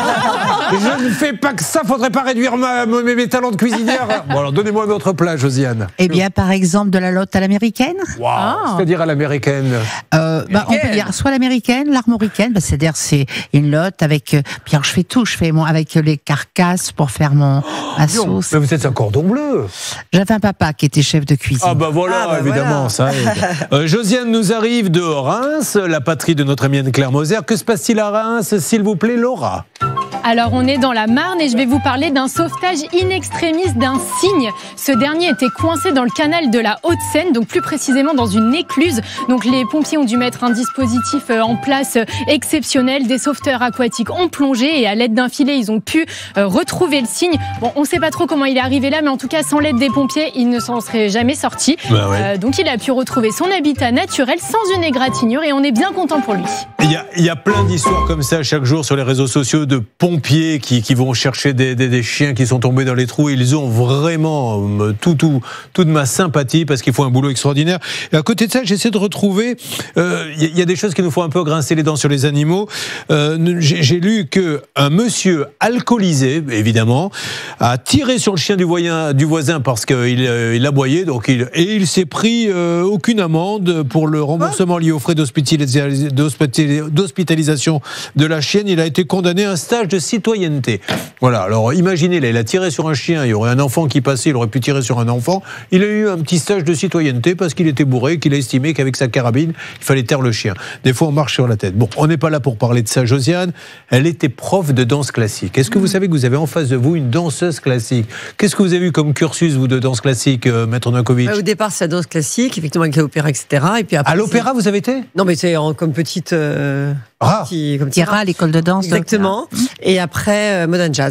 Je ne fais pas que ça, faudrait pas réduire ma, mes, mes talents de cuisinière. Bon, alors donnez-moi un autre plat, Josiane. Eh bien, par exemple, de la lotte à l'américaine. Wow. Ah. C'est-à-dire à l'américaine. Euh, bah, on peut dire soit l'américaine, l'armoricaine, bah, c'est-à-dire c'est une lotte avec. Euh, puis alors, je fais tout, je fais mon avec les carcasses pour faire mon ma sauce. Mais vous êtes un cordon bleu. J'avais un papa qui était chef de cuisine. Ah bah voilà, ah bah évidemment, voilà. Ça aide. euh, Josiane nous arrive de Reims, la patrie de notre amie Anne-Claire Moser. Que se passe-t-il à Reims, s'il vous plaît, Laura? Alors on est dans la Marne et je vais vous parler d'un sauvetage in extremis d'un cygne. Ce dernier était coincé dans le canal de la Haute-Seine, donc plus précisément dans une écluse. Donc les pompiers ont dû mettre un dispositif en place exceptionnel. Des sauveteurs aquatiques ont plongé et à l'aide d'un filet, ils ont pu retrouver le cygne. Bon, on ne sait pas trop comment il est arrivé là, mais en tout cas, sans l'aide des pompiers, il ne s'en serait jamais sorti. Bah ouais. euh, donc il a pu retrouver son habitat naturel sans une égratignure et on est bien content pour lui. Il y a, il y a plein d'histoires comme ça chaque jour sur les réseaux sociaux de pompiers qui, qui vont chercher des, des, des chiens qui sont tombés dans les trous. Ils ont vraiment tout, tout, toute ma sympathie parce qu'ils font un boulot extraordinaire. Et à côté de ça, j'essaie de retrouver... Euh, il y a des choses qui nous font un peu grincer les dents sur les animaux. Euh, j'ai, j'ai lu qu'un monsieur alcoolisé, évidemment, a tiré sur le chien du voisin, du voisin parce qu'il euh, il aboyait. Donc il, et il s'est pris euh, aucune amende pour le remboursement lié aux frais d'hospitalis- d'hospitalis- d'hospitalisation de la chienne. Il a été condamné à un stage de citoyenneté. Voilà, alors imaginez, là, il a tiré sur un chien, il y aurait un enfant qui passait, il aurait pu tirer sur un enfant. Il a eu un petit stage de citoyenneté parce qu'il était bourré, qu'il a estimé qu'avec sa carabine, il fallait taire le chien. Des fois, on marche sur la tête. Bon, on n'est pas là pour parler de ça. Josiane, elle était prof de danse classique. Est-ce que vous savez que vous avez en face de vous une danseuse classique? Qu'est-ce que vous avez eu comme cursus, vous, de danse classique, euh, Maître Nankovic? Au départ, c'est la danse classique, effectivement, avec l'opéra, et cetera. Et puis après, à l'opéra, vous avez été? Non, mais c'est en, comme petite... Euh, ah. petit, comme petit rat à l'école de danse. Exactement. Et après, euh, modern jazz.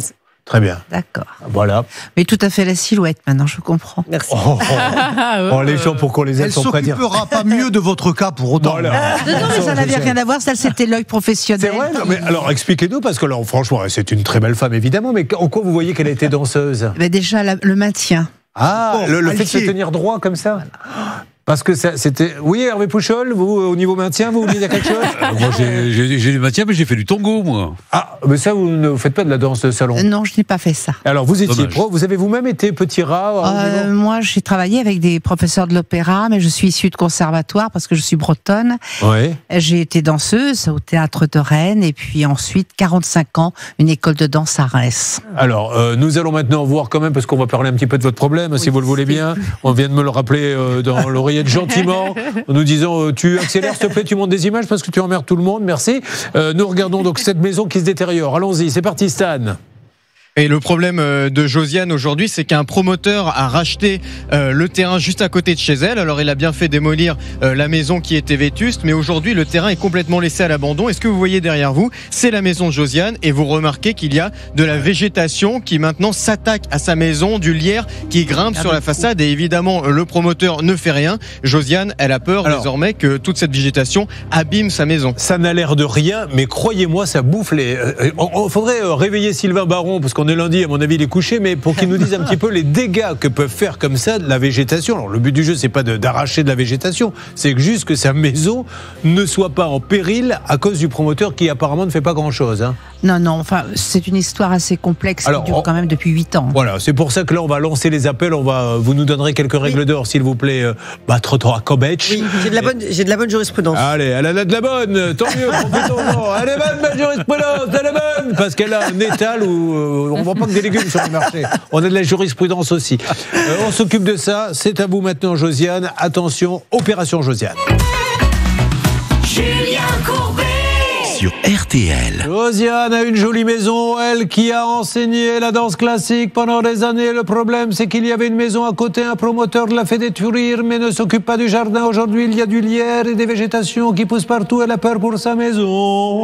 Très bien. D'accord. Voilà. Mais tout à fait la silhouette maintenant, je comprends. Merci. Oh, oh, oh. Oh, les gens pour qu'on les aide Elle sont prêts à dire. s'occupera pas mieux de votre cas pour autant. Voilà. Non, non, mais ça n'avait rien à voir, ça c'était l'œil professionnel. C'est vrai, non, mais alors expliquez-nous, parce que là, franchement, c'est une très belle femme évidemment, mais en quoi vous voyez qu'elle était danseuse? Ben déjà, la- le maintien. Ah, Bon, le, le fait de se Alquier. tenir droit comme ça. Parce que ça, c'était. Oui, Hervé Pouchol, vous, au niveau maintien, vous vouliez dire quelque chose? Euh, moi, j'ai- j'ai j'ai du maintien, mais j'ai fait du tango, moi. Ah, mais ça, vous ne faites pas de la danse de salon. Euh, Non, je n'ai pas fait ça. Alors, vous étiez Dommage. pro, vous avez vous-même été petit rat au Euh, niveau moi, j'ai travaillé avec des professeurs de l'opéra, mais je suis issue de conservatoire parce que je suis bretonne. Ouais. J'ai été danseuse au théâtre de Rennes et puis ensuite, quarante-cinq ans, une école de danse à Reims. Alors, euh, nous allons maintenant voir quand même, parce qu'on va parler un petit peu de votre problème, si vous le voulez bien. On vient de me le rappeler euh, dans l'oreillette gentiment, en nous disant euh, tu accélères, s'il te plaît, tu montes des images parce que tu emmerdes tout le monde, merci. Euh, nous regardons donc cette maison qui se détériore. Allons-y, c'est parti Stan. Et le problème euh, de Josiane aujourd'hui, c'est qu'un promoteur a racheté euh, le terrain juste à côté de chez elle. Alors il a bien fait démolir euh, la maison qui était vétuste, mais aujourd'hui le terrain est complètement laissé à l'abandon. Et ce que vous voyez derrière vous, c'est la maison de Josiane, et vous remarquez qu'il y a de la végétation qui maintenant s'attaque à sa maison, du lierre qui grimpe sur la façade, et évidemment le promoteur ne fait rien. Josiane, elle a peur Alors, désormais que toute cette végétation abîme sa maison. Ça n'a l'air de rien, mais croyez-moi, ça bouffe les. Il euh, faudrait euh, réveiller Sylvain Baron, parce qu'on est lundi, à mon avis, il est couché, mais pour qu'il nous dise un petit peu les dégâts que peuvent faire comme ça de la végétation. Alors, le but du jeu, c'est pas de- d'arracher de la végétation, c'est que juste que sa maison ne soit pas en péril à cause du promoteur qui apparemment ne fait pas grand-chose. Hein. Non, non, enfin, c'est une histoire assez complexe Alors, qui dure on- quand même depuis huit ans. Voilà, c'est pour ça que là, on va lancer les appels. On va, vous nous donnerez quelques règles d'or, s'il vous plaît. Euh, Bah, Trottoir à Kobetch. Oui, j'ai de la bonne, j'ai de la bonne jurisprudence. Allez, elle en a de la bonne, tant mieux, profitons-en. Elle est bonne, ma jurisprudence, elle est bonne. Parce qu'elle a un étal où euh, on ne vend pas que des légumes sur le marché. On a de la jurisprudence aussi. Euh, on s'occupe de ça. C'est à vous maintenant, Josiane. Attention, opération Josiane. Julien Courbet. Sur R T L. Josiane a une jolie maison, elle qui a enseigné la danse classique pendant des années. Le problème, c'est qu'il y avait une maison à côté, un promoteur l'a fait détruire, mais ne s'occupe pas du jardin. Aujourd'hui, il y a du lierre et des végétations qui poussent partout. Elle a peur pour sa maison.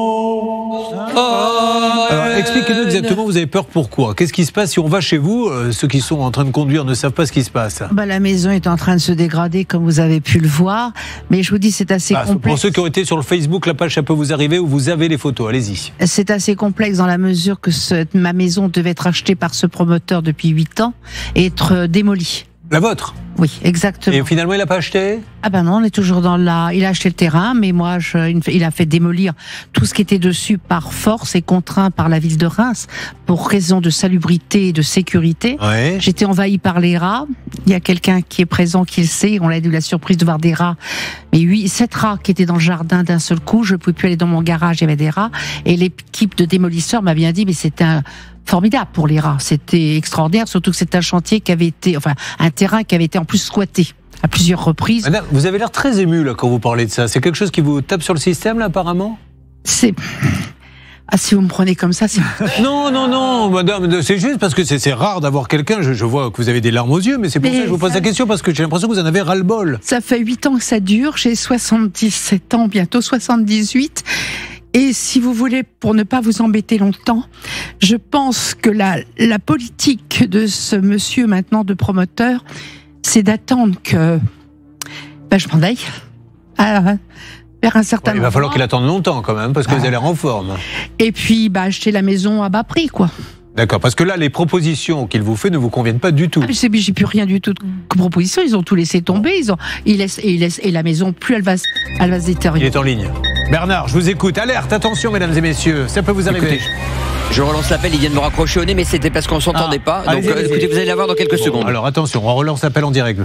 Alors, expliquez-nous exactement, vous avez peur pourquoi? Qu'est-ce qui se passe si on va chez vous? euh, Ceux qui sont en train de conduire ne savent pas ce qui se passe. Bah, la maison est en train de se dégrader, comme vous avez pu le voir, mais je vous dis, c'est assez Ah, complexe. pour ceux qui ont été sur le Facebook, la page, ça peut vous arriver, où vous avez les photos. Allez-y. C'est assez complexe dans la mesure que ce- ma maison devait être achetée par ce promoteur depuis huit ans et être euh, démolie. La vôtre? Oui, exactement. Et finalement, il n'a pas acheté? Ah ben non, on est toujours dans la... Il a acheté le terrain, mais moi, je... il a fait démolir tout ce qui était dessus par force et contraint par la ville de Reims pour raison de salubrité et de sécurité. Ouais. J'étais envahie par les rats. Il y a quelqu'un qui est présent qui le sait. On a eu la surprise de voir des rats. Mais huit, sept rats qui étaient dans le jardin d'un seul coup. Je ne pouvais plus aller dans mon garage, il y avait des rats. Et l'équipe de démolisseurs m'a bien dit, mais c'était un... formidable pour les rats. C'était extraordinaire, surtout que c'est un chantier qui avait été, enfin, un terrain qui avait été en plus squatté à plusieurs reprises. Madame, vous avez l'air très ému là quand vous parlez de ça. C'est quelque chose qui vous tape sur le système là apparemment? C'est... Ah, si vous me prenez comme ça, c'est... Non, non, non, madame, c'est juste parce que c'est c'est rare d'avoir quelqu'un, je, je vois que vous avez des larmes aux yeux, mais c'est pour Mais ça que je vous pose ça- la question, parce que j'ai l'impression que vous en avez ras-le-bol. Ça fait huit ans que ça dure, j'ai soixante-dix-sept ans, bientôt soixante-dix-huit. Et si vous voulez, pour ne pas vous embêter longtemps, je pense que la, la politique de ce monsieur maintenant de promoteur, c'est d'attendre que ben, je m'en aille à, vers un certain Ouais, il va moment. falloir qu'il attende longtemps quand même, parce que vous avez l'air en forme. Et puis bah, acheter la maison à bas prix, quoi. D'accord, parce que là, les propositions qu'il vous fait ne vous conviennent pas du tout. Ah, mais c'est- j'ai plus rien du tout de proposition. Ils ont tout laissé tomber. Ils ont, ils laissent, et, ils laissent, et la maison, plus elle va, se- elle va se Il détériorer. est en ligne. Bernard, je vous écoute. Alerte, attention, mesdames et messieurs, ça peut vous arriver. Écoutez, je relance l'appel, il vient de me raccrocher au nez, mais c'était parce qu'on s'entendait Ah, pas. Donc allez-y, euh, allez-y. écoutez, vous allez l'avoir dans quelques Bon, secondes. alors attention, on relance l'appel en direct.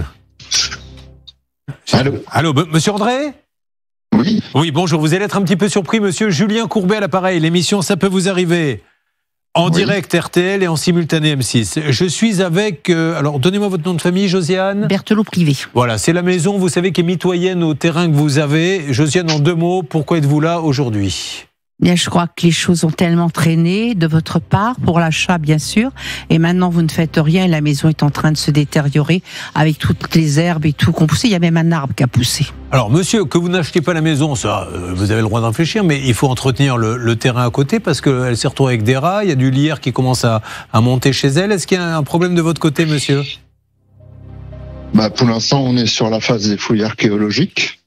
Allô, Allô, m- monsieur André? Oui. Oui, bonjour, vous allez être un petit peu surpris, monsieur Julien Courbet à l'appareil. L'émission, ça peut vous arriver. En Oui. direct R T L et en simultané M six. Je suis avec... euh, alors, donnez-moi votre nom de famille, Josiane. Berthelot privé. Voilà, c'est la maison, vous savez, qui est mitoyenne au terrain que vous avez. Josiane, en deux mots, pourquoi êtes-vous là aujourd'hui? Bien, je crois que les choses ont tellement traîné de votre part, pour l'achat bien sûr, et maintenant vous ne faites rien et la maison est en train de se détériorer avec toutes les herbes et tout qu'on poussait. Il y a même un arbre qui a poussé. Alors monsieur, que vous n'achetez pas la maison, ça, euh, vous avez le droit d'en réfléchir, mais il faut entretenir le, le terrain à côté parce qu'elle s'est retrouvée avec des rats, il y a du lierre qui commence à, à monter chez elle. Est-ce qu'il y a un problème de votre côté, monsieur ? Bah, pour l'instant, on est sur la phase des fouilles archéologiques.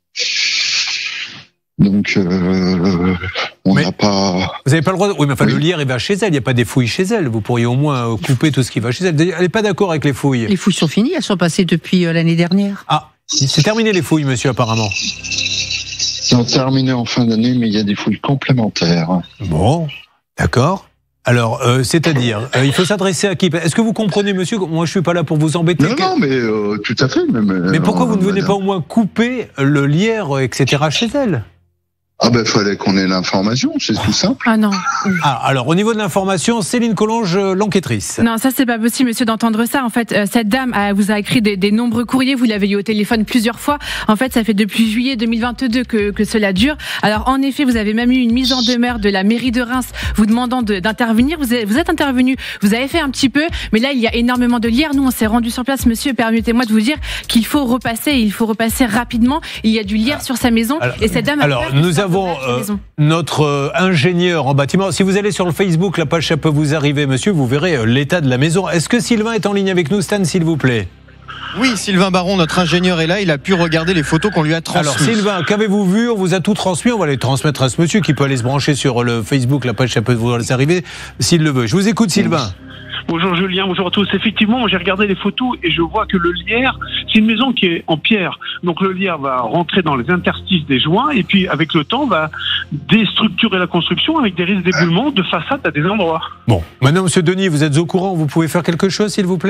Donc, euh, on n'a pas... Vous n'avez pas le droit de... Oui, mais enfin, oui. Le lierre, il va chez elle. Il n'y a pas des fouilles chez elle. Vous pourriez au moins couper tout ce qui va chez elle. Elle n'est pas d'accord avec les fouilles. Les fouilles sont finies. Elles sont passées depuis l'année dernière. Ah, c'est terminé les fouilles, monsieur, apparemment. Ils ont terminé en fin d'année, mais il y a des fouilles complémentaires. Bon, d'accord. Alors, euh, c'est-à-dire, euh, il faut s'adresser à qui ? Est-ce que vous comprenez, monsieur ? Moi, je suis pas là pour vous embêter. Non, non, mais euh, tout à fait. Mais, mais, mais pourquoi euh, vous ne venez madame... pas au moins couper le lierre, et cetera, chez elle ? Ah ben, il fallait qu'on ait l'information, c'est tout simple. Ah non. Ah, alors, au niveau de l'information, Céline Collonges, l'enquêtrice. Non, ça, c'est pas possible, monsieur, d'entendre ça. En fait, euh, cette dame euh, vous a écrit des, des nombreux courriers, vous l'avez eu au téléphone plusieurs fois. En fait, ça fait depuis juillet deux mille vingt-deux que, que cela dure. Alors, en effet, vous avez même eu une mise en demeure de la mairie de Reims vous demandant de, d'intervenir. Vous êtes, vous êtes intervenu, vous avez fait un petit peu, mais là, il y a énormément de lierre. Nous, on s'est rendu sur place, monsieur. Permettez-moi de vous dire qu'il faut repasser, il faut repasser rapidement. Il y a du lierre ah. sur sa maison. Alors, et cette dame a alors nous avons... Notre euh, ingénieur en bâtiment, si vous allez sur le Facebook, la page ça peut vous arriver, monsieur, vous verrez euh, l'état de la maison. Est-ce que Sylvain est en ligne avec nous, Stan, s'il vous plaît ? Oui, Sylvain Baron, notre ingénieur est là, il a pu regarder les photos qu'on lui a transmises. Alors Sylvain, qu'avez-vous vu ? On vous a tout transmis, on va les transmettre à ce monsieur qui peut aller se brancher sur le Facebook, la page ça peut vous arriver, s'il le veut. Je vous écoute, Sylvain. Bonjour Julien, bonjour à tous. Effectivement, j'ai regardé les photos et je vois que le lierre, c'est une maison qui est en pierre. Donc le lierre va rentrer dans les interstices des joints et puis avec le temps va déstructurer la construction avec des risques d'éboulement de façade à des endroits. Bon, maintenant monsieur Denis, vous êtes au courant, vous pouvez faire quelque chose s'il vous plaît ?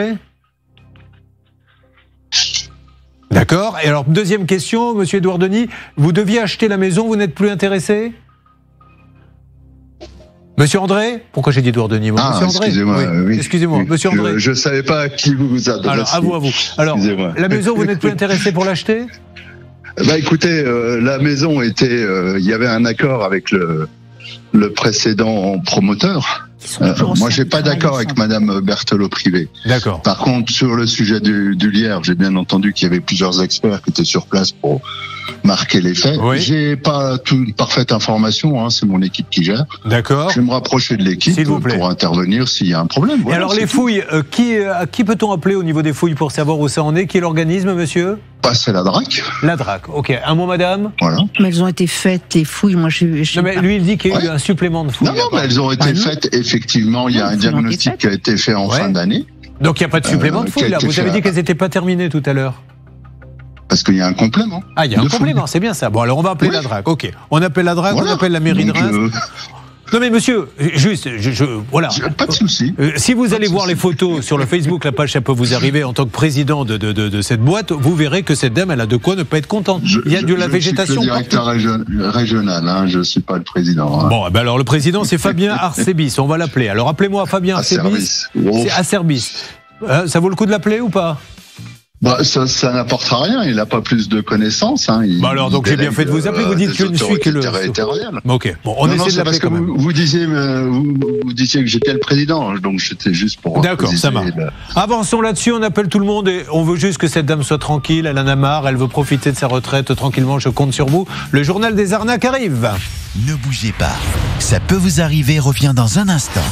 D'accord. Et alors deuxième question, monsieur Édouard Denis, vous deviez acheter la maison, vous n'êtes plus intéressé ? Monsieur André, pourquoi j'ai dit Édouard Denis ? Ah, Monsieur André, excusez-moi. oui. Oui. Excusez-moi, Monsieur André. Je ne savais pas à qui vous vous adressiez. Alors, à vous, à vous. Alors, la maison, vous n'êtes plus intéressé pour l'acheter ? Bah, écoutez, euh, la maison était, il euh, y avait un accord avec le, le précédent promoteur. Euh, moi, j'ai pas d'accord avec Madame Berthelot-Privé. D'accord. Par contre, sur le sujet du, du lierre, j'ai bien entendu qu'il y avait plusieurs experts qui étaient sur place pour marquer les faits. Oui. J'ai pas toute parfaite information, hein, c'est mon équipe qui gère. D'accord. Je vais me rapprocher de l'équipe pour intervenir s'il y a un problème. Et Voilà, alors les tout. fouilles, euh, qui, à qui peut-on appeler au niveau des fouilles pour savoir où ça en est ? Qui est l'organisme, monsieur ? Bah, c'est la D R A C. La D R A C, ok. Un mot, madame ? Voilà. Mais elles ont été faites, les fouilles. Moi, je, je non, mais lui, il dit qu'il y a eu Ouais. un supplément de fouilles. Non, non, mais elles ont été Ah, non. faites, effectivement. Il y a un diagnostic qui a été fait en Ouais. fin d'année. Donc il n'y a pas de supplément Euh, de fouilles, qui a là. été Vous fait avez dit à- qu'elles n'étaient pas terminées tout à l'heure. Parce qu'il y a un complément. Ah, il y a un de complément, fouilles. c'est bien ça. Bon, alors on va appeler Oui. la D R A C, ok. On appelle la D R A C, Voilà. on appelle la mairie Donc, de Reims. euh, Non mais monsieur, juste, je, je, voilà. Pas de souci. Euh, si vous Pas allez de voir souci. les photos sur le Facebook, la page ça peut vous arriver en tant que président de, de, de, de cette boîte, vous verrez que cette dame, elle a de quoi ne pas être contente. Je, Il y a de je- la je végétation suis le directeur région- régional, hein, je ne suis pas le président. Hein. Bon, eh ben alors le président c'est Fabien Arcebis, on va l'appeler. Alors appelez-moi Fabien Arcebis. Acerbis. Oh. C'est Acerbis. Euh, ça vaut le coup de l'appeler ou pas ? Bah, ça, ça n'apportera rien, il n'a pas plus de connaissances. Hein. Il, Bah alors donc il j'ai bien délègue, fait de vous appeler, vous euh, dites des que je ne suis que le... autorités territoriales. Ok, bon, on non, non, essaie de c'est l'appeler parce que quand même. vous, vous disiez, euh, vous, vous disiez que j'étais le président, donc j'étais juste pour... D'accord, préciser ça marche. le- Avançons là-dessus, on appelle tout le monde et on veut juste que cette dame soit tranquille, elle en a marre, elle veut profiter de sa retraite tranquillement, je compte sur vous. Le journal des arnaques arrive. Ne bougez pas. Ça peut vous arriver, revient dans un instant.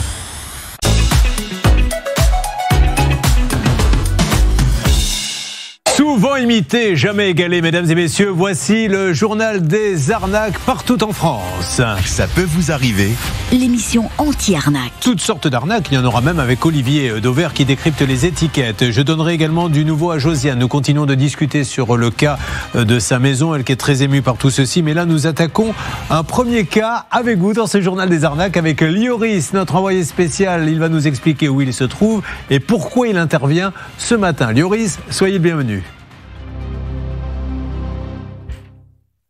Souvent imité, jamais égalé, mesdames et messieurs, voici le journal des arnaques partout en France. Ça peut vous arriver. L'émission anti-arnaque. Toutes sortes d'arnaques, il y en aura même avec Olivier Dauvert qui décrypte les étiquettes. Je donnerai également du nouveau à Josiane. Nous continuons de discuter sur le cas de sa maison, elle qui est très émue par tout ceci. Mais là, nous attaquons un premier cas avec vous dans ce journal des arnaques avec Lioris, notre envoyé spécial. Il va nous expliquer où il se trouve et pourquoi il intervient ce matin. Lioris, soyez le bienvenu.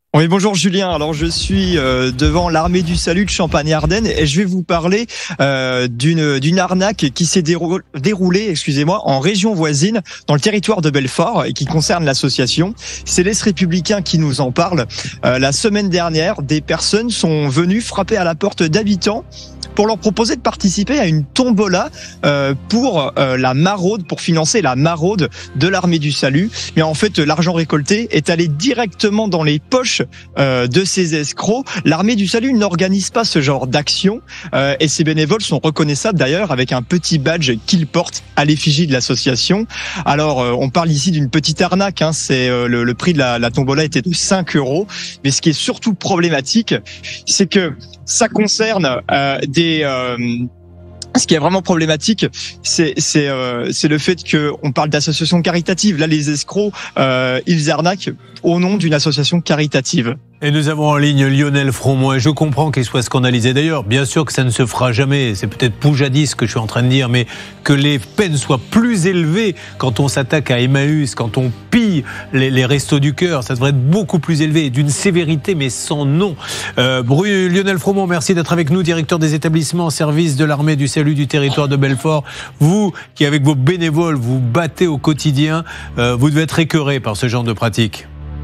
Oui, bonjour Julien. Alors je suis euh, devant l'armée du salut de Champagne-Ardenne et je vais vous parler euh, d'une d'une arnaque qui s'est déroulée, déroulée, excusez-moi, en région voisine, dans le territoire de Belfort et qui concerne l'association. C'est l'Est républicain qui nous en parle. Euh, la semaine dernière, des personnes sont venues frapper à la porte d'habitants pour leur proposer de participer à une tombola euh, pour euh, la maraude, pour financer la maraude de l'armée du salut. Mais en fait, l'argent récolté est allé directement dans les poches euh, de ces escrocs. L'armée du salut n'organise pas ce genre d'action euh, et ces bénévoles sont reconnaissables d'ailleurs avec un petit badge qu'ils portent à l'effigie de l'association. Alors, euh, on parle ici d'une petite arnaque. Hein, c'est euh, le, le prix de la, la tombola était de cinq euros. Mais ce qui est surtout problématique, c'est que ça concerne euh, des Euh, ce qui est vraiment problématique, c'est c'est euh, c'est le fait que on parle d'associations caritatives. Là, les escrocs, euh, ils arnaquent au nom d'une association caritative. Et nous avons en ligne Lionel Fromont, et je comprends qu'il soit scandalisé. D'ailleurs, bien sûr que ça ne se fera jamais, c'est peut-être poujadis ce que je suis en train de dire, mais que les peines soient plus élevées quand on s'attaque à Emmaüs, quand on pille les, les restos du cœur, ça devrait être beaucoup plus élevé, et d'une sévérité mais sans nom. Euh, Lionel Fromont, merci d'être avec nous, directeur des établissements en service de l'armée du salut du territoire de Belfort. Vous qui, avec vos bénévoles, vous battez au quotidien, euh, vous devez être écœuré par ce genre de pratique.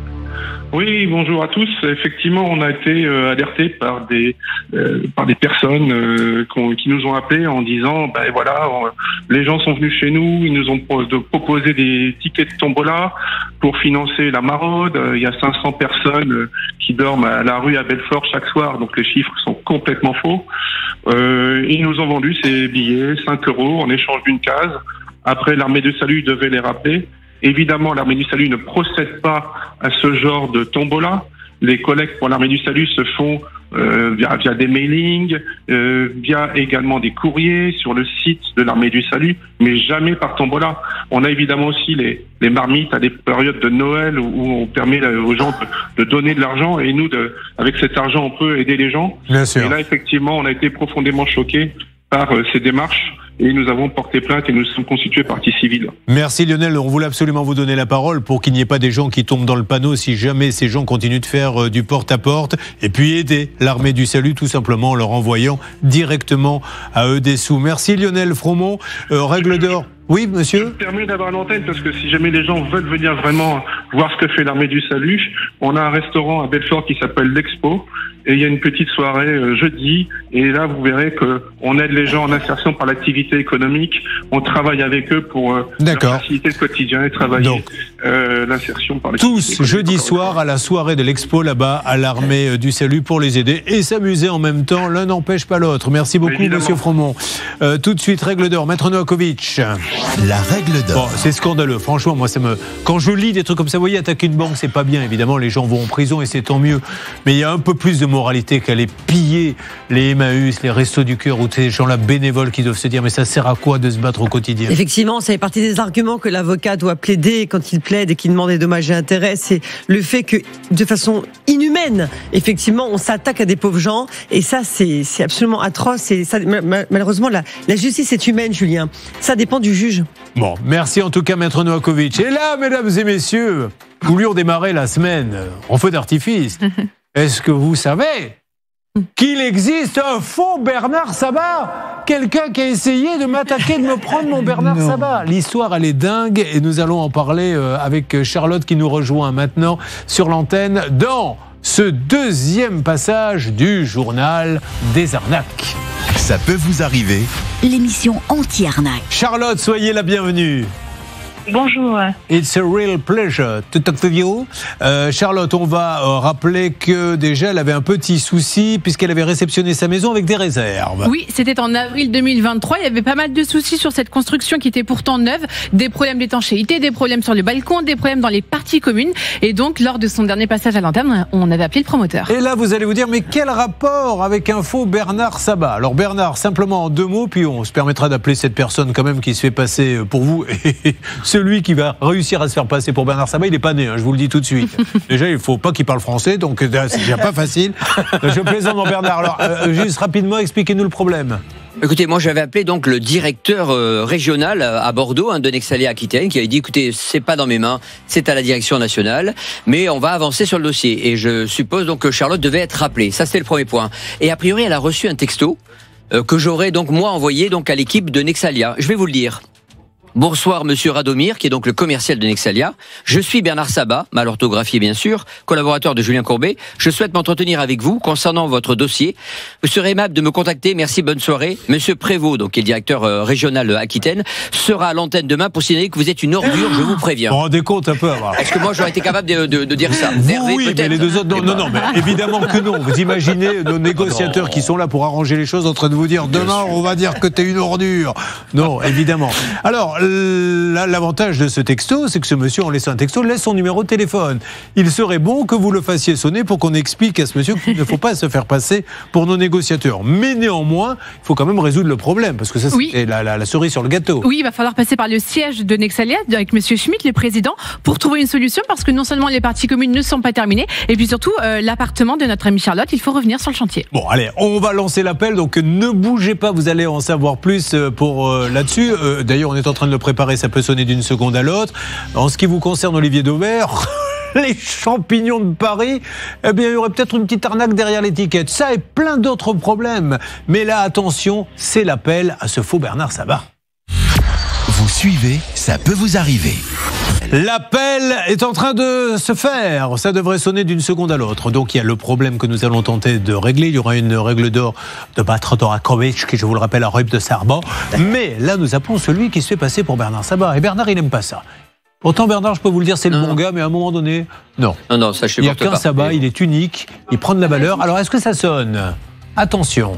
Oui, bonjour à tous. Effectivement, on a été euh, alertés par des euh, par des personnes euh, qui nous ont appelés en disant, ben voilà, on, les gens sont venus chez nous, ils nous ont pro- de proposé des tickets de tombola pour financer la maraude. Il y a cinq cents personnes qui dorment à la rue à Belfort chaque soir, donc les chiffres sont complètement faux. Euh, ils nous ont vendu ces billets, cinq euros en échange d'une case. Après, l'armée du salut devait les rappeler. Évidemment, l'armée du salut ne procède pas à ce genre de tombola. Les collectes pour l'armée du salut se font euh, via, via des mailings, euh, via également des courriers sur le site de l'armée du salut, mais jamais par tombola. On a évidemment aussi les, les marmites à des périodes de Noël où, où on permet aux gens de, de donner de l'argent, et nous, de, avec cet argent, on peut aider les gens. Bien sûr. Et là, effectivement, on a été profondément choqués par euh, ces démarches. Et nous avons porté plainte et nous sommes constitués partie civile. Merci Lionel, on voulait absolument vous donner la parole pour qu'il n'y ait pas des gens qui tombent dans le panneau si jamais ces gens continuent de faire du porte-à-porte, et puis aider l'armée du salut tout simplement en leur envoyant directement à eux des sous. Merci Lionel Fromont, euh, règle d'or. Oui, monsieur. Je me permets d'avoir l'antenne parce que si jamais les gens veulent venir vraiment voir ce que fait l'armée du salut, on a un restaurant à Belfort qui s'appelle l'Expo, et il y a une petite soirée euh, jeudi, et là vous verrez que on aide les gens en insertion par l'activité économique, on travaille avec eux pour euh, leur faciliter le quotidien et travailler Donc, euh, l'insertion par l'activité tous jeudi soir à la soirée de l'Expo là-bas à l'armée du salut pour les aider et s'amuser en même temps, l'un n'empêche pas l'autre. Merci beaucoup Évidemment. Monsieur Fromont. Euh, tout de suite, règle d'or, Maître Novakovic. La règle d'or. Bon, c'est scandaleux, franchement, moi ça me... Quand je lis des trucs comme ça, vous voyez, attaquer une banque, c'est pas bien, évidemment, les gens vont en prison et c'est tant mieux. Mais il y a un peu plus de moralité qu'aller piller les Emmaüs, les Restos du Cœur, ou ces gens-là bénévoles qui doivent se dire, mais ça sert à quoi de se battre au quotidien? Effectivement, ça fait partie des arguments que l'avocat doit plaider quand il plaide et qu'il demande des dommages et intérêts. C'est le fait que, de façon inhumaine, effectivement, on s'attaque à des pauvres gens, et ça, c'est, c'est absolument atroce. Et ça, malheureusement, la, la justice est humaine, Julien. Ça dépend du juge. Bon, merci en tout cas, Maître Novakovic. Et là, mesdames et messieurs, nous voulions démarrer la semaine en feu d'artifice. Est-ce que vous savez qu'il existe un faux Bernard Sabat? Quelqu'un qui a essayé de m'attaquer, de me prendre mon Bernard non. Sabat. L'histoire, elle est dingue, et nous allons en parler avec Charlotte qui nous rejoint maintenant sur l'antenne dans ce deuxième passage du journal des arnaques. Ça peut vous arriver. L'émission anti-arnaque. Charlotte, soyez la bienvenue. Bonjour. It's a real pleasure to talk to you. Euh, Charlotte, on va euh, rappeler que déjà elle avait un petit souci puisqu'elle avait réceptionné sa maison avec des réserves. Oui, c'était en avril deux mille vingt-trois. Il y avait pas mal de soucis sur cette construction qui était pourtant neuve. Des problèmes d'étanchéité, des problèmes sur le balcon, des problèmes dans les parties communes. Et donc, lors de son dernier passage à l'antenne, on avait appelé le promoteur. Et là, vous allez vous dire, mais quel rapport avec un faux Bernard Sabat? Alors Bernard, simplement en deux mots, puis on se permettra d'appeler cette personne quand même qui se fait passer pour vous. Et celui qui va réussir à se faire passer pour Bernard Sabat, il n'est pas né, hein, je vous le dis tout de suite. Déjà, il ne faut pas qu'il parle français, donc c'est déjà pas facile. Je plaisante, mon Bernard. Alors, euh, juste rapidement, expliquez-nous le problème. Écoutez, moi j'avais appelé donc le directeur euh, régional à Bordeaux, hein, de Nexalia Aquitaine, qui avait dit écoutez, c'est pas dans mes mains, c'est à la direction nationale, mais on va avancer sur le dossier. Et je suppose donc que Charlotte devait être rappelée. Ça, c'était le premier point. Et a priori, elle a reçu un texto euh, que j'aurais donc moi envoyé donc à l'équipe de Nexalia. Je vais vous le dire. Bonsoir Monsieur Radomir, qui est donc le commercial de Nexalia. Je suis Bernard Sabat, mal orthographié bien sûr, collaborateur de Julien Courbet. Je souhaite m'entretenir avec vous concernant votre dossier. Vous serez aimable de me contacter. Merci, bonne soirée. Monsieur Prévost, donc qui est le directeur euh, régional Aquitaine, sera à l'antenne demain pour signaler que vous êtes une ordure, je vous préviens. Vous vous rendez compte un peu alors. Est-ce que moi j'aurais été capable de, de, de dire ça? Vous, Hervé, oui, mais les deux autres, non, non, non, mais évidemment que non. Vous imaginez nos négociateurs qui sont là pour arranger les choses en train de vous dire demain on va dire que t'es une ordure. Non, évidemment. Alors, là, l'avantage de ce texto, c'est que ce monsieur, en laissant un texto, laisse son numéro de téléphone. Il serait bon que vous le fassiez sonner pour qu'on explique à ce monsieur qu'il ne faut pas se faire passer pour nos négociateurs. Mais néanmoins, il faut quand même résoudre le problème, parce que ça, c'est Oui. la, la, la cerise sur le gâteau. Oui, il va falloir passer par le siège de Nexalia avec Monsieur Schmitt, le président, pour trouver une solution, parce que non seulement les parties communes ne sont pas terminées, et puis surtout, euh, l'appartement de notre amie Charlotte, il faut revenir sur le chantier. Bon, allez, on va lancer l'appel, donc ne bougez pas, vous allez en savoir plus pour euh, là-dessus. Euh, d'ailleurs, on est en train de le préparer, ça peut sonner d'une seconde à l'autre. En ce qui vous concerne, Olivier Dauvert, les champignons de Paris, eh bien, il y aurait peut-être une petite arnaque derrière l'étiquette. Ça et plein d'autres problèmes. Mais là, attention, c'est l'appel à ce faux Bernard Sabat. Vous suivez, ça peut vous arriver. L'appel est en train de se faire. Ça devrait sonner d'une seconde à l'autre. Donc il y a le problème que nous allons tenter de régler. Il y aura une règle d'or de Batr Dorakovic, qui, je vous le rappelle, a Rup de Sarban. Mais là, nous appelons celui qui se fait passer pour Bernard Sabat. Et Bernard, il n'aime pas ça. Pourtant, Bernard, je peux vous le dire, c'est le bon gars, mais à un moment donné, non. Non, non, ça je Il n'y a supporte qu'un pas. Sabat, il est unique, il prend de la valeur. Alors, est-ce que ça sonne? Attention.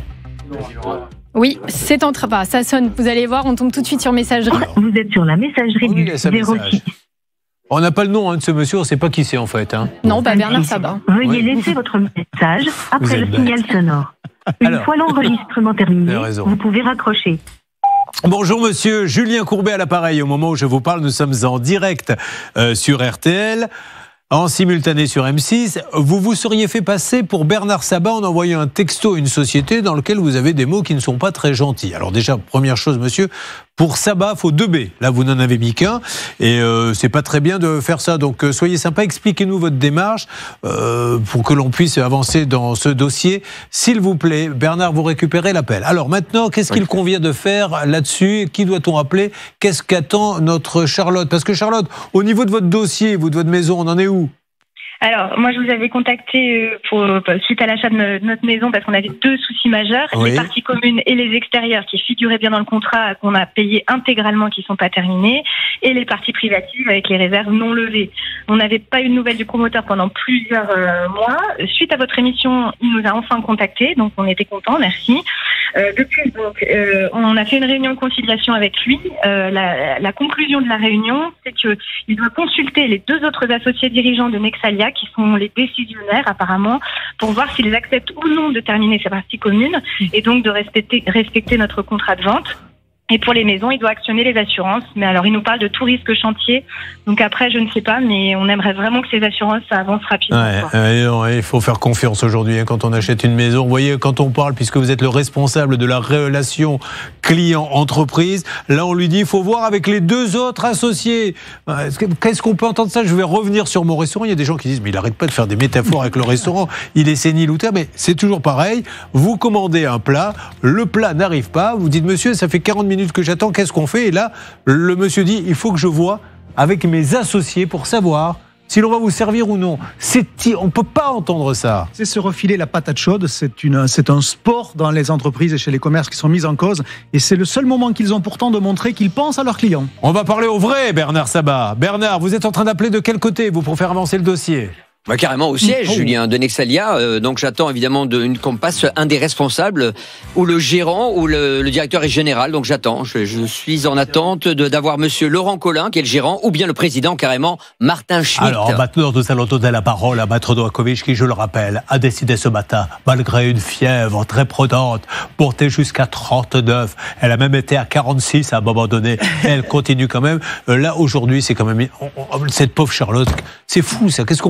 Oui, c'est en train. Ça sonne. Vous allez voir, on tombe tout de suite sur messagerie. Vous êtes sur la messagerie Oui, du laisse un zéro message. six. On n'a pas le nom hein, de ce monsieur, on ne sait pas qui c'est en fait. Hein. Non, bah Bernard Sabat. Veuillez Oui. laisser votre message Vous après êtes le bête. signal sonore. Une Alors. fois l'enregistrement terminé, Vous avez raison. vous pouvez raccrocher. Bonjour monsieur, Julien Courbet à l'appareil. Au moment où je vous parle, nous sommes en direct euh, sur R T L, en simultané sur M six. Vous vous seriez fait passer pour Bernard Sabat en envoyant un texto à une société dans lequel vous avez des mots qui ne sont pas très gentils. Alors déjà, première chose monsieur, pour Sabat, il faut deux B. Là, vous n'en avez mis qu'un. Et euh, c'est pas très bien de faire ça. Donc, euh, soyez sympa, expliquez-nous votre démarche euh, pour que l'on puisse avancer dans ce dossier. S'il vous plaît, Bernard, vous récupérez l'appel. Alors maintenant, qu'est-ce qu'il convient de faire là-dessus? Qui doit-on appeler? Qu'est-ce qu'attend notre Charlotte? Parce que Charlotte, au niveau de votre dossier, vous, de votre maison, on en est où? Alors, moi, je vous avais contacté pour, suite à l'achat de no- notre maison parce qu'on avait deux soucis majeurs, Oui. les parties communes et les extérieurs qui figuraient bien dans le contrat, qu'on a payé intégralement, qui sont pas terminés, et les parties privatives avec les réserves non levées. On n'avait pas eu de nouvelles du promoteur pendant plusieurs euh, mois. Suite à votre émission, il nous a enfin contactés, donc on était contents, merci. Euh, depuis, donc, euh, on a fait une réunion de conciliation avec lui. Euh, la, la conclusion de la réunion, c'est que il doit consulter les deux autres associés dirigeants de Nexalia, qui sont les décisionnaires apparemment, pour voir s'ils acceptent ou non de terminer ces parties communes et donc de respecter, respecter notre contrat de vente. Et pour les maisons, il doit actionner les assurances. Mais alors, il nous parle de tout risque chantier. Donc après, je ne sais pas, mais on aimerait vraiment que ces assurances, ça avance rapidement. Ouais, quoi. ouais, non, il faut faire confiance aujourd'hui hein, quand on achète une maison. Vous voyez, quand on parle, puisque vous êtes le responsable de la relation client-entreprise, là on lui dit il faut voir avec les deux autres associés. Est-ce que- Qu'est-ce qu'on peut entendre ça? Je vais revenir sur mon restaurant. Il y a des gens qui disent mais il arrête pas de faire des métaphores avec le restaurant. Il est sénile ou terre, mais c'est toujours pareil. Vous commandez un plat, le plat n'arrive pas. Vous dites monsieur, ça fait quarante minutes que j'attends. Qu'est-ce qu'on fait? Et là, le monsieur dit il faut que je voie avec mes associés pour savoir si l'on va vous servir ou non. C'est, on ne peut pas entendre ça. C'est se refiler la patate chaude, c'est, une, c'est un sport dans les entreprises et chez les commerces qui sont mis en cause. Et c'est le seul moment qu'ils ont pourtant de montrer qu'ils pensent à leurs clients. On va parler au vrai Bernard Sabat. Bernard, vous êtes en train d'appeler de quel côté, vous, pour faire avancer le dossier? Bah, carrément au siège, Oh. Julien, de Nexalia. Euh, donc j'attends évidemment de, une, qu'on me passe un des responsables, ou le gérant, ou le, le directeur général. Donc j'attends. Je, je suis en attente de, d'avoir monsieur Laurent Collin, qui est le gérant, ou bien le président, carrément, Martin Schmitt. Alors, maintenant, nous allons donner la parole à Batr Dorakovic, qui, je le rappelle, a décidé ce matin, malgré une fièvre très prudente, portée jusqu'à trente-neuf. Elle a même été à quarante-six à un moment donné. Elle continue quand même. Euh, Là, aujourd'hui, c'est quand même... on- on- cette pauvre Charlotte, c'est fou, ça. Qu'est-ce qu'on peut lui dire?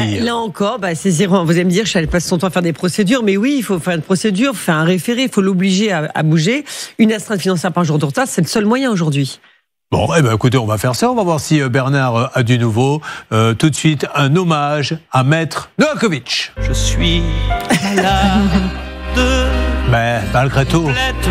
dire. Là encore, bah, c'est zéro. Vous allez me dire, je passe son temps à faire des procédures, mais oui, il faut faire une procédure, faire un référé, il faut l'obliger à, à bouger. Une astreinte financière par jour de retard, c'est le seul moyen aujourd'hui. Bon, eh ben, écoutez, on va faire ça. On va voir si Bernard a du nouveau. Euh, tout de suite, un hommage à Maître Novakovic. Je suis malade. Mais malgré tout,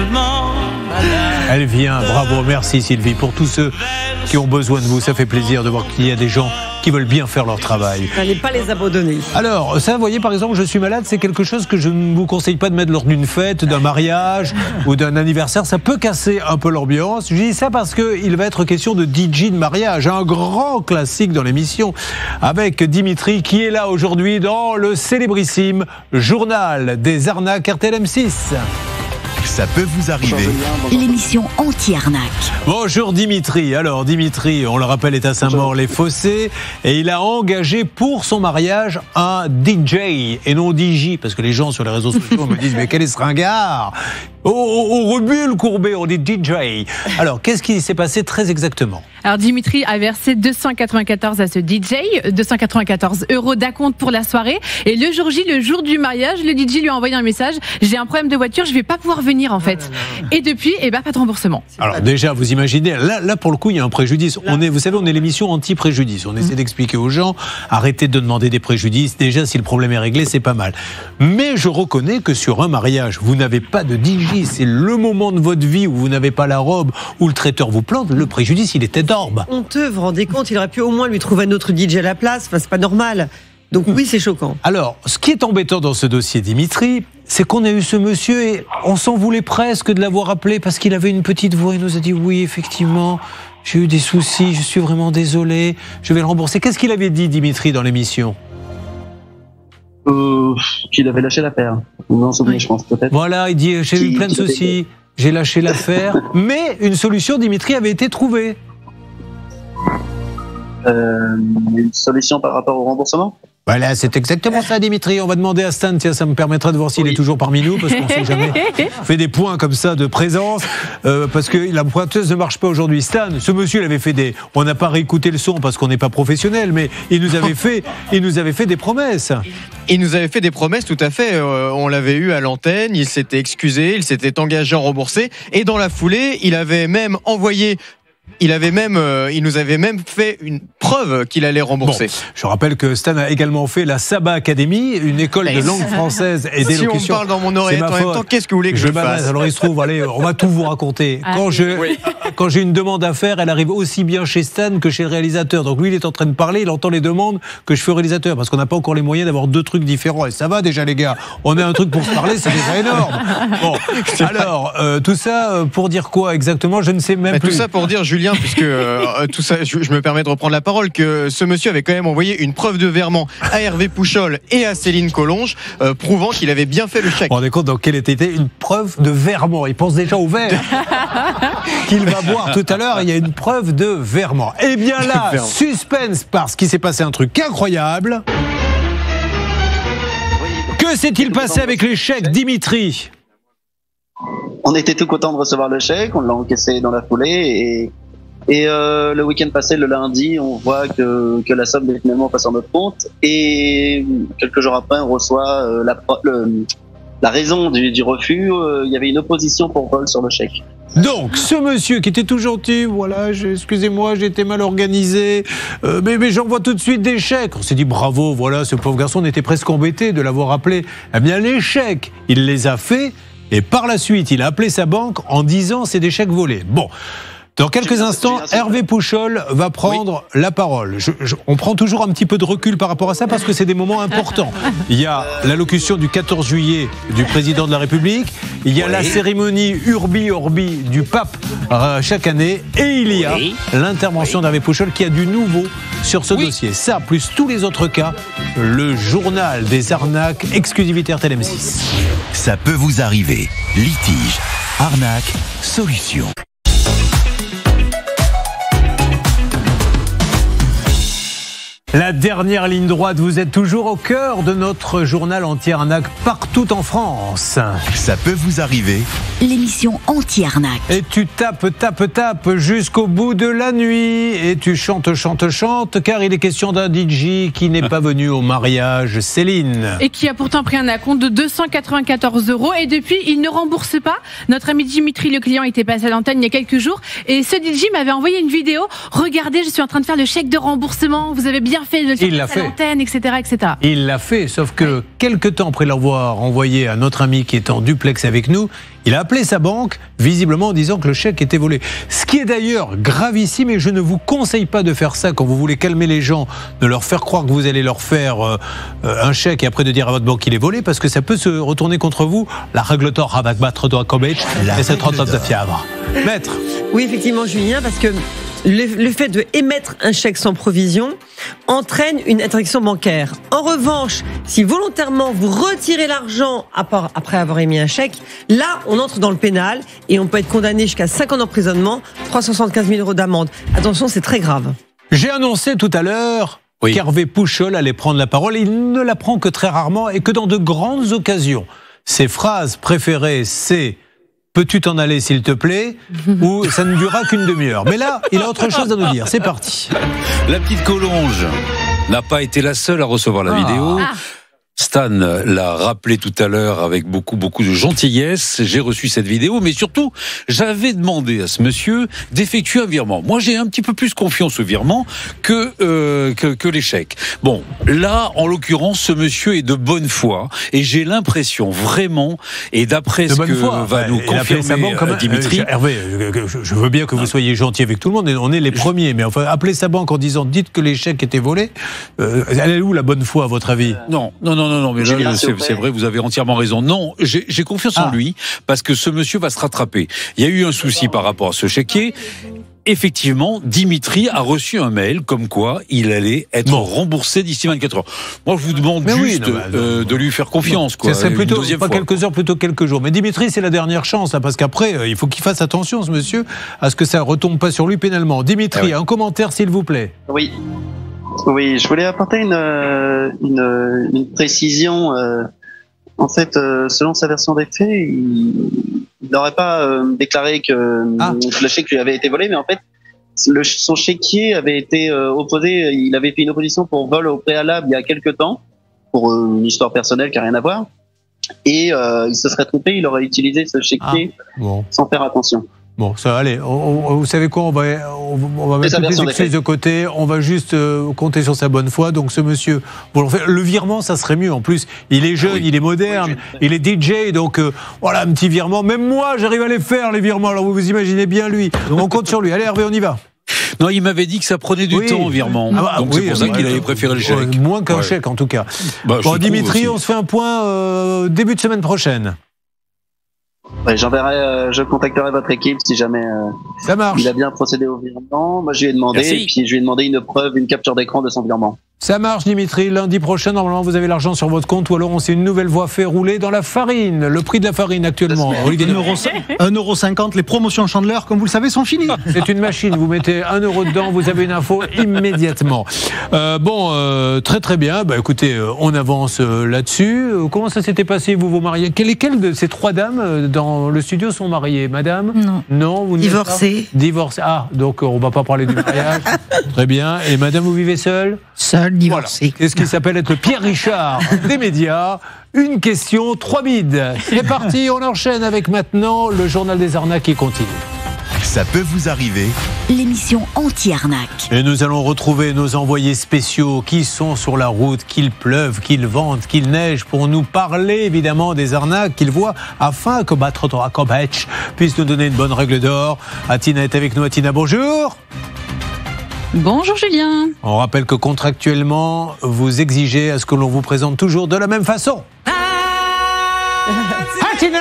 elle vient. Bravo, merci Sylvie. Pour tous ceux qui ont besoin de vous, ça fait plaisir de voir qu'il y a des gens qui veulent bien faire leur travail. N'allez pas les abandonner. Alors, ça, vous voyez, par exemple, je suis malade, c'est quelque chose que je ne vous conseille pas de mettre lors d'une fête, d'un mariage ou d'un anniversaire. Ça peut casser un peu l'ambiance. Je dis ça parce qu'il va être question de D J de mariage, un grand classique dans l'émission, avec Dimitri qui est là aujourd'hui dans le célébrissime journal des arnaques R T L M six. Ça peut vous arriver. L'émission anti-arnaque. Bonjour Dimitri. Alors Dimitri, on le rappelle, est à Saint-Maur-les-Fossés et il a engagé pour son mariage un D J et non D J, parce que les gens sur les réseaux sociaux me disent mais quel est ce ringard. On, on, on remue le Courbet, on dit D J. Alors qu'est-ce qui s'est passé très exactement? Alors Dimitri a versé deux cent quatre-vingt-quatorze à ce D J, deux cent quatre-vingt-quatorze euros d'acompte pour la soirée. Et le jour J, le jour du mariage, le D J lui a envoyé un message: j'ai un problème de voiture, je vais pas pouvoir venir en fait. Et depuis, eh ben, pas de remboursement. Alors déjà, vous imaginez, là, là pour le coup, il y a un préjudice. On est, vous savez, on est l'émission anti-préjudice. On essaie d'expliquer aux gens, arrêtez de demander des préjudices. Déjà, si le problème est réglé, c'est pas mal. Mais je reconnais que sur un mariage, vous n'avez pas de D J. C'est le moment de votre vie où vous n'avez pas la robe, où le traiteur vous plante. Le préjudice, il est énorme. Honteux, vous vous rendez compte, il aurait pu au moins lui trouver un autre D J à la place. Enfin, c'est pas normal. Donc oui, c'est choquant. Alors, ce qui est embêtant dans ce dossier, Dimitri, c'est qu'on a eu ce monsieur et on s'en voulait presque de l'avoir appelé parce qu'il avait une petite voix. Il nous a dit oui, effectivement, j'ai eu des soucis, je suis vraiment désolé, je vais le rembourser. Qu'est-ce qu'il avait dit, Dimitri, dans l'émission ? euh, Qu'il avait lâché l'affaire. Vous vous en souvenez, je pense, peut-être. Voilà, il dit j'ai eu plein de soucis, j'ai lâché l'affaire, mais une solution, Dimitri, avait été trouvée. Euh, une solution par rapport au remboursement ? Voilà, c'est exactement ça, Dimitri. On va demander à Stan, tiens, ça me permettra de voir s'il oui. est toujours parmi nous, parce qu'on ne sait jamais. On fait des points comme ça de présence, euh, parce que la pointeuse ne marche pas aujourd'hui. Stan, ce monsieur, il avait fait des... On n'a pas réécouté le son parce qu'on n'est pas professionnel, mais il nous avait fait, il nous avait fait des promesses. Il nous avait fait des promesses, tout à fait. Euh, on l'avait eu à l'antenne, il s'était excusé, il s'était engagé à rembourser, et dans la foulée, il avait même envoyé... Il avait même, euh, il nous avait même fait une preuve qu'il allait rembourser. Bon, je rappelle que Stan a également fait la Saba Academy, une école de langue française et d'élocution. Si on parle dans mon oreillette en même temps, qu'est-ce que vous voulez que je, je fasse ? Alors il se trouve, allez, on va tout vous raconter. Quand je, oui. quand j'ai une demande à faire, elle arrive aussi bien chez Stan que chez le réalisateur. Donc lui, il est en train de parler, il entend les demandes que je fais au réalisateur, parce qu'on n'a pas encore les moyens d'avoir deux trucs différents. Et ça va déjà, les gars. On a un truc pour se parler, c'est déjà énorme. Bon, alors euh, tout ça pour dire quoi exactement ? Je ne sais même Mais plus. Tout ça pour dire, Julien, puisque euh, tout ça, je, je me permets de reprendre la parole, que ce monsieur avait quand même envoyé une preuve de virement à Hervé Pouchol et à Céline Collonges, euh, prouvant qu'il avait bien fait le chèque. On rendez compte dans quelle était une preuve de virement. Il pense déjà au verre qu'il va boire tout à l'heure. Il y a une preuve de virement. Eh bien là, suspense, parce qu'il s'est passé un truc incroyable. Que s'est-il passé avec les chèques, Dimitri ? On était tout contents de recevoir le chèque, on l'a encaissé dans la foulée et, et euh, le week-end passé, le lundi, on voit que, que la somme est finalement passée en notre compte et quelques jours après, on reçoit euh, la, le, la raison du, du refus. Euh, il y avait une opposition pour vol sur le chèque. Donc, ce monsieur qui était tout gentil, voilà, excusez-moi, j'ai été mal organisé, euh, mais, mais j'envoie tout de suite des chèques. On s'est dit bravo, voilà, ce pauvre garçon, on était presque embêté de l'avoir appelé. Eh bien, les chèques, il les a faits. Et par la suite, il a appelé sa banque en disant c'est des chèques volés. Bon, dans quelques instants, Hervé Pouchol va prendre oui. la parole. Je, je, on prend toujours un petit peu de recul par rapport à ça parce que c'est des moments importants. Il y a l'allocution du quatorze juillet du président de la République, il y a oui. la cérémonie Urbi Orbi du pape euh, chaque année, et il y a oui. l'intervention oui. d'Hervé Pouchol qui a du nouveau sur ce oui. dossier. Ça, plus tous les autres cas, le journal des arnaques, exclusivité R T L M six. Ça peut vous arriver. Litige, arnaque, solution. La dernière ligne droite, vous êtes toujours au cœur de notre journal anti-arnaque partout en France. Ça peut vous arriver. L'émission anti-arnaque. Et tu tapes, tapes, tapes jusqu'au bout de la nuit. Et tu chantes, chantes, chantes, car il est question d'un D J qui n'est pas venu au mariage, Céline. Et qui a pourtant pris un acompte de deux cent quatre-vingt-quatorze euros. Et depuis, il ne rembourse pas. Notre ami Dimitri, le client, était passé à l'antenne il y a quelques jours. Et ce D J m'avait envoyé une vidéo. Regardez, je suis en train de faire le chèque de remboursement. Vous avez bien fait de le faire à l'antenne, et cetera, et cetera. Il l'a fait, sauf que quelques temps après l'avoir envoyé à notre ami qui est en duplex avec nous, il a appelé sa banque, visiblement en disant que le chèque était volé. Ce qui est d'ailleurs gravissime, et je ne vous conseille pas de faire ça quand vous voulez calmer les gens, de leur faire croire que vous allez leur faire euh, un chèque et après de dire à votre banque qu'il est volé, parce que ça peut se retourner contre vous. La règle d'or rabat battre doit commettre et c'est trente de fièvre. Maître. Oui, effectivement, Julien, parce que le, le fait de émettre un chèque sans provision entraîne une interdiction bancaire. En revanche, si volontairement vous retirez l'argent après avoir émis un chèque, là, on entre dans le pénal et on peut être condamné jusqu'à cinq ans d'emprisonnement, trois cent soixante-quinze mille euros d'amende. Attention, c'est très grave. J'ai annoncé tout à l'heure oui. qu'Hervé Pouchol allait prendre la parole. Il ne la prend que très rarement et que dans de grandes occasions. Ses phrases préférées, c'est « Peux-tu t'en aller, s'il te plaît ?» ou « Ça ne durera qu'une demi-heure ». Mais là, il a autre chose à nous dire. C'est parti. La petite Collonges n'a pas été la seule à recevoir la ah. vidéo. Ah. Stan l'a rappelé tout à l'heure avec beaucoup, beaucoup de gentillesse. J'ai reçu cette vidéo, mais surtout, j'avais demandé à ce monsieur d'effectuer un virement. Moi, j'ai un petit peu plus confiance au virement que, euh, que, que les chèques. Bon, là, en l'occurrence, ce monsieur est de bonne foi et j'ai l'impression vraiment, et d'après ce que foi. va bah, nous confirmer banque, Dimitri... Euh, Hervé, je veux bien que vous soyez gentil avec tout le monde, on est les premiers, mais enfin, appeler sa banque en disant « Dites que les chèques étaient volés euh, », elle est où la bonne foi, à votre avis ? Non, non, non. Non, non, mais là, c'est, c'est vrai, vous avez entièrement raison. Non, j'ai, j'ai confiance ah. en lui, parce que ce monsieur va se rattraper. Il y a eu un souci par rapport à ce chéquier. Effectivement, Dimitri a reçu un mail comme quoi il allait être bon. remboursé d'ici vingt-quatre heures. Moi, je vous demande mais juste oui, non, bah, euh, de lui faire confiance. Quoi, ça serait plutôt, pas fois. quelques heures, plutôt quelques jours. Mais Dimitri, c'est la dernière chance, hein, parce qu'après, euh, il faut qu'il fasse attention, ce monsieur, à ce que ça ne retombe pas sur lui pénalement. Dimitri, ah oui. un commentaire, s'il vous plaît. Oui. Oui, je voulais apporter une, une, une précision. Euh, en fait, euh, selon sa version des faits, il, il n'aurait pas euh, déclaré que, ah. que le chèque lui avait été volé, mais en fait, le, son chéquier avait été euh, opposé, il avait fait une opposition pour vol au préalable il y a quelques temps, pour euh, une histoire personnelle qui n'a rien à voir, et euh, il se serait trompé, il aurait utilisé ce chéquier ah. bon. sans faire attention. Bon, ça, allez, on, on, vous savez quoi, on va, on, on va mettre toutes les excuses de côté, on va juste euh, compter sur sa bonne foi. Donc ce monsieur, bon, le virement, ça serait mieux. En plus, il est jeune, oui. il est moderne, oui, il est D J, donc euh, voilà, un petit virement. Même moi, j'arrive à les faire, les virements, alors vous vous imaginez bien lui. Donc on compte sur lui. Allez Hervé, on y va. Non, il m'avait dit que ça prenait du oui. temps au virement. Ah bah, donc oui, c'est pour ça qu'il avait préféré le chèque. Euh, moins qu'un ouais. chèque, en tout cas. Bah, bon, Dimitri, on se fait un point euh, début de semaine prochaine. Ouais, j'enverrai, euh, je contacterai votre équipe si jamais euh, ça marche. Il a bien procédé au virement. Moi, je lui ai demandé, Merci. et puis je lui ai demandé une preuve, une capture d'écran de son virement. Ça marche, Dimitri. Lundi prochain, normalement, vous avez l'argent sur votre compte, ou alors on s'est une nouvelle fois fait rouler dans la farine. Le prix de la farine actuellement, un euro cinquante. Les promotions Chandler, comme vous le savez, sont finies. C'est une machine. Vous mettez un euro dedans, vous avez une info immédiatement. Euh, bon, euh, très très bien. Bah, écoutez, euh, on avance euh, là-dessus. Euh, comment ça s'était passé, vous vous mariez? Lesquelles de ces trois dames euh, dans le studio sont mariées, madame? Non. Non, vous divorcée. Divorcée. Ah, donc euh, on va pas parler du mariage. Très bien. Et madame, vous vivez seule? Seule. Divorcé. Voilà. Qu'est-ce qui s'appelle être le Pierre Richard des médias? Une question, trois bides. C'est parti, on enchaîne avec maintenant le journal des arnaques qui continue. Ça peut vous arriver. L'émission anti-arnaque. Et nous allons retrouver nos envoyés spéciaux qui sont sur la route, qu'il pleuve, qu'il vente, qu'il neige, pour nous parler évidemment des arnaques qu'ils voient, afin que Battre Rakobetch puisse nous donner une bonne règle d'or. Atina est avec nous. Atina, bonjour. Bonjour Julien. On rappelle que contractuellement, vous exigez à ce que l'on vous présente toujours de la même façon. Atina,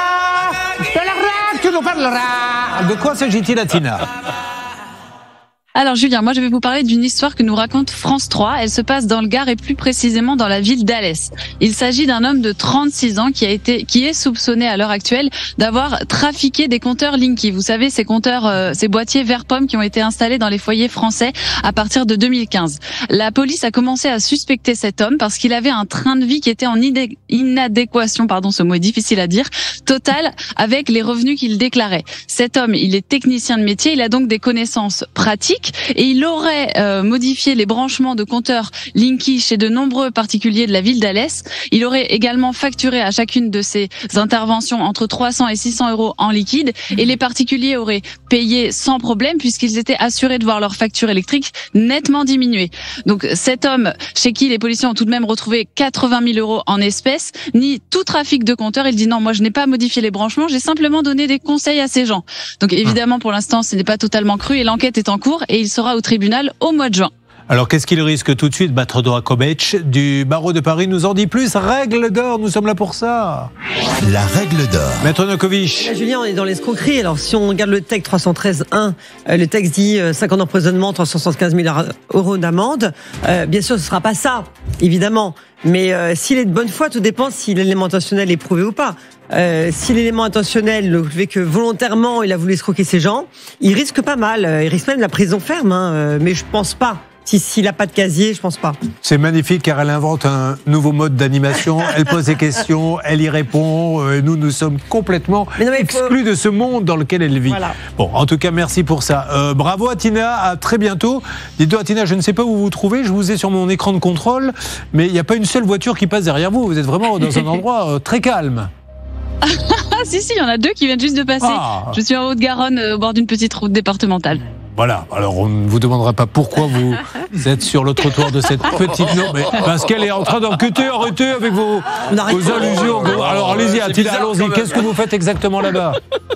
de l'arnaque, tu nous parleras. De quoi s'agit-il, Atina? Alors Julien, moi je vais vous parler d'une histoire que nous raconte France trois. Elle se passe dans le Gard et plus précisément dans la ville d'Alès. Il s'agit d'un homme de trente-six ans qui a été, qui est soupçonné à l'heure actuelle d'avoir trafiqué des compteurs Linky. Vous savez, ces compteurs, euh, ces boîtiers vert pomme qui ont été installés dans les foyers français à partir de deux mille quinze. La police a commencé à suspecter cet homme parce qu'il avait un train de vie qui était en idé- inadéquation, pardon, ce mot est difficile à dire, total avec les revenus qu'il déclarait. Cet homme, il est technicien de métier, il a donc des connaissances pratiques et il aurait euh, modifié les branchements de compteurs Linky chez de nombreux particuliers de la ville d'Alès. Il aurait également facturé à chacune de ces interventions entre trois cents et six cents euros en liquide et les particuliers auraient payé sans problème puisqu'ils étaient assurés de voir leur facture électrique nettement diminuer. Donc cet homme chez qui les policiers ont tout de même retrouvé quatre-vingt mille euros en espèces nie tout trafic de compteurs. Il dit non, moi je n'ai pas modifié les branchements, j'ai simplement donné des conseils à ces gens. Donc évidemment pour l'instant ce n'est pas totalement cru et l'enquête est en cours et il sera au tribunal au mois de juin. Alors, qu'est-ce qu'il risque tout de suite? Maître Dorakovic du barreau de Paris nous en dit plus. Règle d'or, nous sommes là pour ça. La règle d'or. Maître Dorakovic. Julien, on est dans l'escroquerie. Alors, si on regarde le texte trois cent treize un, euh, le texte dit euh, cinq ans d'emprisonnement, trois cent soixante-quinze mille euros d'amende. Euh, bien sûr, ce ne sera pas ça, évidemment. Mais euh, s'il est de bonne foi, tout dépend si l'élément intentionnel est prouvé ou pas. Euh, si l'élément intentionnel, le fait que volontairement il a voulu escroquer ces gens, il risque pas mal. Il risque même la prison ferme, hein, euh, mais je pense pas. Si, s'il n'a pas de casier, je pense pas. C'est magnifique car elle invente un nouveau mode d'animation. Elle pose des questions, elle y répond. Et nous, nous sommes complètement non, exclus faut... de ce monde dans lequel elle vit. Voilà. Bon, en tout cas, merci pour ça. Euh, bravo Atina, à très bientôt. Dites-donc Atina, je ne sais pas où vous vous trouvez. Je vous ai sur mon écran de contrôle, mais il n'y a pas une seule voiture qui passe derrière vous. Vous êtes vraiment dans un endroit euh, très calme. si, si, il y en a deux qui viennent juste de passer. Ah. Je suis en Haute-Garonne, euh, au bord d'une petite route départementale. Voilà, alors on ne vous demandera pas pourquoi vous êtes sur le trottoir de cette petite... Non, mais parce qu'elle est en train d'enquêter, arrêtez avec vos, vos allusions. Alors allez-y, Attila, allons-y, qu'est-ce que vous faites exactement là-bas?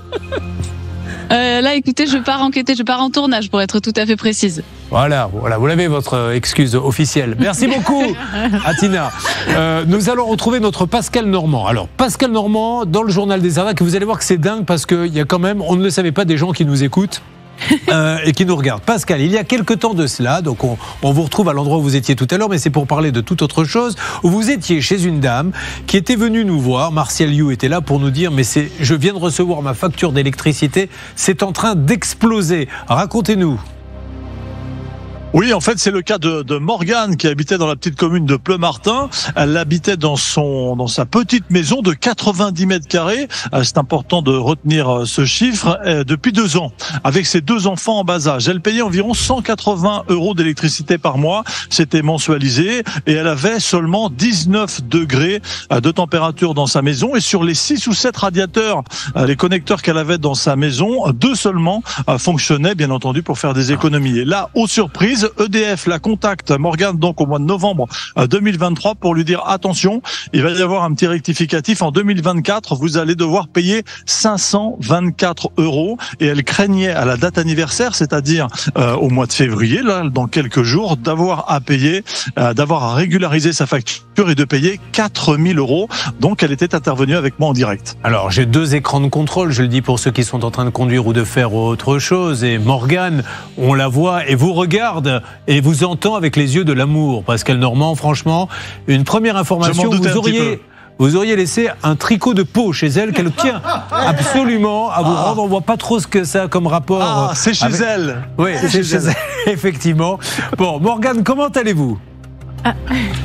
euh, Là, écoutez, je pars enquêter, je pars en tournage pour être tout à fait précise. Voilà, voilà, vous l'avez votre excuse officielle. Merci beaucoup, Atina. Euh, nous allons retrouver notre Pascal Normand. Alors, Pascal Normand, dans le journal des arnaques, vous allez voir que c'est dingue parce qu'il y a quand même, on ne le savait pas, des gens qui nous écoutent. Euh, et qui nous regarde. Pascal, il y a quelque temps de cela, donc on, on vous retrouve à l'endroit où vous étiez tout à l'heure, mais c'est pour parler de toute autre chose, où vous étiez chez une dame qui était venue nous voir. Martial You était là pour nous dire, mais c'est, je viens de recevoir ma facture d'électricité, c'est en train d'exploser. Racontez-nous. Oui, en fait, c'est le cas de, de Morgane qui habitait dans la petite commune de Pleumartin. Elle habitait dans son, dans sa petite maison de quatre-vingt-dix mètres carrés. C'est important de retenir ce chiffre. Depuis deux ans, avec ses deux enfants en bas âge, elle payait environ cent quatre-vingts euros d'électricité par mois. C'était mensualisé et elle avait seulement dix-neuf degrés de température dans sa maison. Et sur les six ou sept radiateurs, les connecteurs qu'elle avait dans sa maison, deux seulement fonctionnaient, bien entendu, pour faire des économies. Et là, aux surprises, E D F la contacte, Morgane, donc au mois de novembre deux mille vingt-trois, pour lui dire attention, il va y avoir un petit rectificatif en deux mille vingt-quatre, vous allez devoir payer cinq cent vingt-quatre euros. Et elle craignait à la date anniversaire, c'est-à-dire euh, au mois de février, là, dans quelques jours, d'avoir à payer, euh, d'avoir à régulariser sa facture et de payer quatre mille euros. Donc elle était intervenue avec moi en direct. Alors j'ai deux écrans de contrôle, je le dis pour ceux qui sont en train de conduire ou de faire autre chose. Et Morgane, on la voit et vous regarde et vous entend avec les yeux de l'amour. Pascal Normand, franchement, une première information, vous auriez, vous auriez laissé un tricot de peau chez elle qu'elle tient absolument à vous ah. rendre. On voit pas trop ce que ça a comme rapport. Ah, c'est chez avec... elle. Oui, c'est, c'est chez, chez elle. elle, effectivement. Bon, Morgane, comment allez-vous? ah.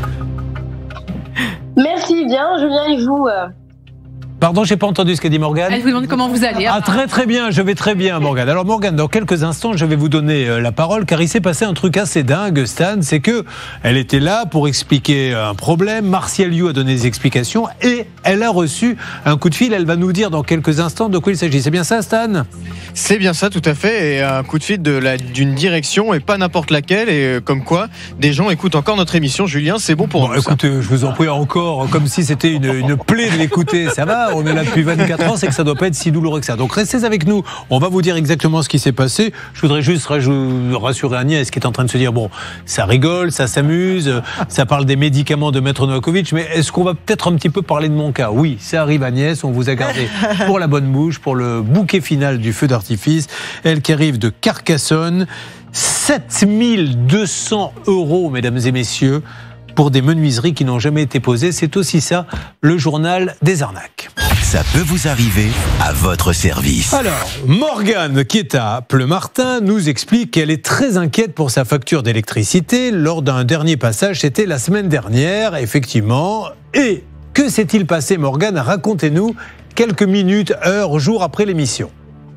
Merci, bien, Julien, et vous euh... Pardon, j'ai pas entendu ce qu'a dit Morgane. Elle vous demande comment vous allez. Ah, très très bien, je vais très bien, Morgane. Alors Morgane, dans quelques instants, je vais vous donner la parole, car il s'est passé un truc assez dingue, Stan, c'est que elle était là pour expliquer un problème, Martial You a donné des explications, et elle a reçu un coup de fil. Elle va nous dire dans quelques instants de quoi il s'agit. C'est bien ça, Stan? C'est bien ça, tout à fait, et un coup de fil de la, d'une direction, et pas n'importe laquelle, et comme quoi, des gens écoutent encore notre émission. Julien, c'est bon pour bon, nous. Écoutez, ça. Je vous en prie encore, comme si c'était une, une plaie de l'écouter, ça va? On est là depuis vingt-quatre ans, c'est que ça doit pas être si douloureux que ça. Donc restez avec nous, on va vous dire exactement ce qui s'est passé. Je voudrais juste rassurer Agnès qui est en train de se dire, bon, ça rigole, ça s'amuse, ça parle des médicaments de Maître Novakovic, mais est-ce qu'on va peut-être un petit peu parler de mon cas? Oui, ça arrive Agnès, on vous a gardé pour la bonne bouche, pour le bouquet final du feu d'artifice. Elle qui arrive de Carcassonne. sept mille deux cents euros, mesdames et messieurs, pour des menuiseries qui n'ont jamais été posées. C'est aussi ça, le journal des arnaques. Ça peut vous arriver à votre service. Alors, Morgane, qui est à Pleumartin, nous explique qu'elle est très inquiète pour sa facture d'électricité lors d'un dernier passage, c'était la semaine dernière, effectivement. Et que s'est-il passé, Morgane? Racontez-nous quelques minutes, heures, jours après l'émission.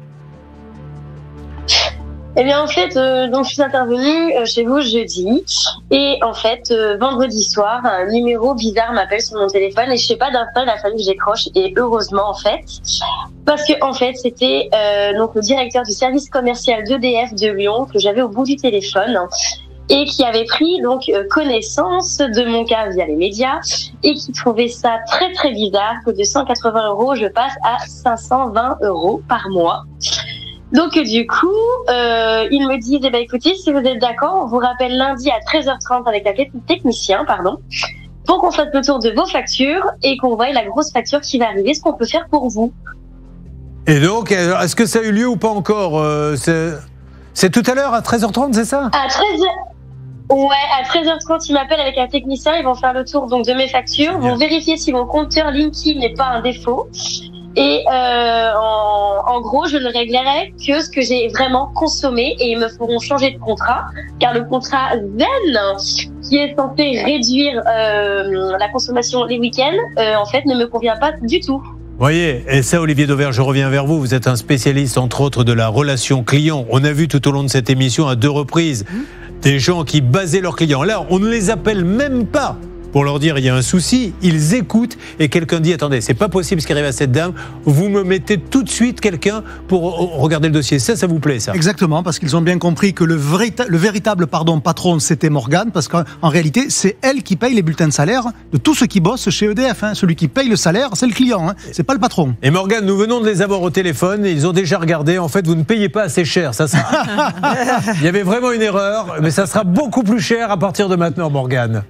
Eh bien, en fait, euh, donc je suis intervenue euh, chez vous jeudi, et en fait, euh, vendredi soir, un numéro bizarre m'appelle sur mon téléphone, et je sais pas d'instant, il a fallu que j'écroche, et heureusement, en fait, parce que en fait, c'était euh, donc le directeur du service commercial d'E D F de Lyon que j'avais au bout du téléphone, et qui avait pris donc euh, connaissance de mon cas via les médias, et qui trouvait ça très très bizarre que de cent quatre-vingts euros, je passe à cinq cent vingt euros par mois. Donc du coup, euh, ils me disent, eh ben, écoutez, si vous êtes d'accord, on vous rappelle lundi à treize heures trente avec la technicien, pardon, pour qu'on fasse le tour de vos factures et qu'on voie la grosse facture qui va arriver, ce qu'on peut faire pour vous. Et donc, est-ce que ça a eu lieu ou pas encore? c'est, c'est tout à l'heure à treize heures trente, c'est ça? À treize heures... Ouais, à treize heures trente, ils m'appellent avec un technicien, ils vont faire le tour donc de mes factures, vont vérifier si mon compteur Linky n'est pas un défaut. Et euh, en, en gros, je ne réglerai que ce que j'ai vraiment consommé, et ils me feront changer de contrat, car le contrat Zen, qui est censé réduire euh, la consommation les week-ends, euh, en fait, ne me convient pas du tout. Voyez, et ça, Olivier Dauvert, je reviens vers vous. Vous êtes un spécialiste, entre autres, de la relation client. On a vu tout au long de cette émission à deux reprises des gens qui basaient leurs clients. Là, on ne les appelle même pas pour leur dire il y a un souci, ils écoutent, et quelqu'un dit attendez, c'est pas possible ce qui arrive à cette dame, vous me mettez tout de suite quelqu'un pour regarder le dossier. Ça, ça vous plaît, ça? Exactement, parce qu'ils ont bien compris que le, vérit- le véritable pardon, patron, c'était Morgane, parce qu'en réalité, c'est elle qui paye les bulletins de salaire de tous ceux qui bossent chez E D F. Hein. Celui qui paye le salaire, c'est le client, hein. C'est pas le patron. Et Morgane, nous venons de les avoir au téléphone, et ils ont déjà regardé. En fait, vous ne payez pas assez cher. Ça sera... Il y avait vraiment une erreur, mais ça sera beaucoup plus cher à partir de maintenant, Morgane.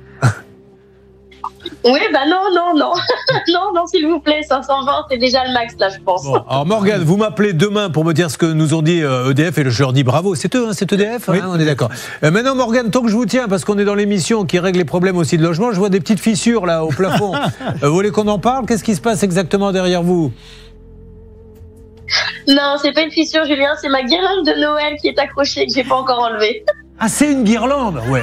Oui, bah non, non, non. non, non, s'il vous plaît, cinq cent vingt, c'est déjà le max, là, je pense. Bon, alors Morgane, vous m'appelez demain pour me dire ce que nous ont dit E D F, et je leur dis bravo. C'est eux, hein, c'est E D F, oui. Hein, on est d'accord. Euh, maintenant, Morgane, tant que je vous tiens, parce qu'on est dans l'émission qui règle les problèmes aussi de logement, je vois des petites fissures là au plafond. euh, vous voulez qu'on en parle? Qu'est-ce qui se passe exactement derrière vous? Non, c'est pas une fissure, Julien, c'est ma guirlande de Noël qui est accrochée, que j'ai pas encore enlevée. Ah, c'est une guirlande. Ouais.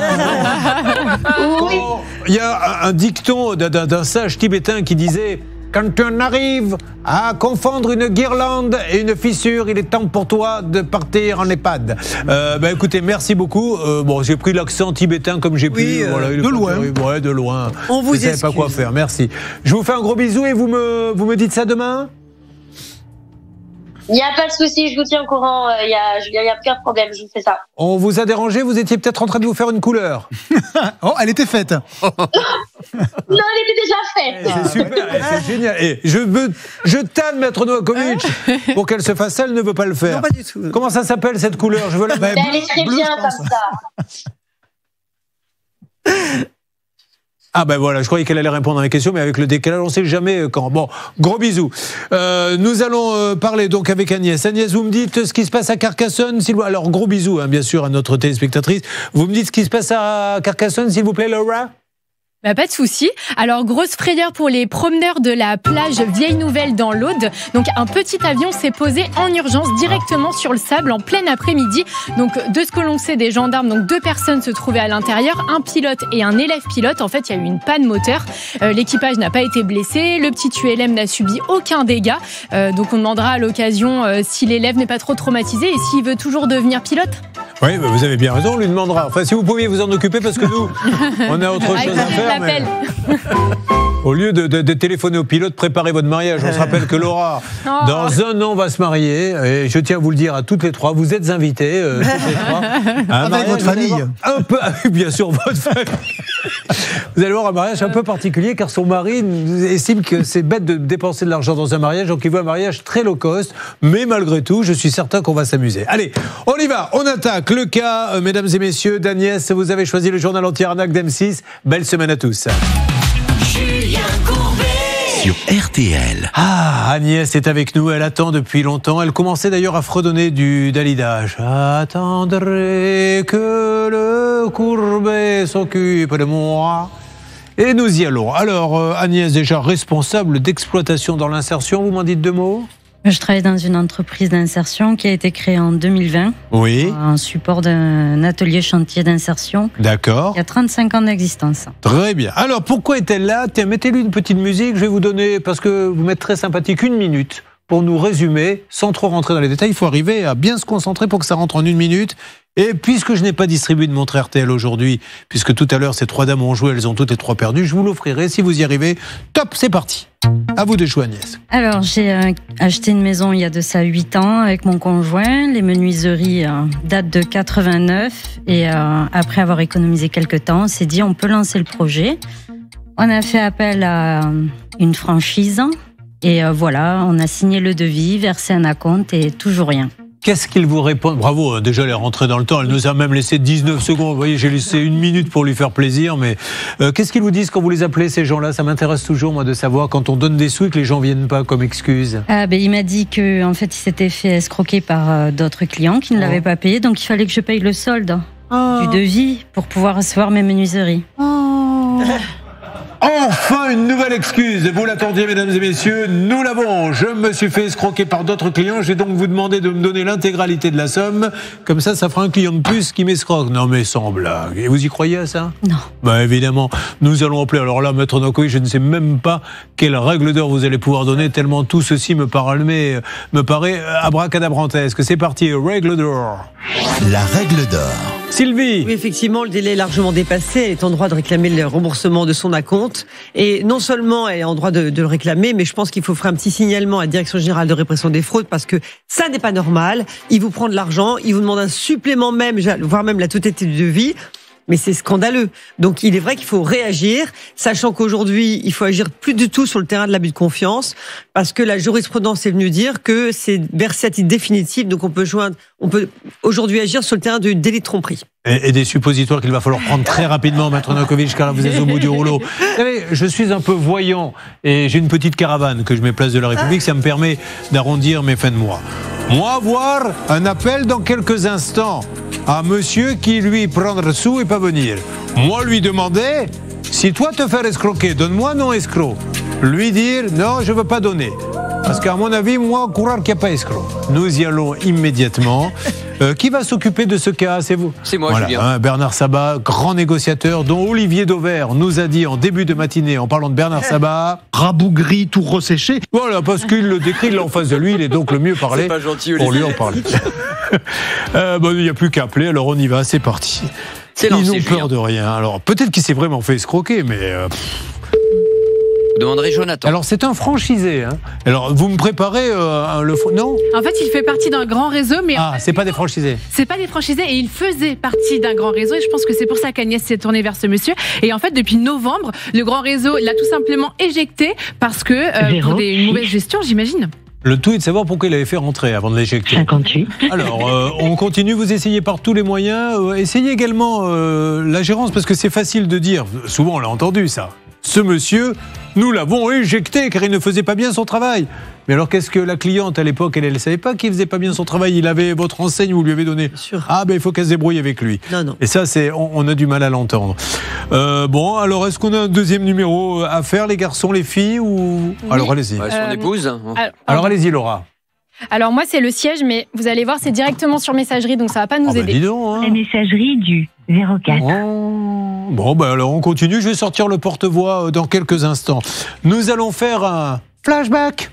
Oui. Il y a un dicton d'un, d'un sage tibétain qui disait quand on arrive à confondre une guirlande et une fissure, il est temps pour toi de partir en EHPAD. Euh, bah, écoutez, merci beaucoup. Euh, bon, j'ai pris l'accent tibétain comme j'ai pu. Oui, euh, voilà, de loin. Ouais, de loin. On vous Je savais pas quoi faire. Merci. Je vous fais un gros bisou et vous me, vous me dites ça demain? Il n'y a pas de souci, je vous tiens au courant, il n'y a, y a, y a aucun problème, je vous fais ça. On vous a dérangé, vous étiez peut-être en train de vous faire une couleur. Oh, elle était faite. Non, elle était déjà faite. C'est super, c'est génial. Et je, veux, je tanne Maître Novakovic pour qu'elle se fasse, elle ne veut pas le faire. Non, pas du tout. Comment ça s'appelle cette couleur? Je veux la... Ben, elle est très bleu, bien je pense. comme ça. Ah ben voilà, je croyais qu'elle allait répondre à la question, mais avec le décalage, on ne sait jamais quand. Bon, gros bisous. Euh, nous allons euh, parler donc avec Agnès. Agnès, vous me dites ce qui se passe à Carcassonne, s'il vous plaît. Alors, gros bisous, hein, bien sûr, à notre téléspectatrice. Vous me dites ce qui se passe à Carcassonne, s'il vous plaît, Laura? Bah, pas de souci. Alors, grosse frayeur pour les promeneurs de la plage Vieille Nouvelle dans l'Aude. Donc, un petit avion s'est posé en urgence directement sur le sable en plein après-midi. Donc, de ce que l'on sait des gendarmes, donc deux personnes se trouvaient à l'intérieur, un pilote et un élève pilote. En fait, il y a eu une panne moteur. Euh, l'équipage n'a pas été blessé. Le petit U L M n'a subi aucun dégât. Euh, donc, on demandera à l'occasion euh, si l'élève n'est pas trop traumatisé et s'il veut toujours devenir pilote. Oui, bah vous avez bien raison, on lui demandera. Enfin, si vous pouviez vous en occuper, parce que nous, on a autre chose à faire. Mais... Au lieu de, de, de téléphoner au pilote, préparez votre mariage. On se rappelle que Laura, oh. dans un an, va se marier. Et je tiens à vous le dire à toutes les trois, vous êtes invités. Euh, toutes les trois, à un avec votre famille. Un peu, bien sûr, votre famille. Vous allez voir un mariage un peu particulier, car son mari estime que c'est bête de dépenser de l'argent dans un mariage, donc il veut un mariage très low cost. Mais malgré tout, je suis certain qu'on va s'amuser. Allez, on y va, on attaque le cas, euh, mesdames et messieurs, d'Agnès. Vous avez choisi le journal anti-arnaque d'M six. Belle semaine à tous. Julien Courbet. sur R T L. Ah, Agnès est avec nous, elle attend depuis longtemps. Elle commençait d'ailleurs à fredonner du Dalida. J'attendrai que le Courbet s'occupe de moi. Et nous y allons. Alors, euh, Agnès, déjà responsable d'exploitation dans l'insertion, vous m'en dites deux mots ? Je travaille dans une entreprise d'insertion qui a été créée en deux mille vingt. Oui. En support d'un atelier chantier d'insertion. D'accord. Il y a trente-cinq ans d'existence. Très bien. Alors, pourquoi est-elle là ? Tiens, mettez-lui une petite musique. Je vais vous donner, parce que vous m'êtes très sympathique, une minute pour nous résumer, sans trop rentrer dans les détails. Il faut arriver à bien se concentrer pour que ça rentre en une minute. Et puisque je n'ai pas distribué de montre R T L aujourd'hui, puisque tout à l'heure ces trois dames ont joué, elles ont toutes les trois perdu, je vous l'offrirai si vous y arrivez. Top, c'est parti. À vous de jouer, Agnès. Alors, j'ai euh, acheté une maison il y a de ça huit ans avec mon conjoint. Les menuiseries euh, datent de quatre-vingt-neuf. Et euh, après avoir économisé quelques temps, on s'est dit on peut lancer le projet. On a fait appel à euh, une franchise. Et euh, voilà, on a signé le devis, versé un acompte et toujours rien. Qu'est-ce qu'ils vous répondent ? Bravo, déjà elle est rentrée dans le temps, elle nous a même laissé dix-neuf secondes. Vous voyez, j'ai laissé une minute pour lui faire plaisir, mais euh, qu'est-ce qu'ils vous disent quand vous les appelez, ces gens-là ? Ça m'intéresse toujours, moi, de savoir, quand on donne des sous et que les gens viennent pas comme excuse. Ah, ben, il m'a dit que, en fait, il s'était fait escroquer par euh, d'autres clients qui ne l'avaient pas payé, donc il fallait que je paye le solde oh. du devis pour pouvoir recevoir mes menuiseries. Oh. Enfin, une nouvelle excuse. Vous l'attendiez, mesdames et messieurs, nous l'avons. Je me suis fait escroquer par d'autres clients. Je vais donc vous demander de me donner l'intégralité de la somme. Comme ça, ça fera un client de plus qui m'escroque. Non, mais sans blague. Et vous y croyez à ça ? Non. Bah, évidemment. Nous allons appeler. Alors là, Maître Nokovic, je ne sais même pas quelle règle d'or vous allez pouvoir donner, tellement tout ceci me paraît, me paraît abracadabrantesque. C'est parti. Règle d'or. La règle d'or. Sylvie. Oui, effectivement, le délai est largement dépassé. Elle est en droit de réclamer le remboursement de son acompte. Et non seulement elle est en droit de, de le réclamer, mais je pense qu'il faut faire un petit signalement à la Direction Générale de Répression des Fraudes parce que ça n'est pas normal. Il vous prend de l'argent, il vous demande un supplément même, voire même la totalité du devis. Mais c'est scandaleux. Donc il est vrai qu'il faut réagir, sachant qu'aujourd'hui, il faut agir plus du tout sur le terrain de l'abus de confiance, parce que la jurisprudence est venue dire que c'est versé à titre définitif, donc on peut joindre, on peut aujourd'hui agir sur le terrain du délit de tromperie. Et, et des suppositoires qu'il va falloir prendre très rapidement, Maître Nokovic, car là vous êtes au bout du rouleau. Vous savez, je suis un peu voyant et j'ai une petite caravane que je mets place de la République, ça me permet d'arrondir mes fins de mois. Moi, voir un appel dans quelques instants à monsieur qui, lui, prendre sous et pas venir. Moi, lui demander, si toi te faire escroquer, donne-moi non escroc. Lui dire, non, je veux pas donner. Parce qu'à mon avis, moi, coureur qu'il n'y a pas escroc. Nous y allons immédiatement. Euh, qui va s'occuper de ce cas ? C'est vous ? C'est moi, voilà, Julien. Hein, Bernard Sabat, grand négociateur, dont Olivier Dauvert nous a dit en début de matinée, en parlant de Bernard Sabat... Rabougri, tout resséché. Voilà, parce qu'il le décrit, il est en face de lui, il est donc le mieux parlé. C'est pas gentil, pour Olivier. lui en parler. euh, bon, il n'y a plus qu'à appeler, alors on y va, c'est parti. C'est Ils lancé, n'ont Julien. peur de rien. Alors, peut-être qu'il s'est vraiment fait escroquer, mais... Euh, Vous demanderez Jonathan. alors, c'est un franchisé. Hein. Alors, vous me préparez euh, le... Non ? En fait, il fait partie d'un grand réseau, mais Ah, c'est pas des franchisés. c'est pas des franchisés et il faisait partie d'un grand réseau et je pense que c'est pour ça qu'Agnès s'est tournée vers ce monsieur. Et en fait, depuis novembre, le grand réseau l'a tout simplement éjecté parce que euh, Zéro, pour des, une six. mauvaise gestion, j'imagine. Le tout est de savoir pourquoi il avait fait rentrer avant de l'éjecter. cinquante-huit. Alors, euh, on continue, vous essayez par tous les moyens. Euh, essayez également euh, la gérance, parce que c'est facile de dire, souvent on l'a entendu ça, ce monsieur, nous l'avons éjecté car il ne faisait pas bien son travail. Mais alors qu'est-ce que la cliente à l'époque, elle ne savait pas qu'il faisait pas bien son travail, il avait votre enseigne, vous lui avez donné. Ah ben il faut qu'elle se débrouille avec lui. Non, non. Et ça, c'est, on, on a du mal à l'entendre. Euh, bon, alors est-ce qu'on a un deuxième numéro à faire, les garçons, les filles ou... Alors allez-y. Ouais, son Euh, épouse. Alors, Alors allez-y Laura. alors moi c'est le siège, mais vous allez voir c'est directement sur messagerie, donc ça va pas nous Ah bah, aider. dis donc, hein. La messagerie du zéro quatre. Oh. Bon, ben alors on continue. Je vais sortir le porte-voix euh, dans quelques instants. Nous allons faire un flashback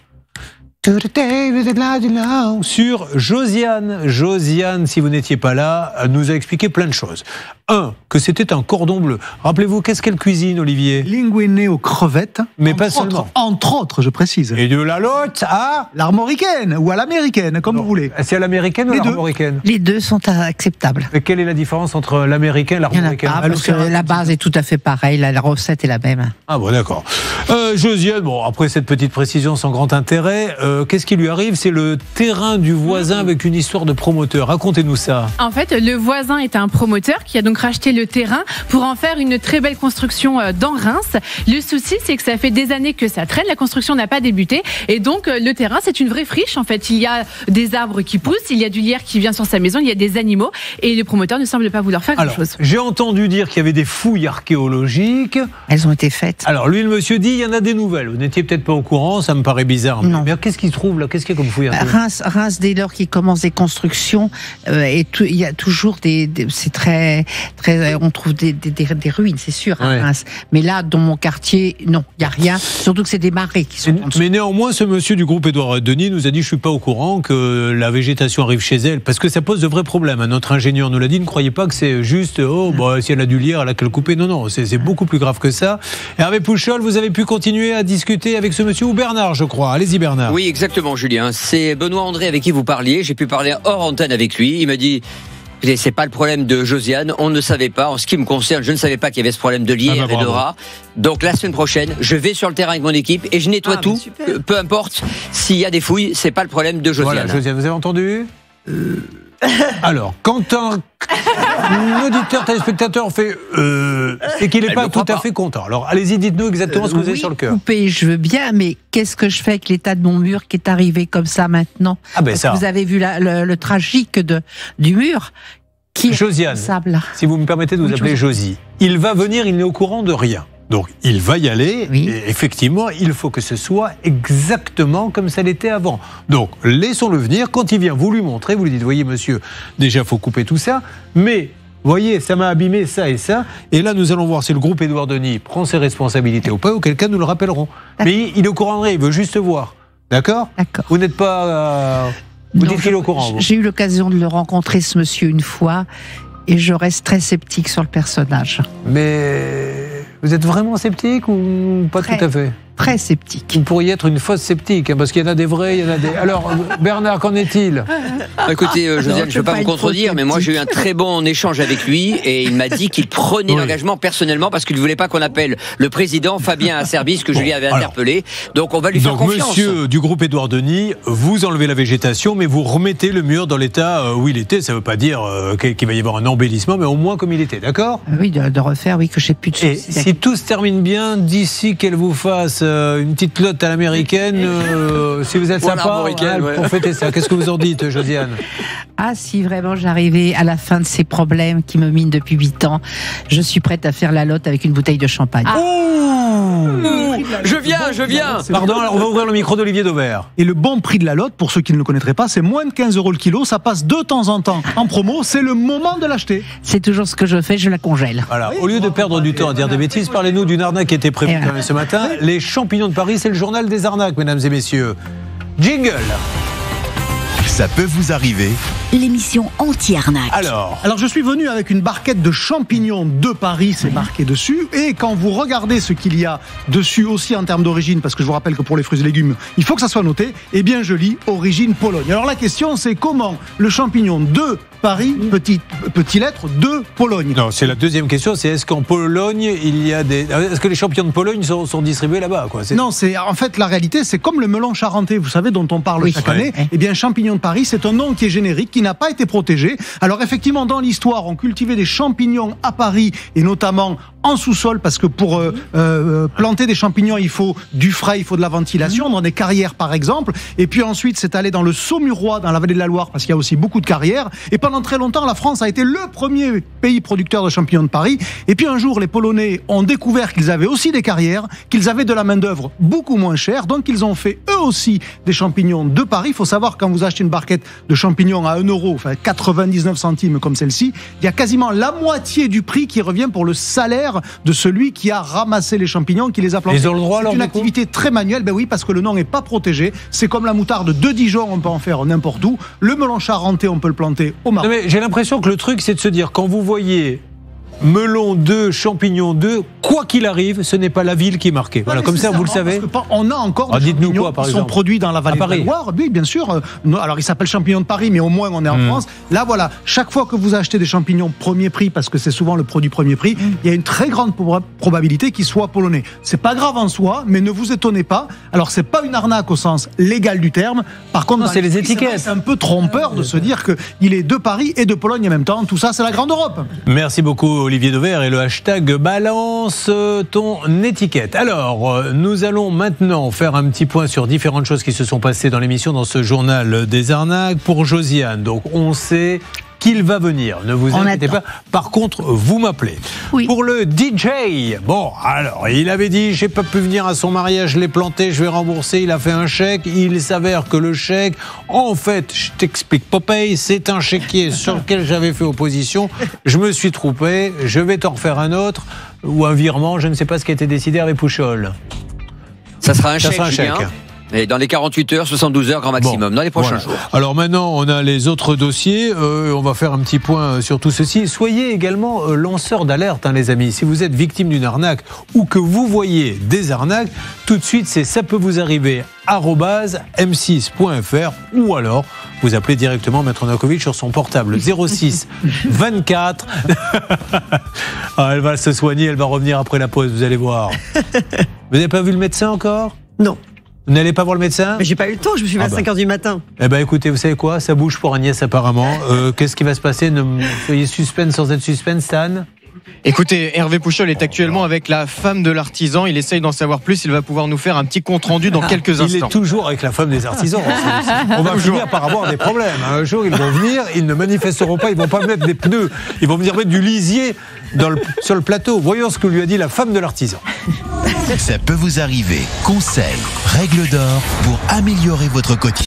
sur Josiane. Josiane, si vous n'étiez pas là, nous a expliqué plein de choses. Un, que c'était un cordon bleu. Rappelez-vous, qu'est-ce qu'elle cuisine, Olivier ? Linguiné aux crevettes. Mais pas entre seulement. autres, entre autres, je précise. Et de la lotte à l'armoricaine ou à l'américaine, comme vous voulez. C'est à l'américaine ou à Les deux. l'armoricaine ? Les deux sont acceptables. Et quelle est la différence entre l'américain et Il n'y en a l'armoricaine ? pas, parce que la base est tout à fait pareille, la, la recette est la même. Ah bon, d'accord. Euh, Josiane, bon, après cette petite précision sans grand intérêt, euh, qu'est-ce qui lui arrive ? C'est le terrain du voisin avec une histoire de promoteur. Racontez-nous ça. En fait, le voisin est un promoteur qui a donc racheté le le terrain pour en faire une très belle construction euh, dans Reims. Le souci, c'est que ça fait des années que ça traîne, la construction n'a pas débuté et donc euh, le terrain, c'est une vraie friche en fait. Il y a des arbres qui poussent, il y a du lierre qui vient sur sa maison, il y a des animaux et le promoteur ne semble pas vouloir faire Alors, quelque chose. J'ai entendu dire qu'il y avait des fouilles archéologiques. Elles ont été faites. Alors lui, le monsieur dit, il y en a des nouvelles. Vous n'étiez peut-être pas au courant, ça me paraît bizarre. Non. Mais qu'est-ce qu'il trouve là? Qu'est-ce qu'il y a comme fouilles archéologiques? Reims, Reims, dès lors qu'il commence des constructions, euh, et tout, il y a toujours des, des c'est très, très, on trouve des, des, des, des ruines, c'est sûr, à Ouais. Reims. Mais là, dans mon quartier, non, il y a rien. Surtout que c'est des marais qui sont. Mais néanmoins, ce monsieur du groupe Édouard Denis nous a dit, je suis pas au courant que la végétation arrive chez elle, parce que ça pose de vrais problèmes. Notre ingénieur nous l'a dit, ne croyez pas que c'est juste, oh, bah, si elle a du lierre, elle a qu'à le couper. Non, non, c'est c'est beaucoup plus grave que ça. Hervé Pouchol, vous avez pu continuer à discuter avec ce monsieur, ou Bernard, je crois. Allez-y, Bernard. Oui, exactement, Julien. C'est Benoît André avec qui vous parliez. J'ai pu parler hors antenne avec lui. Il m'a dit, écoutez, c'est pas le problème de Josiane. On ne savait pas. En ce qui me concerne, je ne savais pas qu'il y avait ce problème de lierre Ah bah et de bravo. rats. Donc la semaine prochaine, je vais sur le terrain avec mon équipe et je nettoie Ah, tout. bah, super. Peu, peu importe s'il y a des fouilles, c'est pas le problème de Josiane. Voilà, Josiane, vous avez entendu Euh, Alors, quand un, un auditeur, téléspectateur fait, euh, c'est qu'il n'est Elle pas le tout croit à pas. fait content. Alors, allez-y, dites-nous exactement ce que vous avez Oui, sur le cœur. coupé, je veux bien, mais qu'est-ce que je fais avec l'état de mon mur qui est arrivé comme ça maintenant? Ah ben Parce ça. que vous avez vu la- le, le tragique de, du mur qui est Josiane, responsable. si vous me permettez de vous Oui, appeler Josie, il va venir, il n'est au courant de rien. Donc, il va y aller, Oui. et effectivement, il faut que ce soit exactement comme ça l'était avant. Donc, laissons-le venir. Quand il vient, vous lui montrez, vous lui dites, voyez, monsieur, déjà, il faut couper tout ça, mais, voyez, ça m'a abîmé ça et ça. Et là, nous allons voir si le groupe Édouard Denis prend ses responsabilités ou pas, auquel cas, nous le rappellerons. Mais il, il est au courant de rien, il veut juste voir. D'accord D'accord. Vous n'êtes pas... euh, vous Non, dites qu'il est au courant, vous. J'ai eu l'occasion de le rencontrer, ce monsieur, une fois, et je reste très sceptique sur le personnage. Mais vous êtes vraiment sceptique ou pas Très. tout à fait? Très sceptique. Vous pourriez être une fausse sceptique, hein, parce qu'il y en a des vrais, il y en a des... Alors, Bernard, qu'en est-il? Écoutez, euh, Josiane, Non, je ne c'est veux pas pas vous une contredire, fausse mais moi j'ai eu un sceptique. très bon échange avec lui et il m'a dit qu'il prenait Oui. l'engagement personnellement parce qu'il ne voulait pas qu'on appelle le président Fabien Asserbis, que Bon, Julien avait alors. interpellé. Donc on va lui faire Donc, confiance. monsieur du groupe Édouard Denis, vous enlevez la végétation, mais vous remettez le mur dans l'état euh, où il était. Ça ne veut pas dire euh, qu'il qu'il va y avoir un embellissement, mais au moins comme il était, d'accord? Oui, de, de refaire, oui, que j'ai plus de Et soucis. si tout se termine bien, d'ici qu'elle vous fasse euh, une petite lotte à l'américaine, euh, si vous êtes Ou à sympa, l'arboricaine, hein, ouais. pour fêter ça. Qu'est-ce que vous en dites, Josiane? Ah, si vraiment j'arrivais à la fin de ces problèmes qui me minent depuis huit ans, je suis prête à faire la lotte avec une bouteille de champagne. Ah. Je viens, je viens. Pardon, alors on va ouvrir le micro d'Olivier Dauvert. Et le bon prix de la lotte, pour ceux qui ne le connaîtraient pas, c'est moins de quinze euros le kilo. Ça passe de temps en temps en promo. C'est le moment de l'acheter. C'est toujours ce que je fais, je la congèle. Voilà. Au lieu de perdre du temps à dire des bêtises, parlez-nous d'une arnaque qui était prévue Et voilà. quand même ce matin. Les champignons de Paris, c'est le journal des arnaques, mesdames et messieurs. Jingle. Ça peut vous arriver. L'émission anti-arnaque. Alors, Alors je suis venu avec une barquette de champignons de Paris, c'est marqué dessus. Et quand vous regardez ce qu'il y a dessus aussi en termes d'origine, parce que je vous rappelle que pour les fruits et légumes, il faut que ça soit noté, eh bien je lis origine Pologne. Alors la question c'est comment le champignon de Paris, petit, petit lettre, de Pologne. non, c'est la deuxième question, c'est est-ce qu'en Pologne, il y a des... Est-ce que les champignons de Pologne sont, sont distribués là-bas, quoi? C'est- Non, c'est en fait la réalité, c'est comme le melon charentais, vous savez, dont on parle Oui. chaque Ouais. année. Eh bien, champignon de Paris, c'est un nom qui est générique, qui n'a pas été protégé. Alors effectivement, dans l'histoire, on cultivait des champignons à Paris et notamment en sous-sol, parce que pour euh, euh, planter des champignons, il faut du frais, il faut de la ventilation, dans des carrières par exemple. Et puis ensuite, c'est allé dans le Saumurois, dans la vallée de la Loire, parce qu'il y a aussi beaucoup de carrières. Et pendant très longtemps, la France a été le premier pays producteur de champignons de Paris. Et puis un jour, les Polonais ont découvert qu'ils avaient aussi des carrières, qu'ils avaient de la main-d'œuvre beaucoup moins chère, donc ils ont fait eux aussi des champignons de Paris. Il faut savoir, quand vous achetez une barquette de champignons à un euro, enfin quatre-vingt-dix-neuf centimes comme celle-ci, il y a quasiment la moitié du prix qui revient pour le salaire de celui qui a ramassé les champignons, qui les a plantés. Ils ont le droit, C'est alors, une du coup activité très manuelle, ben oui, parce que le nom n'est pas protégé. C'est comme la moutarde de Dijon, on peut en faire n'importe où. Le melon charentais, on peut le planter au Maroc. Non, mais j'ai l'impression que le truc, c'est de se dire, quand vous voyez melon deux, champignons deux, quoi qu'il arrive, ce n'est pas la ville qui est marquée. Voilà, Ouais, comme ça, vous le nécessairement, savez. parce que pas- on a encore Ah, des dites-nous champignons quoi, par qui sont exemple produits dans la vallée À de la Paris. Loire. Oui, bien sûr. Euh, non, Alors, ils s'appellent champignons de Paris, mais au moins, on est en Mm. France. Là, voilà, chaque fois que vous achetez des champignons premier prix, parce que c'est souvent le produit premier prix, il y a une très grande pro- probabilité qu'ils soient polonais. C'est pas grave en soi, mais ne vous étonnez pas. Alors, c'est pas une arnaque au sens légal du terme. Par contre, Non, dans c'est les l'esprit, étiquettes. vrai que C'est un peu trompeur de se dire qu'il est de Paris et de Pologne en même temps. Tout ça, c'est la grande Europe. Merci beaucoup, Olivier. Olivier Dauvert et le hashtag balance ton étiquette. Alors, nous allons maintenant faire un petit point sur différentes choses qui se sont passées dans l'émission, dans ce journal des arnaques. Pour Josiane, donc on sait qu'il va venir, ne vous inquiétez pas. Par contre, vous m'appelez. Oui. Pour le D J, bon, alors, il avait dit, j'ai pas pu venir à son mariage, je l'ai planté, je vais rembourser, il a fait un chèque. Il s'avère que le chèque, en fait, je t'explique, Popeye, c'est un chéquier sur lequel j'avais fait opposition. Je me suis trompé, je vais t'en refaire un autre, ou un virement, je ne sais pas ce qui a été décidé avec Pouchol. Ça sera un Ça chèque, sera un Julien. chèque. Et dans les quarante-huit heures, soixante-douze heures grand maximum, bon, dans les prochains voilà. jours. Alors maintenant, on a les autres dossiers. Euh, on va faire un petit point sur tout ceci. Soyez également euh, lanceurs d'alerte, hein, les amis. Si vous êtes victime d'une arnaque ou que vous voyez des arnaques, tout de suite, c'est ça peut vous arriver arobase m six point f r ou alors vous appelez directement Maître Novakovic sur son portable zéro six vingt-quatre. Ah, elle va se soigner, elle va revenir après la pause, vous allez voir. Vous n'avez pas vu le médecin encore ? Non. Vous n'allez pas voir le médecin ? Mais j'ai pas eu le temps, je me suis levé Ah à bah. cinq heures du matin. Eh ben écoutez, vous savez quoi ? Ça bouge pour Agnès apparemment. Euh, Qu'est-ce qui va se passer ? Ne me- soyez suspense sans être suspense, Stan. Écoutez, Hervé Pouchol est actuellement avec la femme de l'artisan. Il essaye d'en savoir plus. Il va pouvoir nous faire un petit compte-rendu dans quelques instants. Il est toujours avec la femme des artisans. On va finir par avoir des problèmes. Un jour, ils vont venir, ils ne manifesteront pas, ils vont pas mettre des pneus, ils vont venir mettre du lisier dans le, sur le plateau. Voyons ce que lui a dit la femme de l'artisan. Ça peut vous arriver. Conseils, règles d'or pour améliorer votre quotidien.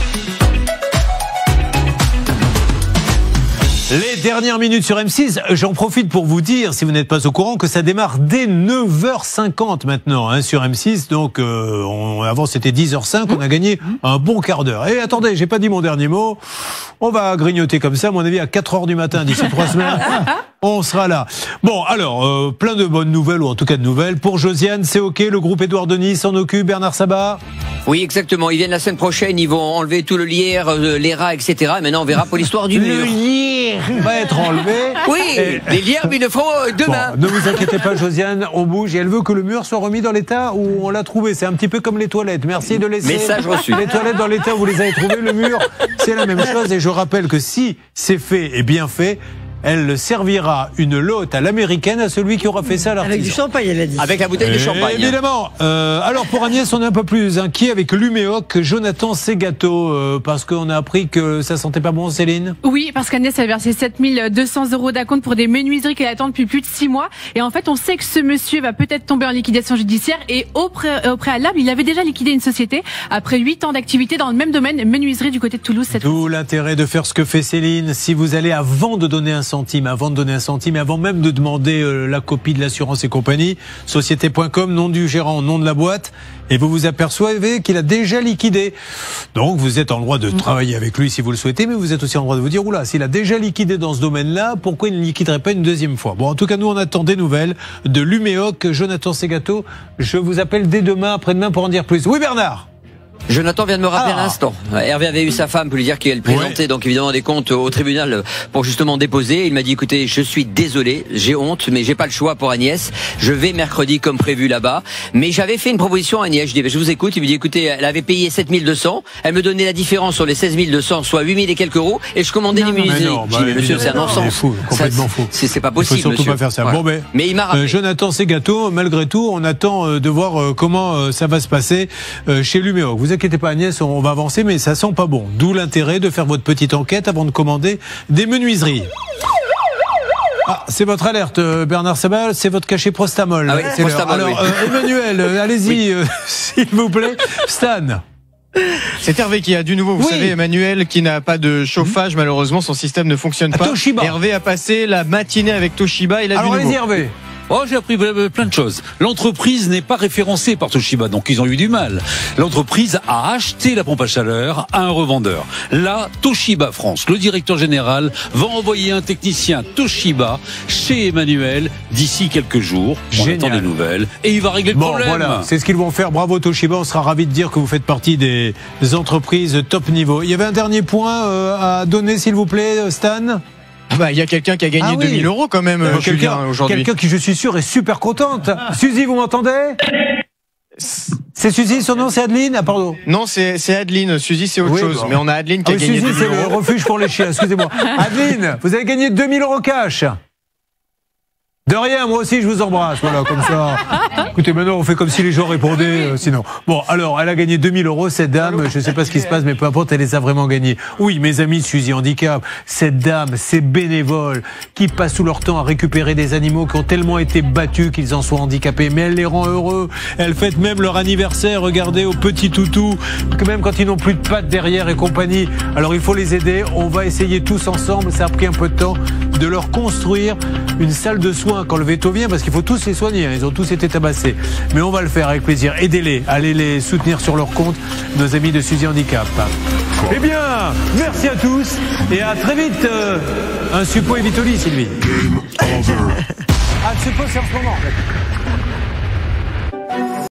Les dernières minutes sur M six, j'en profite pour vous dire, si vous n'êtes pas au courant, que ça démarre dès neuf heures cinquante maintenant hein, sur M six. Donc euh, on, avant c'était dix heures cinq, on a gagné un bon quart d'heure. Et attendez, j'ai pas dit mon dernier mot. On va grignoter comme ça, à mon avis, à quatre heures du matin d'ici trois semaines. On sera là. Bon, alors, euh, plein de bonnes nouvelles, ou en tout cas de nouvelles. Pour Josiane, c'est OK, le groupe Édouard Denis s'en occupe, Bernard Sabat. Oui, exactement. Ils viennent la semaine prochaine, ils vont enlever tout le lierre, euh, les rats, et cetera. Et maintenant, on verra pour l'histoire du mur. Le lierre va être enlevé. Oui, Et- les lierres, mais ils le feront euh, demain. Bon, ne vous inquiétez pas, Josiane, on bouge et elle veut que le mur soit remis dans l'état où on l'a trouvé. C'est un petit peu comme les toilettes. Merci de laisser Message reçu. les toilettes dans l'état où vous les avez trouvées. Le mur, c'est la même chose. Et je rappelle que si c'est fait et bien fait, elle servira une lotte à l'américaine à celui qui aura fait ça à l'artisan. Avec du champagne, elle a dit. Avec la bouteille de champagne. Évidemment. Euh, alors pour Agnès, on est un peu plus inquiet avec l'Uméoc, Jonathan Segato, euh, parce qu'on a appris que ça sentait pas bon, Céline. Oui, parce qu'Agnès a versé sept mille deux cents euros d'acompte pour des menuiseries qu'elle attend depuis plus de six mois. Et en fait, on sait que ce monsieur va peut-être tomber en liquidation judiciaire. Et au, pré- au préalable, il avait déjà liquidé une société après huit ans d'activité dans le même domaine, menuiserie du côté de Toulouse. Cette D'où l'intérêt de faire ce que fait Céline. Si vous allez, avant de donner un centime, avant de donner un centime, et avant même de demander euh, la copie de l'assurance et compagnie, société point com, nom du gérant, nom de la boîte, et vous vous apercevez qu'il a déjà liquidé. Donc vous êtes en droit de travailler avec lui si vous le souhaitez, mais vous êtes aussi en droit de vous dire, oula, s'il a déjà liquidé dans ce domaine-là, pourquoi il ne liquiderait pas une deuxième fois? Bon, en tout cas, nous, on attend des nouvelles de l'Uméoc, Jonathan Segato. Je vous appelle dès demain, après-demain, pour en dire plus. Oui, Bernard? Jonathan vient de me rappeler Ah. à l'instant. Hervé avait eu sa femme pour lui dire qu'elle présentait Ouais. donc évidemment des comptes au tribunal pour justement déposer. Il m'a dit écoutez, je suis désolé, j'ai honte, mais j'ai pas le choix pour Agnès. Je vais mercredi comme prévu là-bas. Mais j'avais fait une proposition à Agnès. Je dis je vous écoute. Il me dit écoutez, elle avait payé sept mille deux cents. Elle me donnait la différence sur les seize mille deux cents, soit huit mille et quelques euros, et je commandais les menuiseries. non, Je bah, dis mais monsieur, c'est un évidemment. non-sens. C'est fou, complètement Ça, fou. C'est c'est pas Il possible, faut surtout monsieur. pas faire ça. Voilà. Bon, ben, Mais il m'a rappelé. euh, Jonathan Segato, malgré tout, on attend euh, de voir euh, comment euh, ça va se passer euh, chez l'Uméoc. Vous inquiétez pas, Agnès, on, on va avancer, mais ça sent pas bon. D'où l'intérêt de faire votre petite enquête avant de commander des menuiseries. Ah, c'est votre alerte, euh, Bernard Sabat, c'est votre cachet Prostamol. Ah oui, C'est l'heure. Prostamol, Alors, oui. euh, Emmanuel, euh, allez-y, euh, s'il vous plaît. Stan. C'est Hervé qui a du nouveau. Vous Oui. savez, Emmanuel qui n'a pas de chauffage, malheureusement, son système ne fonctionne À pas. Toshiba. Hervé a passé la matinée avec Toshiba. Il a Alors, du nouveau. allez-y, Hervé. Oh, j'ai appris plein de choses. L'entreprise n'est pas référencée par Toshiba, donc ils ont eu du mal. L'entreprise a acheté la pompe à chaleur à un revendeur. Là, Toshiba France, le directeur général, va envoyer un technicien Toshiba chez Emmanuel d'ici quelques jours. On Génial. attend des nouvelles et il va régler le Bon, problème. voilà, c'est ce qu'ils vont faire. Bravo Toshiba, on sera ravis de dire que vous faites partie des, des entreprises top niveau. Il y avait un dernier point euh, à donner, s'il vous plaît, Stan. Bah, il y a quelqu'un qui a gagné Ah oui. deux mille euros quand même, Euh, Julien, quelqu'un, aujourd'hui. quelqu'un qui, je suis sûr, est super contente. Suzy, vous m'entendez? C'est Suzy, son nom c'est Adeline? Ah, pardon. Non, c'est c'est Adeline. Suzy, c'est autre Oui, chose. bon. Mais on a Adeline qui Ah a oui, gagné Suzy, deux c'est mille le euros. refuge pour les chiens, excusez-moi. Adeline, vous avez gagné deux mille euros cash. De rien, moi aussi je vous embrasse, voilà, comme ça. Écoutez, maintenant on fait comme si les gens répondaient, euh, sinon. Bon, alors, elle a gagné deux mille euros, cette dame, je ne sais pas ce qui se passe, mais peu importe, elle les a vraiment gagnés. Oui, mes amis de Suzy Handicap, cette dame, ces bénévoles, qui passent tout leur temps à récupérer des animaux qui ont tellement été battus qu'ils en soient handicapés, mais elle les rend heureux, elle fête même leur anniversaire, regardez, aux petits toutous, que même quand ils n'ont plus de pattes derrière et compagnie. Alors il faut les aider, on va essayer tous ensemble, ça a pris un peu de temps, de leur construire une salle de soins quand le veto vient, parce qu'il faut tous les soigner, ils ont tous été tabassés. Mais on va le faire avec plaisir. Aidez-les, allez les soutenir sur leur compte, nos amis de Suzy Handicap. Eh bien, merci à tous et à très vite. Euh, un suppo et Vitoli, Sylvie. Ah, le suppo, c'est en ce moment.